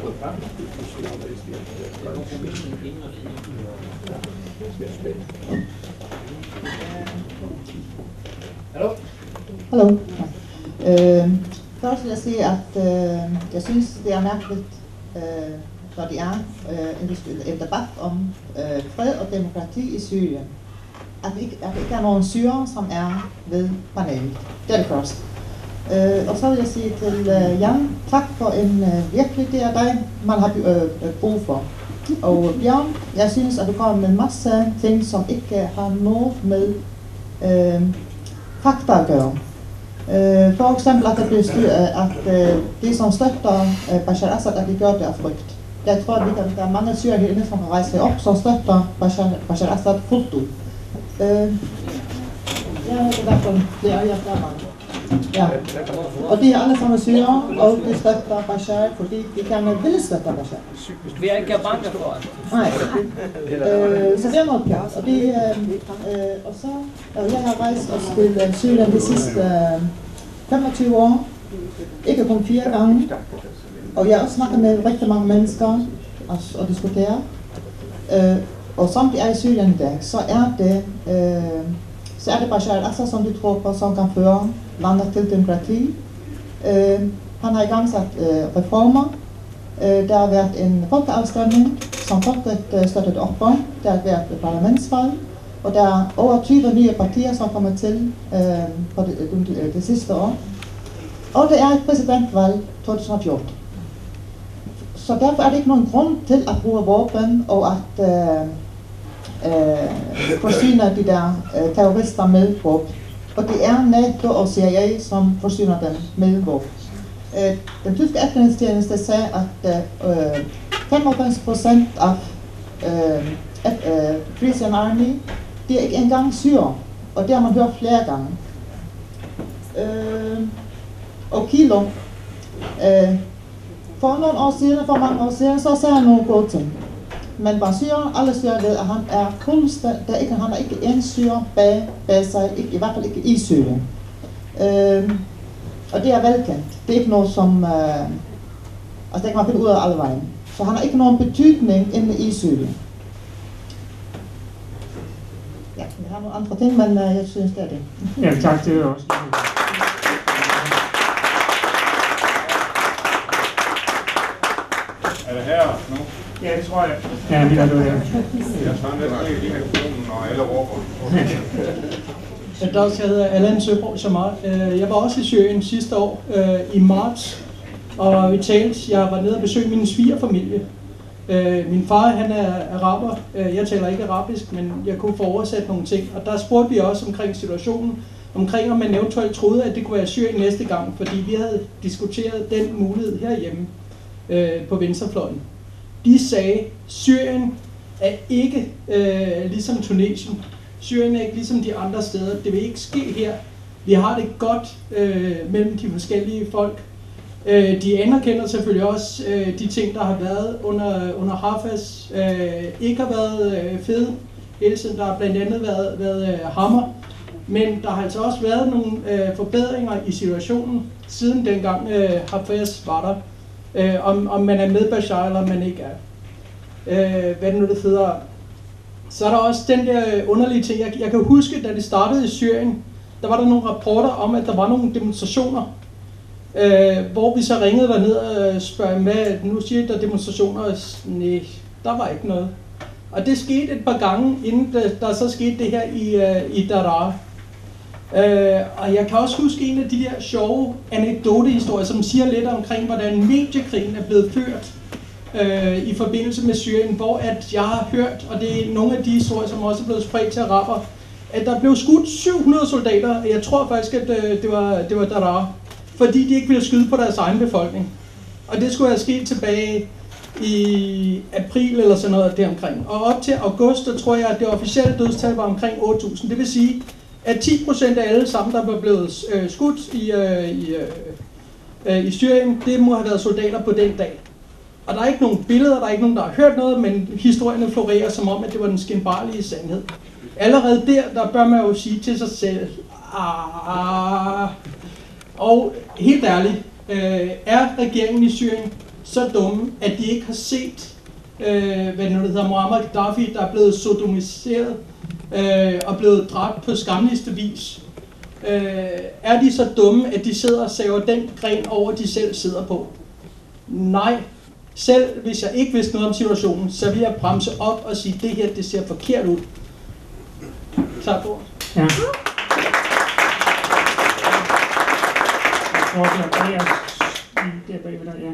Hallo? Hallo. Øh, først vil jeg sige, at øh, jeg synes, det er mærkeligt, øh, når det er øh, en, en debat om øh, fred og demokrati i Syrien, at, vi ikke, at der ikke er nogen syrere, som er ved panelet. Det er det første. Øh, og så vil jeg sige til øh, Jan, tak for en øh, virkelig, det er dig, man har øh, brug for. Og Bjørn, jeg synes, at du kommer med en masse ting, som ikke har noget med øh, fakta at gøre. Uh, for eksempel at det bliver styr, at uh, de som støtter uh, Bashar Assad, at de gør det af frygt. Jeg tror, at der er mange syrer herinde, som har rejst sig op, som støtter Bashar, Bashar Assad fuldt ud. Uh, ja, det er derfor, det er jeg der mange. Ja. Og de er alle sammen syrer, og de støtter Bashar, fordi de gerne vil støtte Bashar. Vi er ikke bange for det. Nej. Uh, så det er noget klart. Og, det, uh, uh, og så, uh, jeg har rejst os til uh, Syrien de sidste uh, femogtyve år. Ikke kun fire gange. Og jeg har også snakket med rigtig mange mennesker og, og diskuteret. Uh, og som de er i Syrien i dag, så er det, uh, så er det Bashar al-Assad, som de tror på, som kan føre landet til demokrati. Uh, han har i gang sat uh, reformer. Uh, der har været en folkeafstemning, som folket uh, støttet op om. Der har været et parlamentsvalg, og der er over tyve nye partier, som kommer til uh, på det, det, det sidste år. Og det er et præsidentvalg to tusind og fjorten. Så derfor er det ikke nogen grund til at bruge våben og at uh, uh, forsyne de der uh, terrorister med våben. Og det er NATO og C I A, som forsyner dem med våben. Uh, den tyske efterretningstjeneste sagde, at uh, femoghalvfems procent af uh, uh, Free Syrian Army, de er ikke engang syre, og det har man hørt flere gange. Uh, og Kilo, uh, for nogle år siden, for mange år siden, så sagde han nogle gode ting. Men bare syre, alle syre ved, at han er fuldstændig, ikke, han er ikke en syre bag, bag sig, ikke, i hvert fald ikke i Syrien. Uh, Og det er velkendt. Det er ikke noget, som... Øh, altså, det kan man finde ud af alle vejen. Så han har ikke nogen betydning inde i Syrien. Ja, jeg har nogle andre ting, men øh, jeg synes, det er det. Ja, tak til jer også. Er det her nu? Ja, det tror jeg. Ja, men er du her. Jeg tager lidt i mikrofonen, og alle råber. Jeg hedder Allan Søborg Samar. Jeg var også i Syrien sidste år i marts, og vi talte, jeg var nede og besøgte min svigerfamilie. Min far, han er araber. Jeg taler ikke arabisk, men jeg kunne få oversat nogle ting. Og der spurgte vi også omkring situationen, omkring om man eventuelt troede, at det kunne være Syrien næste gang, fordi vi havde diskuteret den mulighed herhjemme på venstrefløjen. De sagde, Syrien er ikke øh, ligesom Tunesien. Syrien er ikke ligesom de andre steder. Det vil ikke ske her. Vi har det godt øh, mellem de forskellige folk. Øh, de anerkender selvfølgelig også øh, de ting, der har været under, under Hafez. Øh, ikke har været øh, fede. Hele tiden, der har blandt andet været, været øh, hammer. Men der har altså også været nogle øh, forbedringer i situationen, siden dengang øh, Hafez var der. Øh, om, om man er med Bashar, eller man ikke er. Øh, hvad det nu det hedder. Så er der også den der underlige ting, jeg, jeg kan huske, da det startede i Syrien, der var der nogle rapporter om, at der var nogle demonstrationer, øh, hvor vi så ringede derned og spørger med, nu siger der demonstrationer, nej, der var ikke noget. Og det skete et par gange, inden der, der så skete det her i, uh, i Daraa. Øh, og jeg kan også huske en af de der sjove anekdotehistorier, som siger lidt omkring, hvordan mediekrigen er blevet ført øh, i forbindelse med Syrien, hvor at jeg har hørt, og det er nogle af de historier, som også er blevet spredt til araber, at der blev skudt syv hundrede soldater, og jeg tror faktisk, at øh, det var, det var Daraa, fordi de ikke ville skyde på deres egen befolkning. Og det skulle have sket tilbage i april eller sådan noget deromkring. Og op til august, der tror jeg, at det officielle dødstal var omkring otte tusind. Det vil sige, at ti procent af alle sammen, der var blevet øh, skudt i, øh, i, øh, øh, i Syrien, det må have været soldater på den dag. Og der er ikke nogen billeder, der er ikke nogen, der har hørt noget, men historierne florerer som om, at det var den skinbarlige sandhed. Allerede der, der bør man jo sige til sig selv, ah. Og helt ærligt, øh, er regeringen i Syrien så dumme, at de ikke har set, øh, hvad det nu hedder, Muammar Gaddafi, der er blevet sodomiseret øh, og blevet dræbt på skamligste vis? Øh, er de så dumme, at de sidder og saver den gren over, de selv sidder på? Nej. Selv hvis jeg ikke vidste noget om situationen, så vil jeg bremse op og sige, at det her, det ser forkert ud. Tak for. Ja. Jeg tror, det er der bagved dig, ja.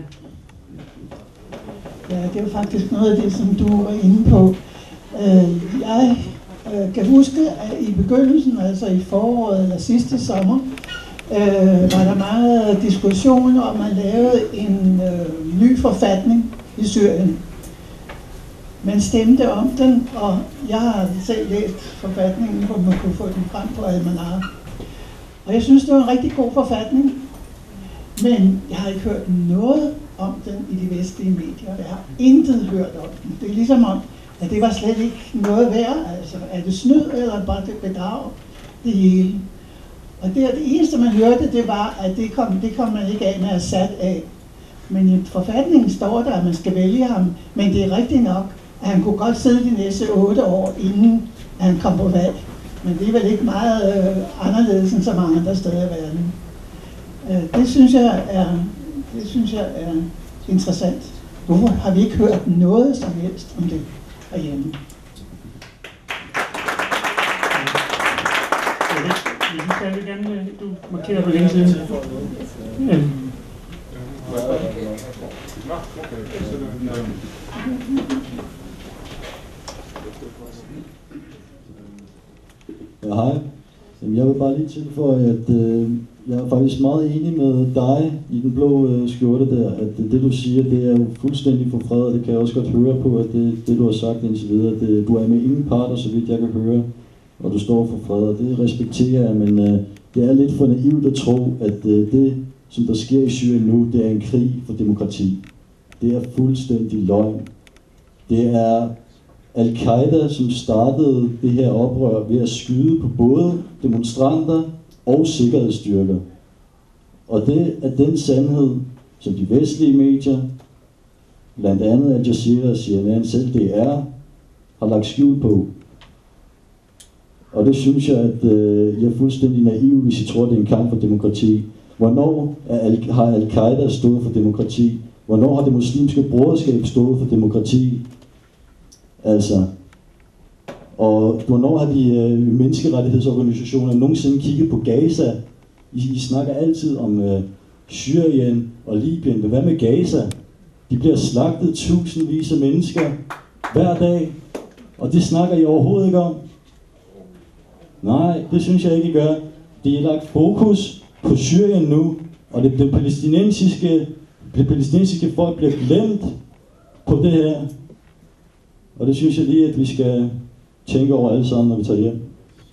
Ja, det var faktisk noget af det, som du var inde på. Jeg kan huske, at i begyndelsen, altså i foråret eller sidste sommer, øh, var der meget diskussion om, at man lavede en øh, ny forfatning i Syrien. Man stemte om den, og jeg har selv læst forfatningen, hvor man kunne få den frem på Almanar. Og jeg synes, det var en rigtig god forfatning, men jeg har ikke hørt noget om den i de vestlige medier. Jeg har intet hørt om den. Det er ligesom om, at det var slet ikke noget værd. Altså, er det snyd, eller bare det bedrag? Det hele. Og det, det eneste, man hørte, det var, at det kom, det kom man ikke af med at sat af. Men i forfatningen står der, at man skal vælge ham. Men det er rigtigt nok, at han kunne godt sidde de næste otte år, inden han kom på valg. Men det er vel ikke meget øh, anderledes end så mange andre steder i verden. Øh, det, synes jeg er, det synes jeg er interessant. Hvorfor har vi ikke hørt noget som helst om det herhjemme? Jeg vil gerne, du markerer på længe siden. Ja. Ja, hej. Jeg vil bare lige tilføje, at øh, jeg er faktisk meget enig med dig i den blå øh, skjorte der, at øh, det du siger, det er jo fuldstændig for fred, og det kan jeg også godt høre på, at det, det du har sagt indtil videre, det, du er med ingen parter, så vidt jeg kan høre, og du står for fred, og det respekterer jeg, men øh, det er lidt for naivt at tro, at øh, det, som der sker i Syrien nu, det er en krig for demokrati. Det er fuldstændig løgn. Det er Al-Qaida, som startede det her oprør ved at skyde på både demonstranter og sikkerhedsstyrker. Og det er den sandhed, som de vestlige medier, blandt andet Al Jazeera og C N N, selv D R, har lagt skjul på. Og det synes jeg, at øh, jeg er fuldstændig naiv, hvis I tror, det er en kamp for demokrati. Hvornår er Al- har Al-Qaida stået for demokrati? Hvornår har det muslimske broderskab stået for demokrati? Altså, og hvornår har de øh, menneskerettighedsorganisationer nogensinde kigget på Gaza? I, I snakker altid om øh, Syrien og Libyen, men hvad med Gaza? De bliver slagtet tusindvis af mennesker hver dag, og det snakker I overhovedet ikke om. Nej, det synes jeg ikke, I gør. De har lagt fokus på Syrien nu, og det, det, palæstinensiske, det palæstinensiske folk bliver glemt på det her. Og det synes jeg lige, at vi skal tænke over alle sammen, når vi tager hjem.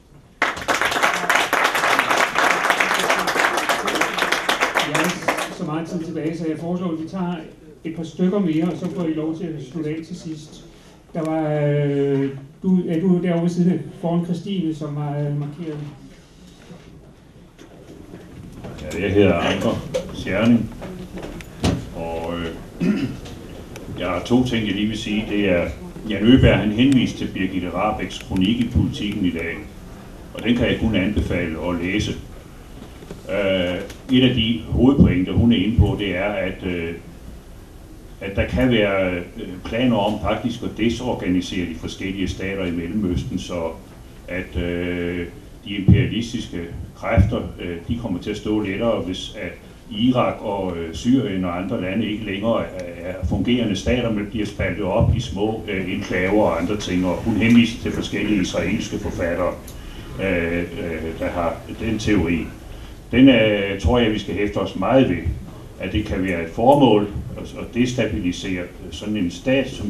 Jeg har ikke så meget tid tilbage, så jeg foreslår, at vi tager et par stykker mere, og så får I lov til at slutte af til sidst. Der var, øh, du, er du derovre ved siden foran Christine, som har øh, markeret. Ja, jeg hedder Anker Sjerning, og øh, jeg har to ting, jeg lige vil sige. Det er, Jan Øberg, han henviste til Birgitte Rahbeks kronik i Politikken i dag, og den kan jeg kun anbefale at læse. Uh, et af de hovedpointer, hun er inde på, det er, at, uh, at der kan være planer om faktisk at desorganisere de forskellige stater i Mellemøsten, så at uh, de imperialistiske kræfter, uh, de kommer til at stå lettere, hvis at Irak og uh, Syrien og andre lande ikke længere er fungerende stater, men bliver spaltet op i små uh, enklaver og andre ting, og hun henviser til forskellige israelske forfattere, uh, uh, der har den teori. Den uh, tror jeg, vi skal hæfte os meget ved. at det kan være et formål at destabilisere sådan en stat som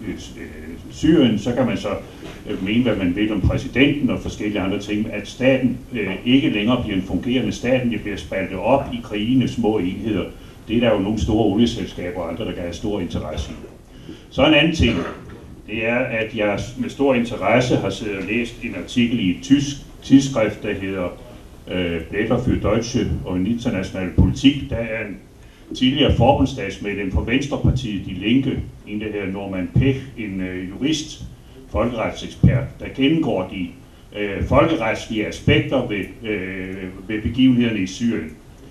Syrien. Så kan man så mene, hvad man vil om præsidenten og forskellige andre ting, at staten ikke længere bliver en fungerende stat, det bliver spaltet op i krigende små enheder. Det er der jo nogle store olieselskaber og andre, der kan have stor interesse i. Så en anden ting, det er, at jeg med stor interesse har siddet og læst en artikel i et tysk tidsskrift, der hedder øh, Blätter für Deutsche og international politik. Der er en tidligere forbundsdagsmedlem for Venstrepartiet De Linke, en der hedder Norman Pech, en øh, jurist, folkeretsekspert, der gennemgår de øh, folkeretslige aspekter ved, øh, ved begivenhederne i Syrien.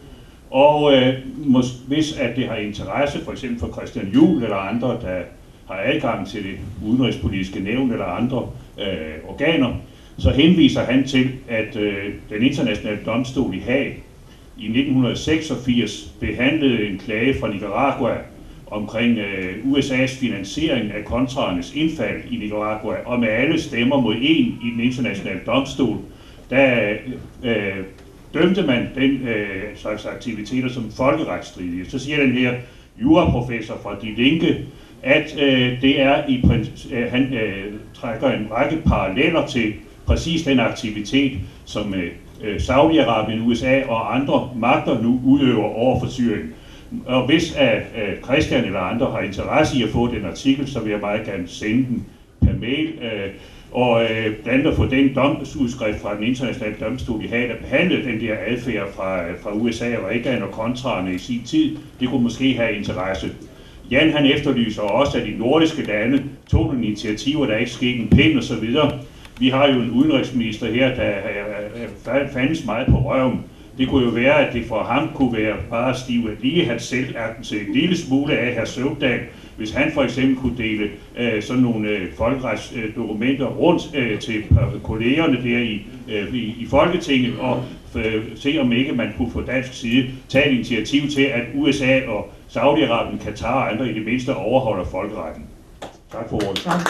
Og øh, mås, hvis at det har interesse, for eksempel for Christian Juhl eller andre, der har adgang til det udenrigspolitiske nævn eller andre øh, organer, så henviser han til, at øh, den internationale domstol i Haag i nitten seksogfirs behandlede en klage fra Nicaragua omkring øh, U S A's finansiering af kontraernes indfald i Nicaragua, og med alle stemmer mod en i den internationale domstol, der øh, dømte man den øh, slags aktiviteter som folkeretsstridige. Så siger den her juraprofessor fra De Linke, at øh, det er i øh, han øh, trækker en række paralleller til præcis den aktivitet, som øh, Saudi-Arabien, U S A og andre magter nu udøver over for Syrien. Og hvis at, øh, Christian eller andre har interesse i at få den artikel, så vil jeg meget gerne sende den per mail. Øh, og øh, blandt andet få den domsudskrift fra den internationale domstol i Haag, der behandlede den der adfærd fra, fra U S A og Reagan og kontraerne i sin tid, det kunne måske have interesse. Jan han efterlyser også, at de nordiske lande tog nogle initiativer, der ikke skete en pind og så videre. Vi har jo en udenrigsminister her, der fandtes meget på røven. Det kunne jo være, at det for ham kunne være bare at stive lige have selværten til en lille smule af hr. Søvndal, hvis han for eksempel kunne dele øh, sådan nogle øh, folkeretsdokumenter rundt øh, til kollegerne der i, øh, i, i Folketinget, og øh, se om ikke man kunne få dansk side tage et initiativ til, at U S A og Saudi-Arabien, Katar og andre i det mindste overholder folkeretten. Tak for ordet. Tak.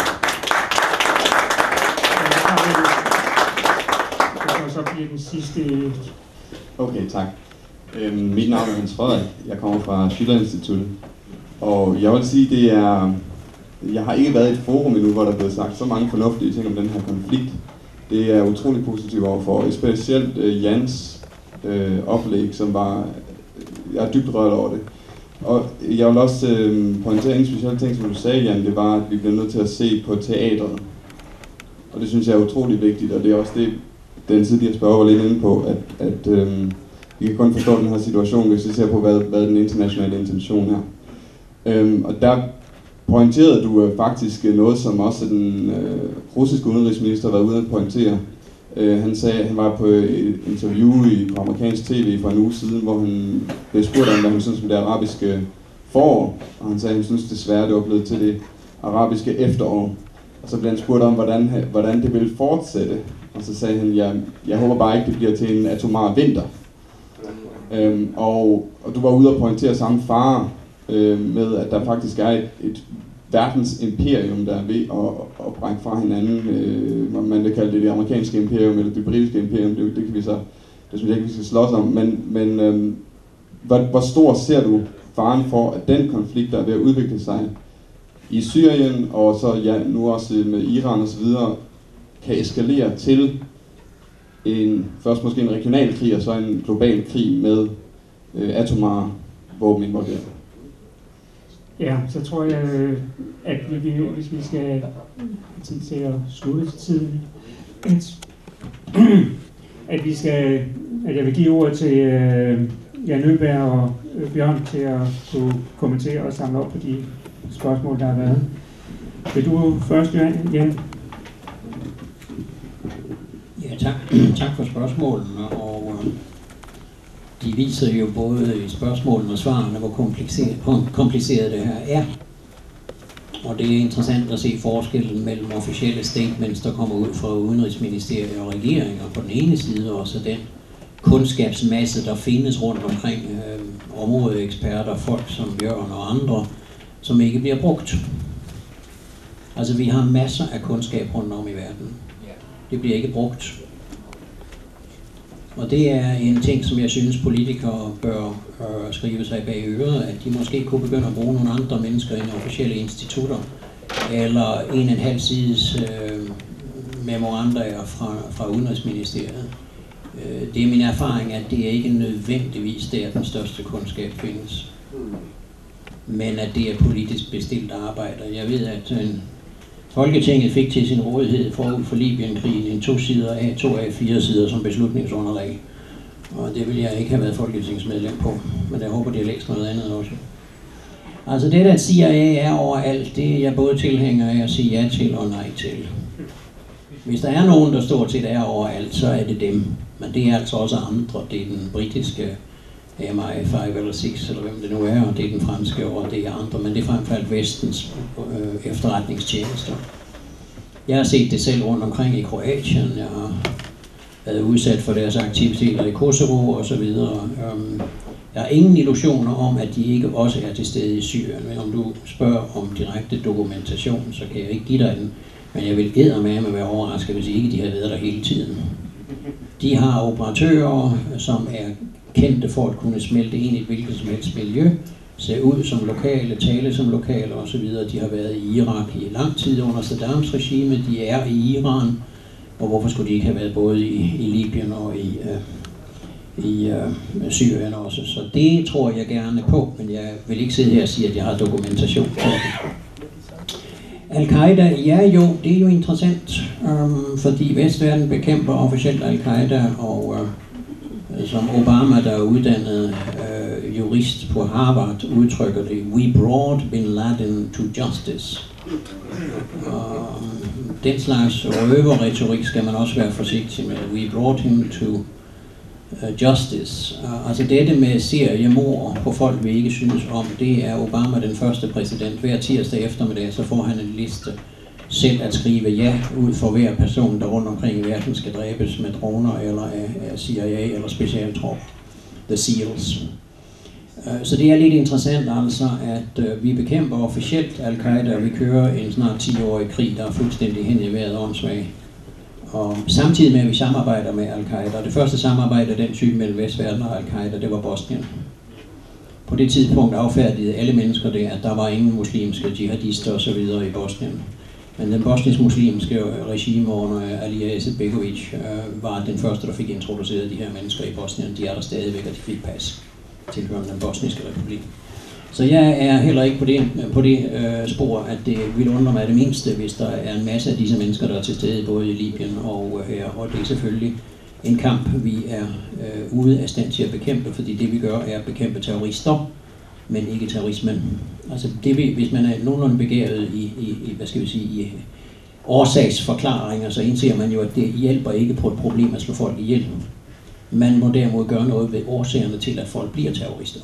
Og så bliver den sidste. Okay, tak. Øhm, mit navn er Hans Frederik. Jeg kommer fra Schiller-instituttet. Og jeg vil sige, det er... Jeg har ikke været i et forum endnu, hvor der er blevet sagt så mange fornuftige ting om den her konflikt. Det er utrolig positivt overfor. Specielt øh, Jans øh, oplæg, som var... Jeg er dybt rørt over det. Og jeg vil også øh, pointere en speciel ting, som du sagde, Jan, det var, at vi bliver nødt til at se på teatret. Og det synes jeg er utrolig vigtigt, og det er også det, den tidligere spørger var lidt inde på, at, at øh, vi kan kun forstå den her situation, hvis vi ser på, hvad, hvad den internationale intention er. Øhm, og der pointerede du øh, faktisk noget, som også den øh, russiske udenrigsminister var ude at pointere. Øh, han sagde, han var på et interview i, på amerikansk tv for en uge siden, hvor han blev spurgt om, hvad han synes om det arabiske forår, og han sagde, at han synes desværre, det var blevet til det arabiske efterår. Og så blev han spurgt om, hvordan, hvordan det ville fortsætte, og så sagde han, jeg, jeg håber bare ikke, det bliver til en atomar vinter. Øhm, og, og du var ude at pointere samme fare øh, med, at der faktisk er et, et verdens imperium, der er ved at, at brække fra hinanden. Øh, man vil kalde det det amerikanske imperium, eller det britiske imperium, det, det kan vi så, det synes jeg ikke, vi skal slås om. Men, men øh, hvor, hvor stor ser du faren for, at den konflikt, der er ved at udvikle sig i Syrien, og så ja, nu også med Iran og så videre, kan eskalere til en, først måske en regional krig, og så en global krig med øh, atomare våben involveret? Ja, så tror jeg, at vi, hvis vi skal tid til at slutte til tiden, at, at vi skal, at jeg vil give ordet til øh, Jan Øberg og øh, Bjørn til at kunne kommentere og samle op på de spørgsmål, der har været. Vil du først, Jan? Ja, tak. Tak for spørgsmålene, og øh, de viser jo både i spørgsmålene og svarene, hvor kompliceret, kompliceret det her er. Og det er interessant at se forskellen mellem officielle statements, der kommer ud fra Udenrigsministeriet og regeringer på den ene side, og så den kundskabsmasse, der findes rundt omkring øh, områdeeksperter, folk som Bjørn og andre, som ikke bliver brugt. Altså vi har masser af kundskab rundt om i verden. Det bliver ikke brugt. Og det er en ting, som jeg synes politikere bør øh, skrive sig bag øret, at de måske kunne begynde at bruge nogle andre mennesker end officielle institutter, eller en og en halv sides øh, memorandaer fra, fra Udenrigsministeriet. Øh, det er min erfaring, at det er ikke nødvendigvis der, den største kundskab findes, men at det er politisk bestilt arbejde. Jeg ved, at øh, Folketinget fik til sin rådighed forud for Libyenkrigen en to sider A, to A fire sider som beslutningsunderlag. Og det vil jeg ikke have været folketingsmedlem på, men jeg håber, de har læst noget andet også. Altså det, der C I A er overalt, det er jeg både tilhænger af at sige ja til og nej til. Hvis der er nogen, der stort set er overalt, så er det dem. Men det er altså også andre. Det er den britiske M I fem eller seks, eller hvem det nu er, og det er den franske, og det er andre, men det er frem for alt vestens øh, efterretningstjenester. Jeg har set det selv rundt omkring i Kroatien, jeg har været udsat for deres aktiviteter i Kosovo og så videre. Um, jeg har ingen illusioner om, at de ikke også er til stede i Syrien, men om du spørger om direkte dokumentation, så kan jeg ikke give dig den, men jeg vil eddermame være overrasket, hvis ikke de har været der hele tiden. De har operatører, som er kendte for at kunne smelte ind i et hvilket som helst miljø, se ud som lokale, tale som lokale osv. De har været i Irak i lang tid under Saddams regime, de er i Iran, og hvorfor skulle de ikke have været både i, i Libyen og i, uh, i uh, Syrien også. Så det tror jeg gerne på, men jeg vil ikke sidde her og sige, at jeg har dokumentation på det. Al-Qaida, ja jo, det er jo interessant, um, fordi Vestverden bekæmper officielt Al-Qaida, og uh, som Obama, der er uddannet øh, jurist på Harvard, udtrykker det, we brought Bin Laden to justice. Og den slags røverretorik skal man også være forsigtig med. We brought him to uh, justice. Uh, altså dette med seriemord på folk, vi ikke synes om, det er Obama den første præsident. Hver tirsdag eftermiddag, så får han en liste selv at skrive ja ud for hver person, der rundt omkring i verden skal dræbes med droner eller af, af C I A eller specialtropper, The SEALs. Uh, så det er lidt interessant altså, at uh, vi bekæmper officielt Al-Qaida, og vi kører en snart ti-årig krig, der er fuldstændig hen i vejret åndssvag. Og samtidig med, at vi samarbejder med Al-Qaida, det første samarbejde af den type mellem Vestverden og Al-Qaida, det var Bosnien. På det tidspunkt affærdigede alle mennesker det, at der var ingen muslimske jihadister osv. i Bosnien. Men den bosnisk-muslimske regime under Alija Izetbegovic øh, var den første, der fik introduceret de her mennesker i Bosnien. De er der stadigvæk, og de fik pas tilhørende den bosniske republik. Så jeg er heller ikke på det, på det øh, spor, at det vil undre mig det mindste, hvis der er en masse af disse mennesker, der er til stede både i Libyen og øh, her. Og det er selvfølgelig en kamp, vi er øh, ude af stand til at bekæmpe, fordi det vi gør er at bekæmpe terrorister, men ikke terrorismen. Altså det vil, hvis man er nogenlunde begæret i, i, i, hvad skal vi sige, i årsagsforklaringer, så indser man jo, at det hjælper ikke på et problem at slå folk ihjel. Man må derimod gøre noget ved årsagerne til, at folk bliver terrorister.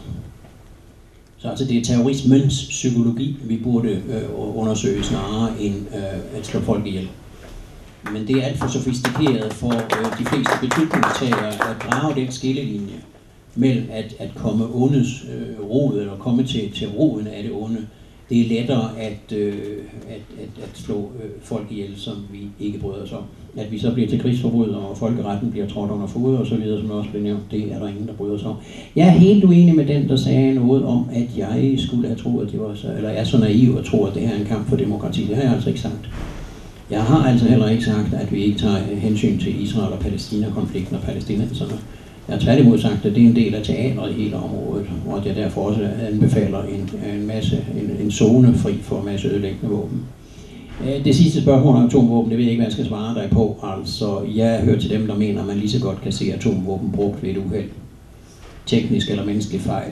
Så altså det er terrorismens psykologi, vi burde øh, undersøge snarere end øh, at slå folk ihjel. Men det er alt for sofistikeret for øh, de fleste beslutningstagere at drage den skillelinje mellem at, at komme ondets øh, rod, eller komme til, til roden af det onde. Det er lettere at, øh, at, at, at slå øh, folk ihjel, som vi ikke bryder os om. At vi så bliver til krigsforbrydere, og folkeretten bliver trådt under fod og så videre, som også blev nævnt, det er der ingen, der bryder sig om. Jeg er helt uenig med den, der sagde noget om, at jeg skulle have troet, at det var så, eller er så naiv at tro, at det her er en kamp for demokrati. Det har jeg altså ikke sagt. Jeg har altså heller ikke sagt, at vi ikke tager hensyn til Israel og Palæstina-konflikten og palæstinenserne. Jeg har tværtimod sagt, at det er en del af teatret i hele området, og at jeg derfor også anbefaler en, en masse, en, en zone fri for masse ødelæggende våben. Det sidste spørgsmål om atomvåben, det ved jeg ikke, hvad jeg skal svare dig på. Altså, jeg hører til dem, der mener, at man lige så godt kan se atomvåben brugt ved et uheld. Teknisk eller menneskelig fejl.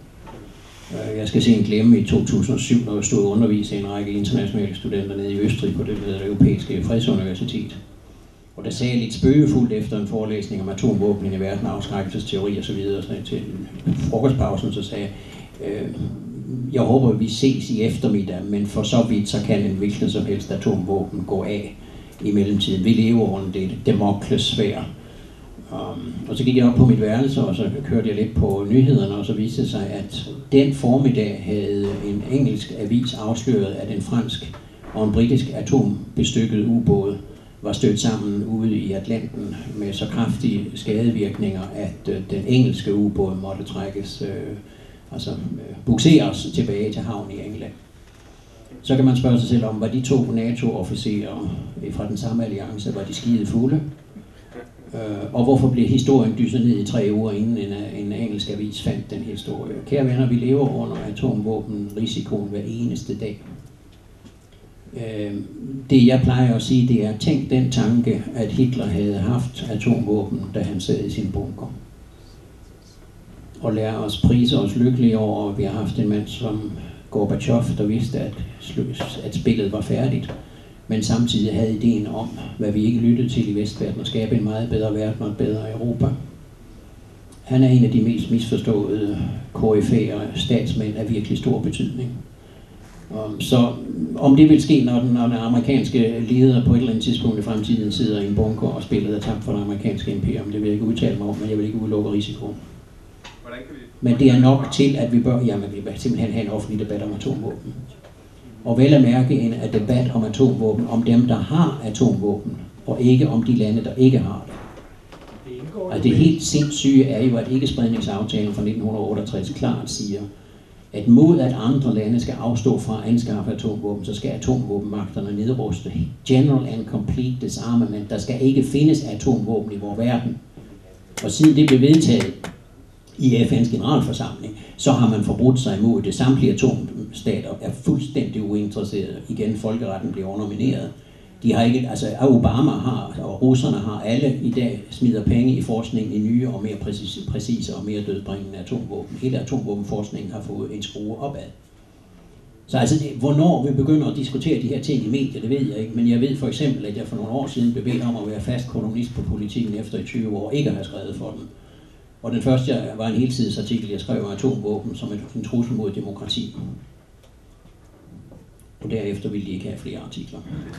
Jeg skal se en glemme i to tusind og syv, når jeg stod og underviste en række internationale studenter nede i Østrig på det, det europæiske fredsuniversitet. Og der sagde jeg lidt spøgefuldt efter en forelæsning om atomvåben i verden, afskrækkelsesteori og så videre, så til frokostpausen, så sagde jeg, øh, jeg håber, vi ses i eftermiddag, men for så vidt, så kan en hvilken som helst atomvåben gå af i mellemtiden. Vi lever under det Damokles sværd. Um, og så gik jeg op på mit værelse, og så kørte jeg lidt på nyhederne, og så viste det sig, at den formiddag havde en engelsk avis afsløret, at en fransk og en britisk atombestykket ubåd var stødt sammen ude i Atlanten med så kraftige skadevirkninger, at øh, den engelske ubåd måtte trækkes, øh, altså øh, bukseres tilbage til havn i England. Så kan man spørge sig selv om, var de to NATO-officerer fra den samme alliance, var de skide fulde? Øh, og hvorfor blev historien dysset ned i tre uger, inden en, en engelsk avis fandt den historie? Kære venner, vi lever under atomvåbenrisikoen hver eneste dag. Øh, det jeg plejer at sige, det er, tænk den tanke, at Hitler havde haft atomvåben, da han sad i sin bunker. Og lad os prise os lykkelige over, at vi har haft en mand som Gorbachev, der vidste, at, at spillet var færdigt, men samtidig havde ideen om, hvad vi ikke lyttede til i Vestverden, at skabe en meget bedre verden og et bedre Europa. Han er en af de mest misforståede koryfæer statsmænd af virkelig stor betydning. Så om det vil ske, når den, når den amerikanske leder på et eller andet tidspunkt i fremtiden sidder i en bunker og spillet er tabt for det amerikanske imperium, det vil jeg ikke udtale mig om, men jeg vil ikke udelukke risikoen. Men det er nok til, at vi bør, jamen, vi bør simpelthen have en offentlig debat om atomvåben. Og vel at mærke en debat om atomvåben, om dem, der har atomvåben, og ikke om de lande, der ikke har det. Og det helt sindssyge er jo, at ikke-spredningsaftalen fra nitten otteogtres klart siger, at mod at andre lande skal afstå fra at anskaffe atomvåben, så skal atomvåbenmagterne nedruste. General and complete disarmament. Der skal ikke findes atomvåben i vores verden. Og siden det blev vedtaget i F N's generalforsamling, så har man forbrudt sig imod det. Samtlige atomstater er fuldstændig uinteresserede. Igen, folkeretten bliver undermineret. De har ikke, altså Obama har, og russerne har alle i dag smider penge i forskning i nye og mere præcise, præcise og mere dødbringende atomvåben. Hele atomvåbenforskningen har fået en skrue opad. Så altså, det, hvornår vi begynder at diskutere de her ting i medier, det ved jeg ikke, men jeg ved for eksempel, at jeg for nogle år siden blev bedt om at være fast kolumnist på Politiken efter i tyve år, ikke at have skrevet for dem. Og den første var en helsidesartikel, jeg skrev om atomvåben som en trussel mod demokrati. Og derefter ville de ikke have flere artikler.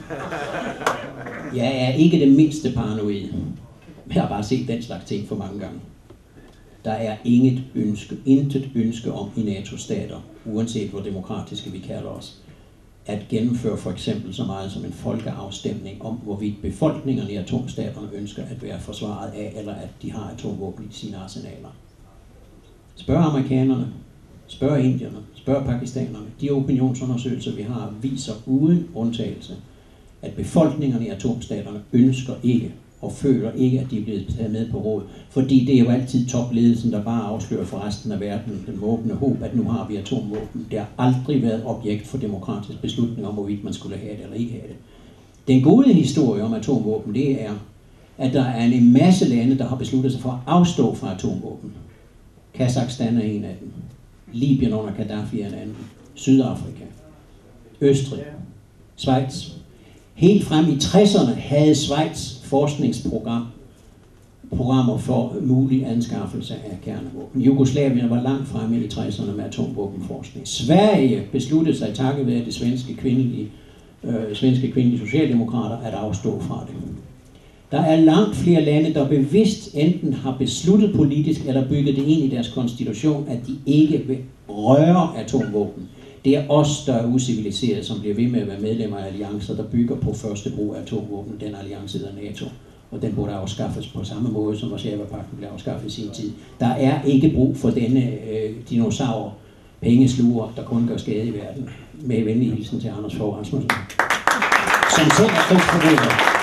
Jeg er ikke det mindste paranoid. Jeg har bare set den slags ting for mange gange. Der er intet ønske, intet ønske om i NATO-stater, uanset hvor demokratiske vi kalder os, at gennemføre for eksempel så meget som en folkeafstemning om, hvorvidt befolkningerne i atomstaterne ønsker at være forsvaret af, eller at de har atomvåben i sine arsenaler. Spørg amerikanerne, spørg indierne, spørg pakistanerne. De opinionsundersøgelser, vi har, viser uden undtagelse, at befolkningerne i atomstaterne ønsker ikke og føler ikke, at de er blevet taget med på råd. Fordi det er jo altid topledelsen, der bare afslører for resten af verden den måbende håb, at nu har vi atomvåben. Det har aldrig været objekt for demokratisk beslutning om, hvorvidt man skulle have det eller ikke have det. Den gode historie om atomvåben, det er, at der er en masse lande, der har besluttet sig for at afstå fra atomvåben. Kazakhstan er en af dem. Libyen under Gaddafi er en anden. Sydafrika. Østrig. Schweiz. Helt frem i tresserne havde Schweiz forskningsprogram, programmer for mulig anskaffelse af kernevåben. Jugoslavien var langt fremme i tresserne med atomvåbenforskning. Sverige besluttede sig takket være det svenske kvindelige, øh, svenske kvindelige socialdemokrater at afstå fra det. Der er langt flere lande, der bevidst enten har besluttet politisk eller bygget det ind i deres konstitution, at de ikke vil røre atomvåben. Det er os, der er uciviliserede, som bliver ved med at være medlemmer af alliancer, der bygger på første brug af atomvåben. Den alliance hedder NATO, og den burde afskaffes på samme måde, som Warszawapagten blev afskaffet i sin tid. Der er ikke brug for denne øh, dinosaur pengesluger, der kun gør skade i verden. Med venlig hilsen til Anders Fogh Rasmussen, som selv er krigsforbryder.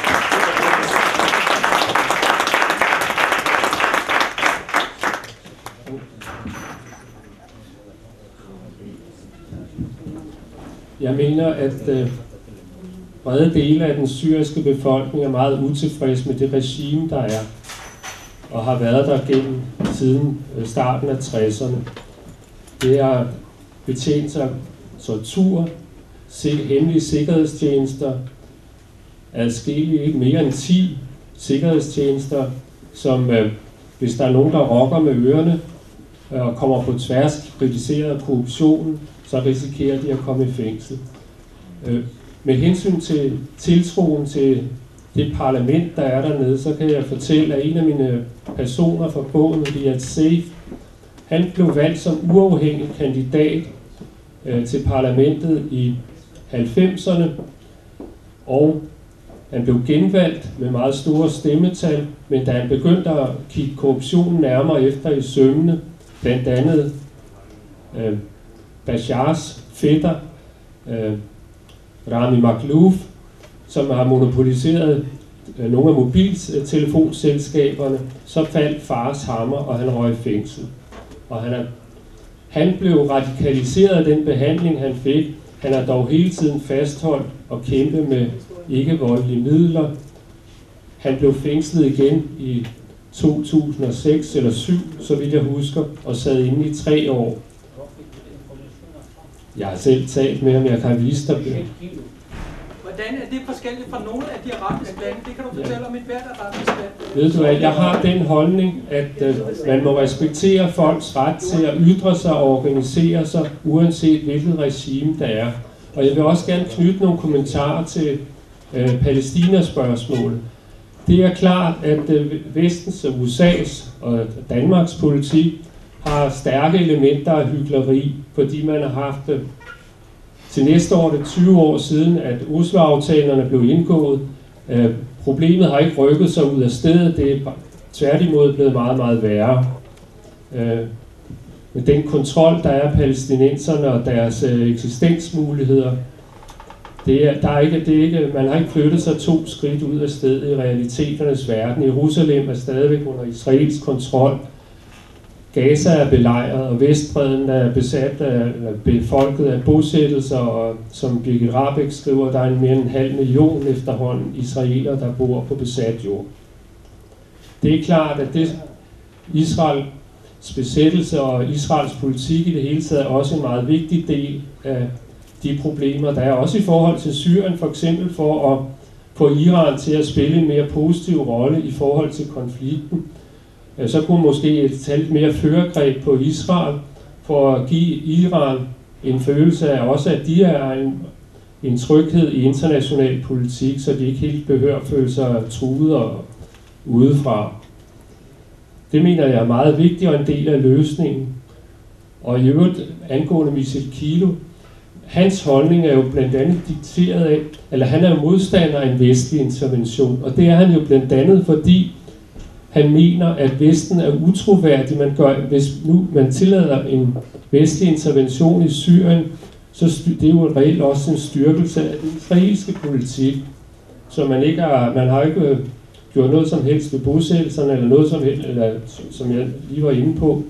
Jeg mener, at øh, brede dele af den syriske befolkning er meget utilfreds med det regime, der er, og har været der gennem siden øh, starten af tresserne. Det har betjent sig tortur, hemmelige sikkerhedstjenester, adskillige, mere end ti sikkerhedstjenester, som øh, hvis der er nogen, der rokker med ørerne øh, og kommer på tværs, kritiserer korruptionen, så risikerer de at komme i fængsel. Øh, med hensyn til tiltroen til det parlament, der er dernede, så kan jeg fortælle, at en af mine personer fra bogen, Riyad Seif, han blev valgt som uafhængig kandidat øh, til parlamentet i halvfemserne, og Han blev genvalgt med meget store stemmetal, men da han begyndte at kigge korruptionen nærmere efter i sømmene, blandt andet øh, Bashars fætter, øh, Rami Makhlouf, som har monopoliseret øh, nogle af mobiltelefonselskaberne, så faldt fars hammer, og han røg i fængsel. Og han, er, han blev radikaliseret af den behandling, han fik. Han har dog hele tiden fastholdt og kæmpet med ikke-voldelige midler. Han blev fængslet igen i to tusind og seks eller syv, så vidt jeg husker, og sad inde i tre år. Jeg har selv talt med ham, jeg kan vise dig. Hvordan er det forskelligt fra nogle af de arabiske lande? Det kan du fortælle om et hvert arabisk land. Ved du hvad, jeg har den holdning, at øh, man må respektere folks ret til at ytre sig og organisere sig, uanset hvilket regime der er. Og jeg vil også gerne knytte nogle kommentarer til øh, Palæstina-spørgsmålet. Det er klart, at øh, Vestens, U S A's og Danmarks politik har stærke elementer af hykleri, fordi man har haft øh, til næste år, det er tyve år siden, at Oslo-aftalerne blev indgået. Øh, problemet har ikke rykket sig ud af stedet, det er tværtimod blevet meget, meget værre. Øh, med den kontrol, der er af palæstinenserne og deres øh, eksistensmuligheder, det er, der er ikke, det er ikke, man har ikke flyttet sig to skridt ud af stedet i realiteternes verden. Jerusalem er stadigvæk under israelsk kontrol. Gaza er belejret, og Vestbredden er besat af, eller befolket af bosættelser, og som Birgit Rahbek skriver, der er mere end en halv million efterhånden israeler, der bor på besat jord. Det er klart, at det Israels besættelse og Israels politik i det hele taget er også en meget vigtig del af de problemer, der er også i forhold til Syrien, for eksempel for at få Iran til at spille en mere positiv rolle i forhold til konflikten. Så kunne måske tage lidt mere førergreb på Israel for at give Iran en følelse af også, at de er en, en tryghed i international politik, så de ikke helt behøver at føle sig truet og udefra. Det mener jeg er meget vigtigt og en del af løsningen. Og i øvrigt angående Michel Kilo, hans holdning er jo blandt andet dikteret af, eller han er jo modstander af en vestlig intervention, og det er han jo blandt andet, fordi han mener, at Vesten er utroværdig. Man gør, hvis nu man tillader en vestlig intervention i Syrien, så det er jo reelt også en styrkelse af den israelske politik. Så man ikke har, man har ikke gjort noget som helst ved bosættelserne, eller noget som helst, eller, som jeg lige var inde på.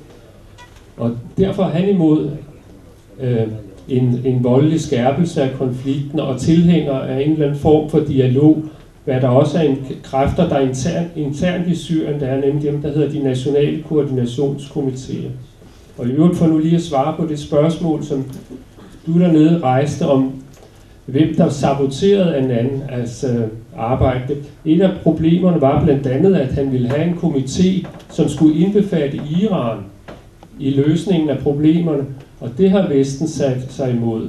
Og derfor er han imod øh, en, en voldelig skærpelse af konflikten, og tilhænger af en eller anden form for dialog, hvad der også er en kræfter, der er intern, internt i Syrien, der er nemlig dem, der hedder de nationale koordinationskomiteer. Og i øvrigt for nu lige at svare på det spørgsmål, som du dernede rejste om, hvem der saboterede en anden altså, arbejde. Et af problemerne var blandt andet, at han ville have en komité, som skulle indbefatte Iran i løsningen af problemerne, og det har Vesten sat sig imod.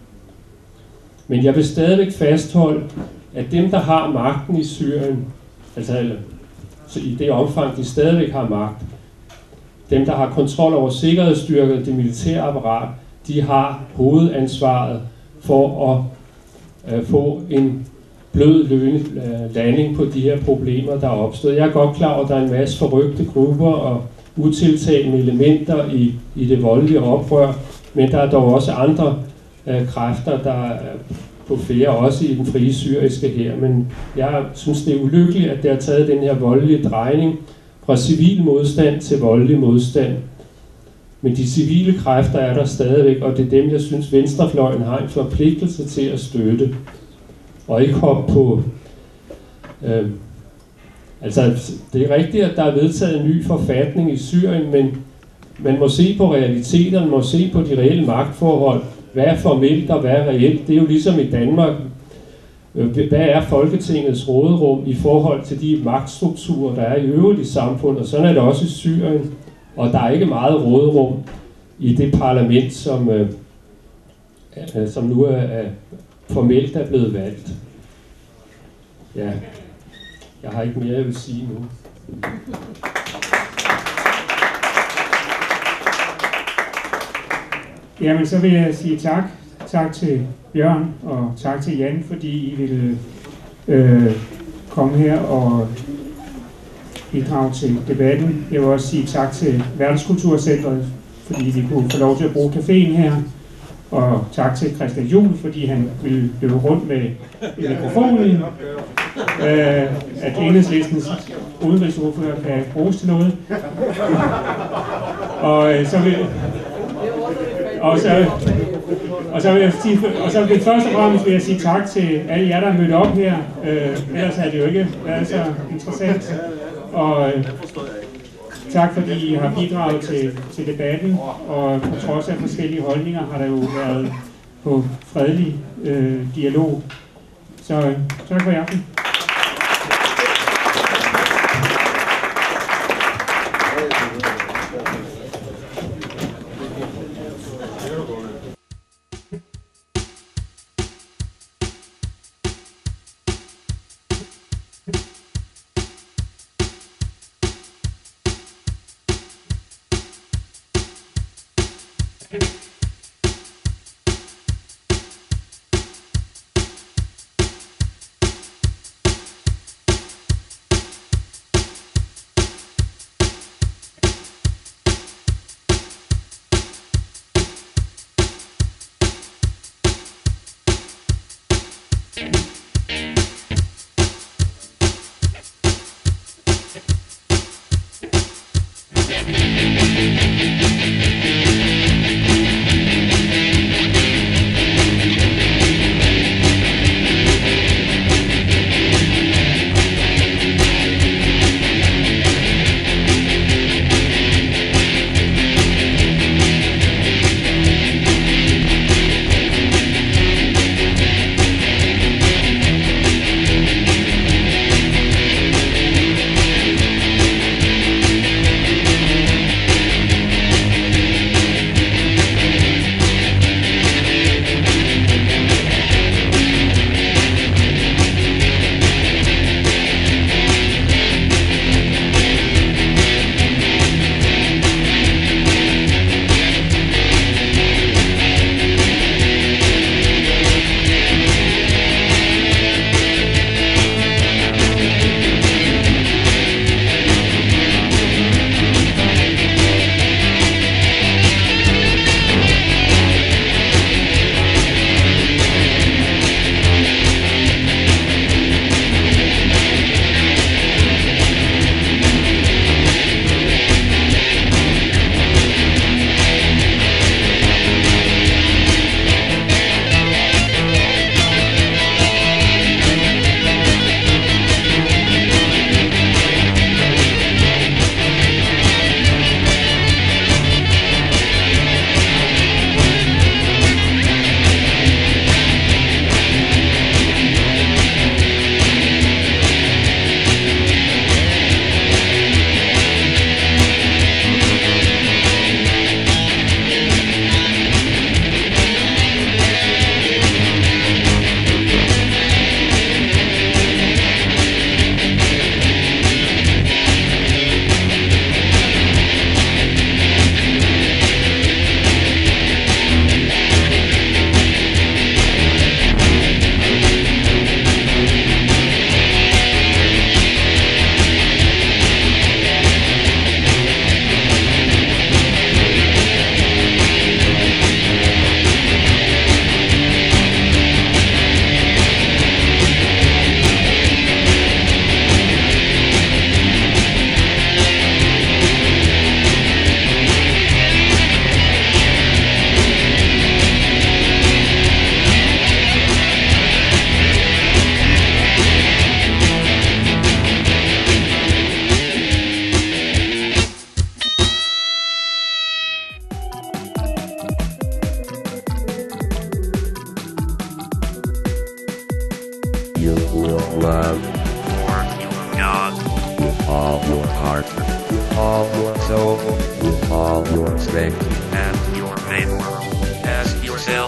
Men jeg vil stadigvæk fastholde, at dem, der har magten i Syrien, altså så i det omfang, de stadigvæk har magt, dem, der har kontrol over sikkerhedsstyrker, det militære apparat, de har hovedansvaret for at øh, få en blød løne, øh, landing på de her problemer, der er opstået. Jeg er godt klar over, at der er en masse forrygte grupper og utiltagende elementer i, i det voldelige oprør, men der er dog også andre øh, kræfter, der er på flere, også i den frie syriske her. Men jeg synes, det er ulykkeligt, at det har taget den her voldelige drejning fra civil modstand til voldelig modstand. Men de civile kræfter er der stadigvæk, og det er dem, jeg synes, venstrefløjen har en forpligtelse til at støtte. Og ikke hoppe på... Øh, altså, det er rigtigt, at der er vedtaget en ny forfatning i Syrien, men man må se på realiteterne, man må se på de reelle magtforhold. Hvad er formelt og hvad er reelt? Det er jo ligesom i Danmark. Hvad er Folketingets råderum i forhold til de magtstrukturer, der er i øvrigt i samfundet? Og sådan er det også i Syrien. Og der er ikke meget råderum i det parlament, som, øh, som nu er, er formelt er blevet valgt. Ja, jeg har ikke mere, jeg vil sige nu. Jamen, så vil jeg sige tak. Tak til Bjørn og tak til Jan, fordi I ville øh, komme her og bidrage til debatten. Jeg vil også sige tak til Verdenskulturcentret, fordi vi kunne få lov til at bruge caféen her. Og tak til Christian Juhl, fordi han ville løbe rundt med mikrofonen. Øh, at Enhedslistens udenrigsordfører kan bruges til noget. Og øh, så vil og så og så vil jeg sige, og så vil først og fremmest vil jeg sige tak til alle jer, der er mødt op her. Øh, ellers havde det jo ikke været så interessant. Og øh, tak fordi I har bidraget til, til debatten, og på trods af forskellige holdninger har der jo været på fredelig øh, dialog. Så øh, tak for i aften. love for God with all your heart, with all your soul, with all your strength, and your neighbor as yourself.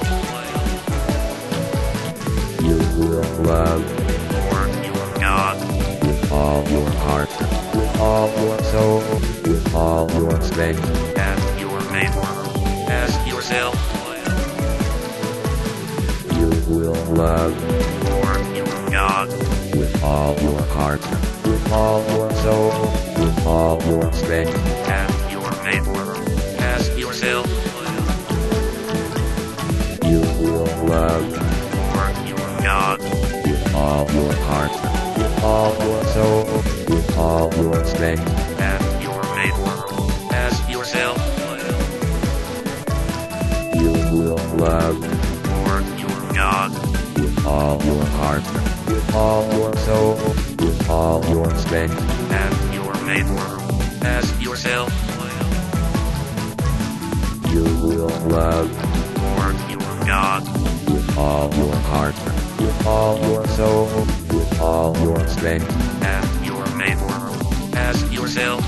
You will love for God with all your heart, with all your soul, with all your strength, and your neighbor as yourself. You will love for God all your heart, with all your soul, with all your strength, and your neighbor as yourself. You will love your God with all your heart, with all your soul, with all your strength, and your neighbor as yourself. You will love your God with all your heart, with all your soul, with all your strength, and your neighbor as yourself. You will love your God with all your heart, with all your soul, with all your strength, and your neighbor as yourself.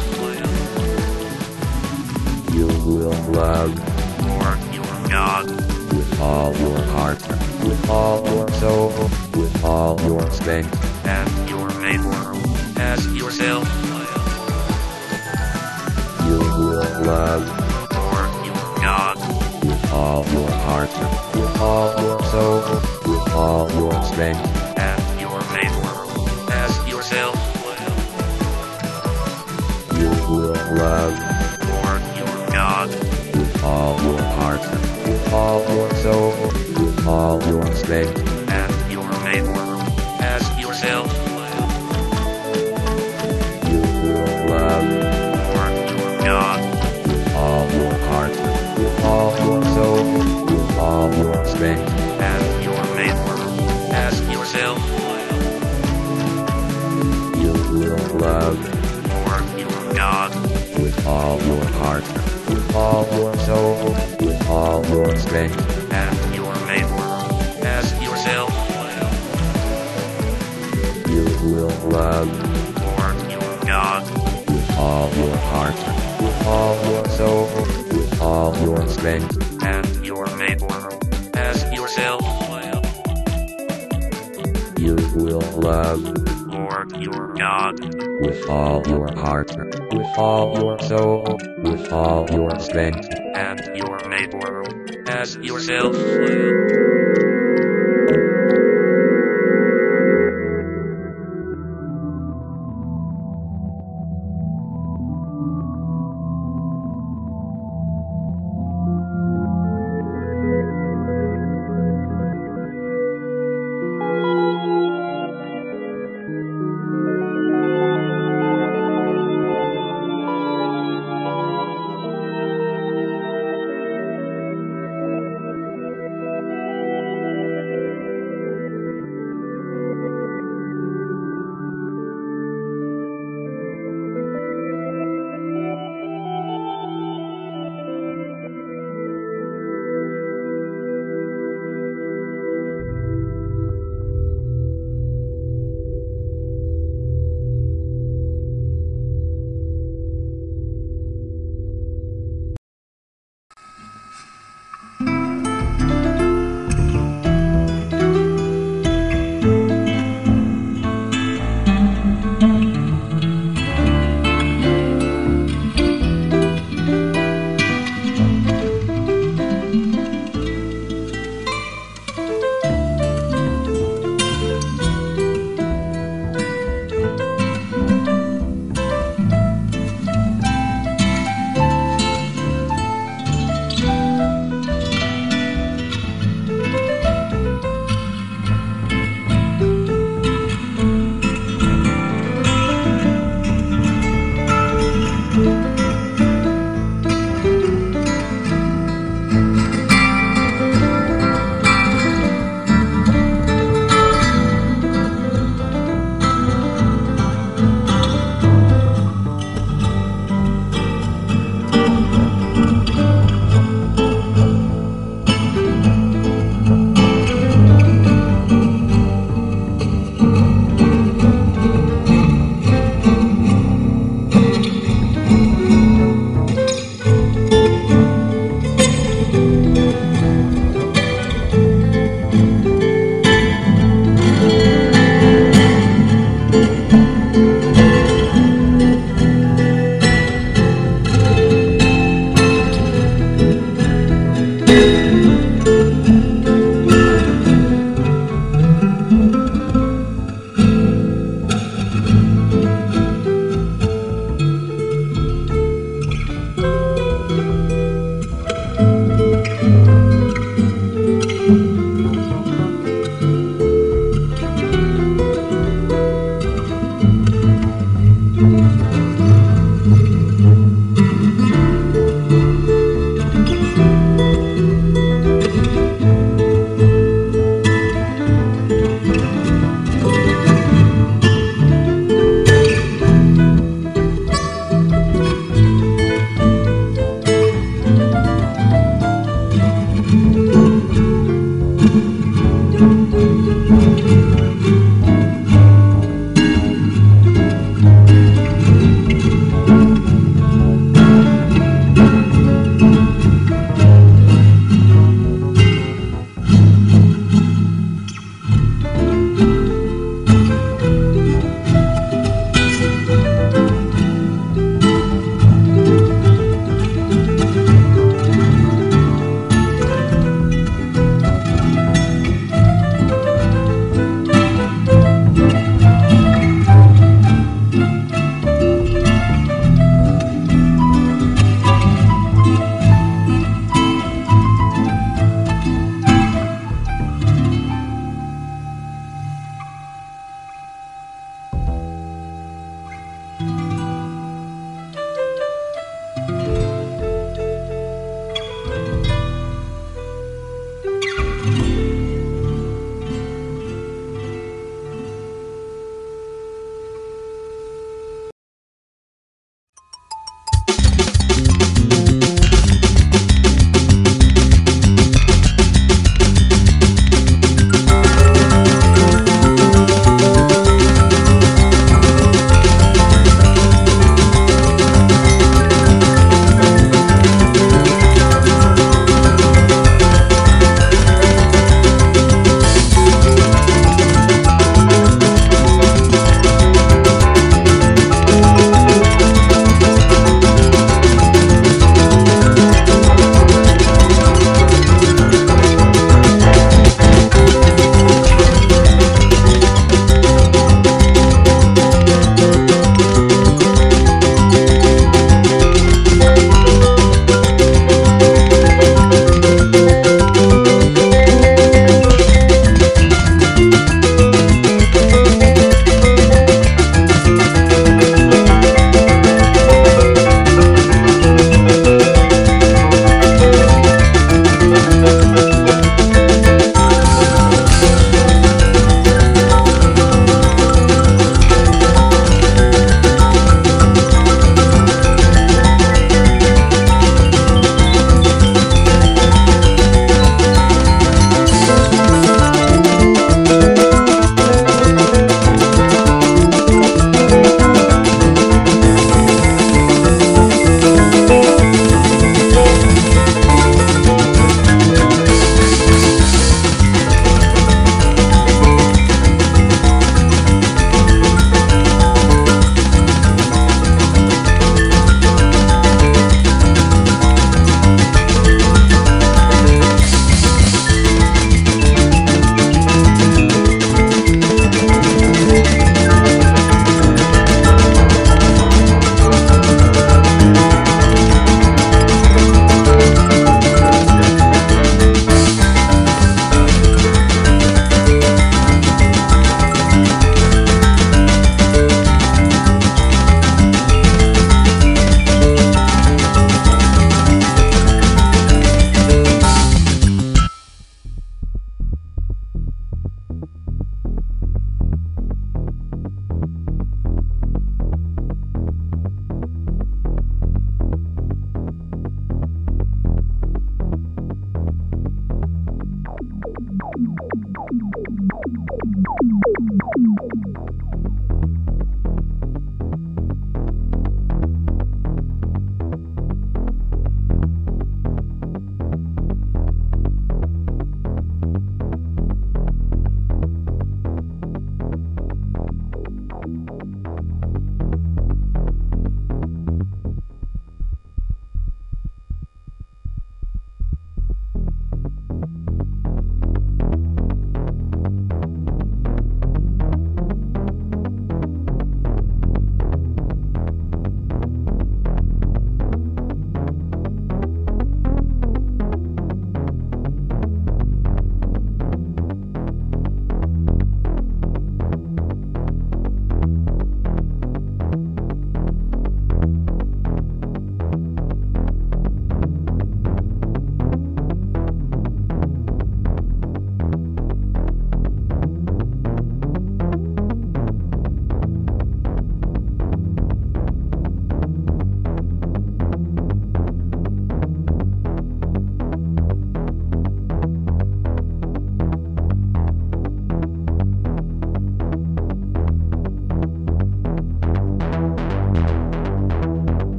You will love your God with all your heart, with all your soul, with all your strength, and your neighbor as yourself. You will love your God with all your heart, with all your soul, with all your strength, and your neighbor as yourself. You will love your God with all your heart, with all your soul, with all your strength, and your neighbor as yourself. You will love your God with all your heart, with all your soul, with all your strength, and your neighbor as yourself. You will love your God with all your heart, with all your soul, with all your strength, and your neighbor as yourself. You will love your God with all your heart, with all your soul, with all your strength, and your neighbor as yourself. You will love your God with all your heart, with all your soul, with all your strength, and your neighbor as yourself.